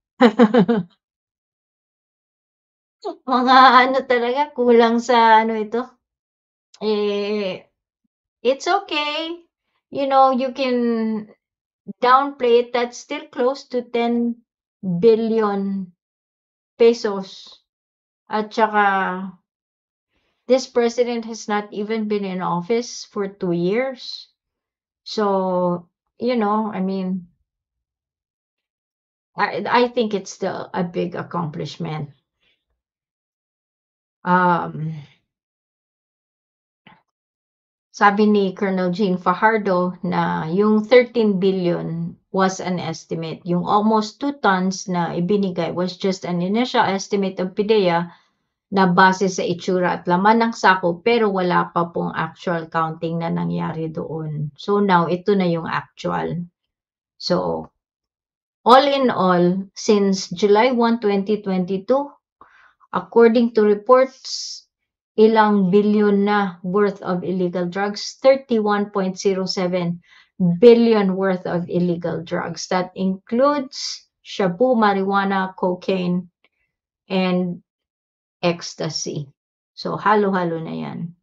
B: Mga ano talaga, kulang sa ano ito. Eh, it's okay. You know, you can downplay it. That's still close to ten billion pesos. At saka, this president has not even been in office for two years. So, you know, I mean, I, I think it's still a big accomplishment. Um, sabi ni Colonel Jean Fajardo na yung thirteen billion was an estimate. Yung almost two tons na ibinigay was just an initial estimate of PIDEA na base sa itsura at laman ng sako, pero wala pa pong actual counting na nangyari doon. So now, ito na yung actual. So, all in all, since July first, twenty twenty-two, according to reports, ilang billion na worth of illegal drugs, thirty-one point zero seven billion worth of illegal drugs. That includes shabu, marijuana, cocaine, and ecstasy. So, halo-halo na yan.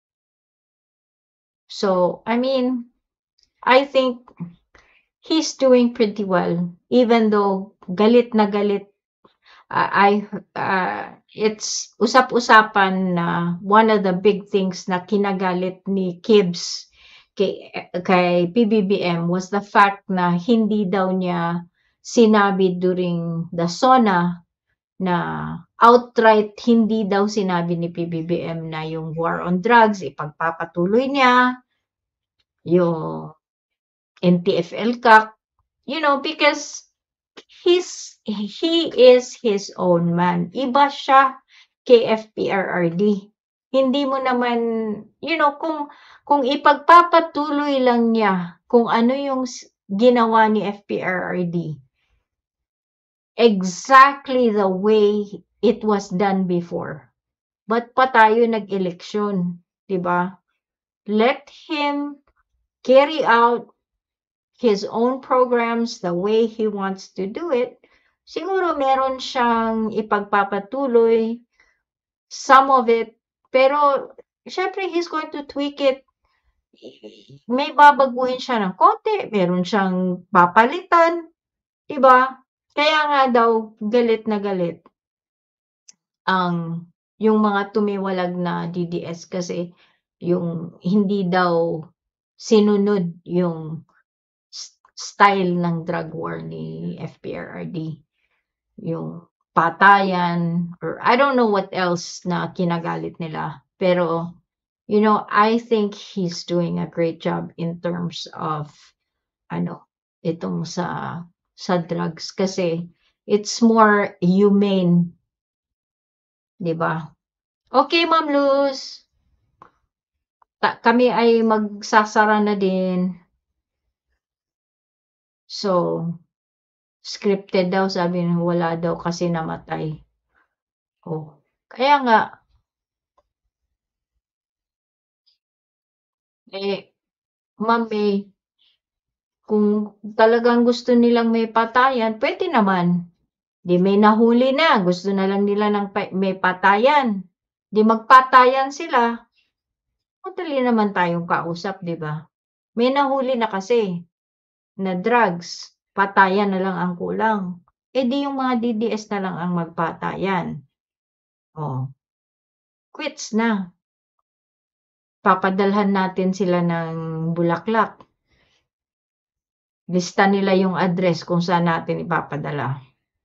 B: So, I mean, I think he's doing pretty well, even though galit na galit. Uh, I, uh, it's usap-usapan na uh, one of the big things na kinagalit ni Kibbs kay, kay P B B M was the fact na hindi daw niya sinabi during the SONA na outright hindi daw sinabi ni P B B M na yung war on drugs, ipagpapatuloy niya, yung N T F L C A C, you know, because he's, he is his own man. Iba siya kay F P R R D. Hindi mo naman, you know, kung, kung ipagpapatuloy lang niya kung ano yung ginawa ni F P R R D, exactly the way it was done before. Ba't pa tayo nag-eleksyon? Diba? Let him carry out his own programs the way he wants to do it. Siguro meron siyang ipagpapatuloy, some of it, pero syempre he's going to tweak it. May babaguhin siya ng konti, meron siyang papalitan, diba? Kaya nga daw, galit na galit ang yung mga tumiwalag na D D S kasi yung hindi daw sinunod yung s- style ng drug war ni F P R R D. Yung patayan, or I don't know what else na kinagalit nila. Pero, you know, I think he's doing a great job in terms of, ano, itong sa, sa drugs. Kasi, it's more humane. Diba? Okay, Ma'am Luz. Ta- kami ay magsasara na din. So, scripted daw, sabi niya, wala daw kasi namatay. Oh, kaya nga, eh, Ma'am eh, kung talagang gusto nilang may patayan, pwede naman. Di may nahuli na, gusto na lang nila ng pa- may patayan. Di magpatayan sila. Madali naman tayong kausap, di ba? May nahuli na kasi na drugs, patayan na lang ang kulang. Eh di yung mga D D S na lang ang magpatayan. Oh, quits na. Papadalhan natin sila ng bulaklak. Lista nila yung address kung saan natin ipapadala.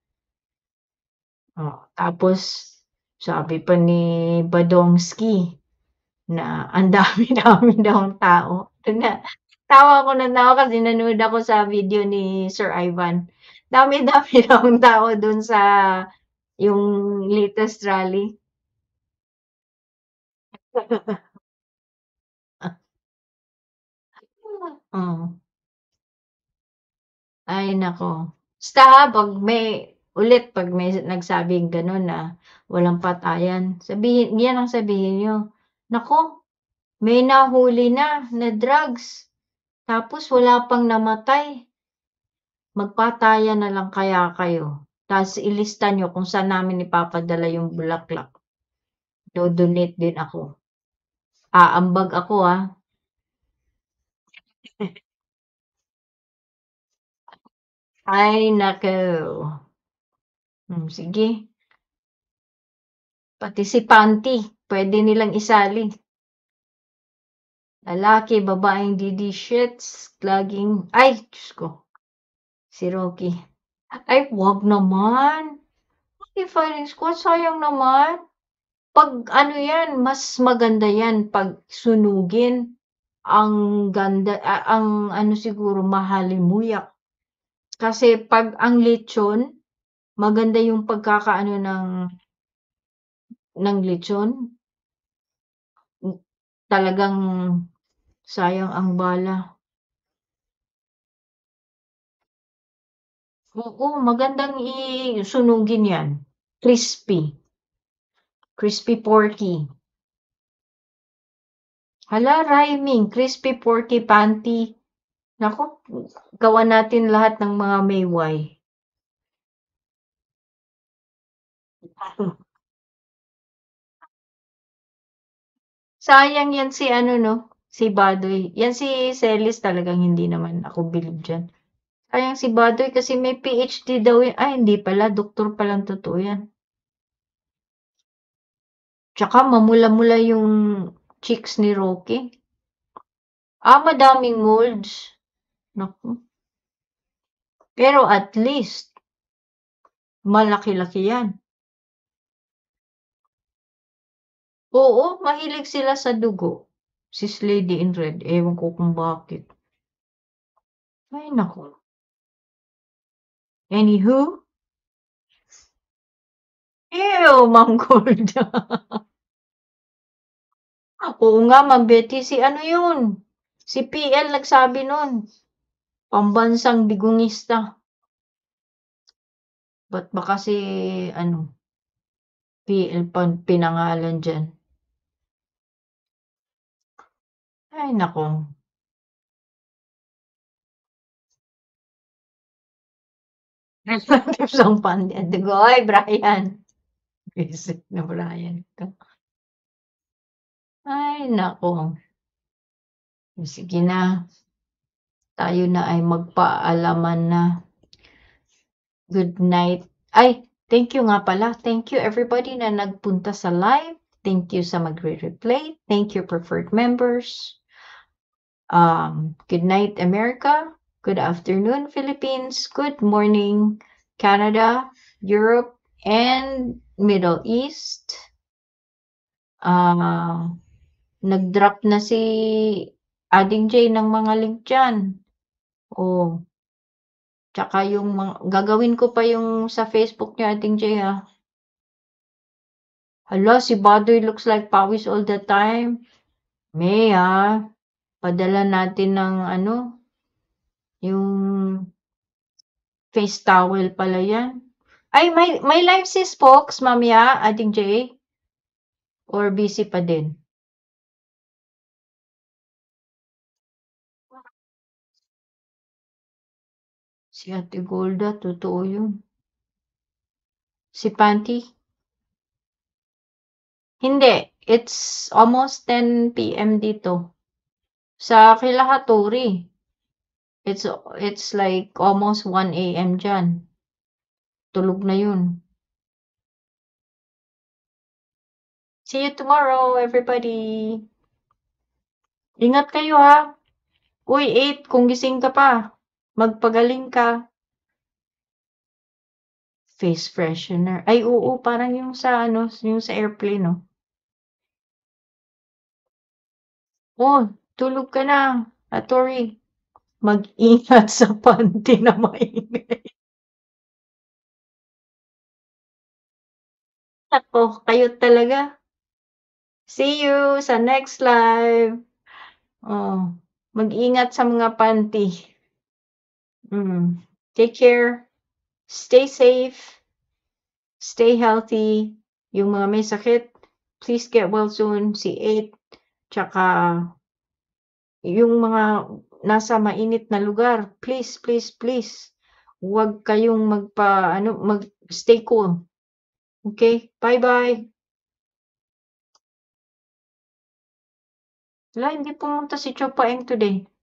B: Oh, tapos, sabi pa ni Badomski na ang dami-dami daw ang tao. Na, tawa ko na tawa kasi nanood ako sa video ni Sir Ivan. Dami-dami daw ang tao dun sa yung latest rally. Oh. Ay nako. Basta ha, pag may ulit pag may nagsabing gano'n na walang patayan, sabihin yan ang sabihin niyo, "Naku, may nahuli na na drugs, tapos wala pang namatay. Magpatayan na lang kaya kayo. Ta's ilista niyo kung saan namin ipapadala yung bulaklak. Do-donate din ako. Aambag ako, ah." Ay naku. Hmm, sige. Pati si Panty, pwede nilang isali. Lalaki, babaeng D D shits, laging, ay, Diyos ko, si Rocky. Ay, wag naman. Rocky Fighting Squad, sayang naman. Pag ano yan, mas maganda yan pag sunugin. Ang ganda, ah, ang ano siguro, mahalimuyak. Kasi pag ang lechon, maganda yung pagkakaano ng ng lechon. Talagang sayang ang bala. Oo, magandang isunugin yan. Crispy. Crispy porky. Hala, rhyming. Crispy porky panty. Naku, gawa natin lahat ng mga mayway. Sayang yan si ano, no? Si Badoy. Yan si Celis talagang hindi naman ako believe dyan. Sayang si Badoy kasi may P H D daw yan. Ay, hindi pala. Doktor palang totoo yan. Tsaka mamula-mula yung cheeks ni Rocky. Ah, madaming molds. Naku. Pero at least, malaki-laki yan. Oo, mahilig sila sa dugo. Sis Lady in Red. Ewan ko kung bakit. Ay, naku. Anywho. Ew, Ma'am Golda. Oo nga, Ma'am Betty. Si ano yun? Si P L nagsabi nun. Pambansang digungista. Ba't ba kasi, ano, P L pa pinangalan dyan? Ay, nako. Relatives ang pandyan. Dugoy, Brian. Visit na Brian. Ay, nako. Sige na. Tayo na ay magpaalaman na. Good night. Ay, thank you nga pala. Thank you everybody na nagpunta sa live. Thank you sa magre-replay. Thank you preferred members. Um, good night, America. Good afternoon, Philippines. Good morning, Canada, Europe, and Middle East. Ah, nag-drop na si Ading J ng mga link dyan. Oh. Tsaka yung mga, gagawin ko pa yung sa Facebook niya, Ading J, ah. Hala, si Badoy looks like pawis all the time. May, ah. Padala natin ng ano, yung face towel pala yan. Ay, may, may live sis, folks, mamaya, Ading J? Or busy pa din? Si Ate Golda, totoo yun. Si Panty? Hindi, it's almost ten p m dito. Sa Kilahaturi. It's, it's like almost one a m dyan. Tulog na yun. See you tomorrow, everybody. Ingat kayo, ha. Uy, eight, kung gising ka pa, magpagaling ka. Face freshener. Ay, oo, parang yung sa, ano, yung sa airplane, no? Oh, tulog ka na, Atori. Mag-ingat sa panty na maingay. Ako, kayo talaga. See you sa next live. Oh, mag-ingat sa mga panty. Mm. Take care. Stay safe. Stay healthy. Yung mga may sakit, please get well soon. Si eight, tsaka yung mga nasa mainit na lugar, please, please, please. Huwag kayong magpa, ano, mag-stay cool. Okay? Bye-bye. Wala, hindi pumunta si Chopaeng today.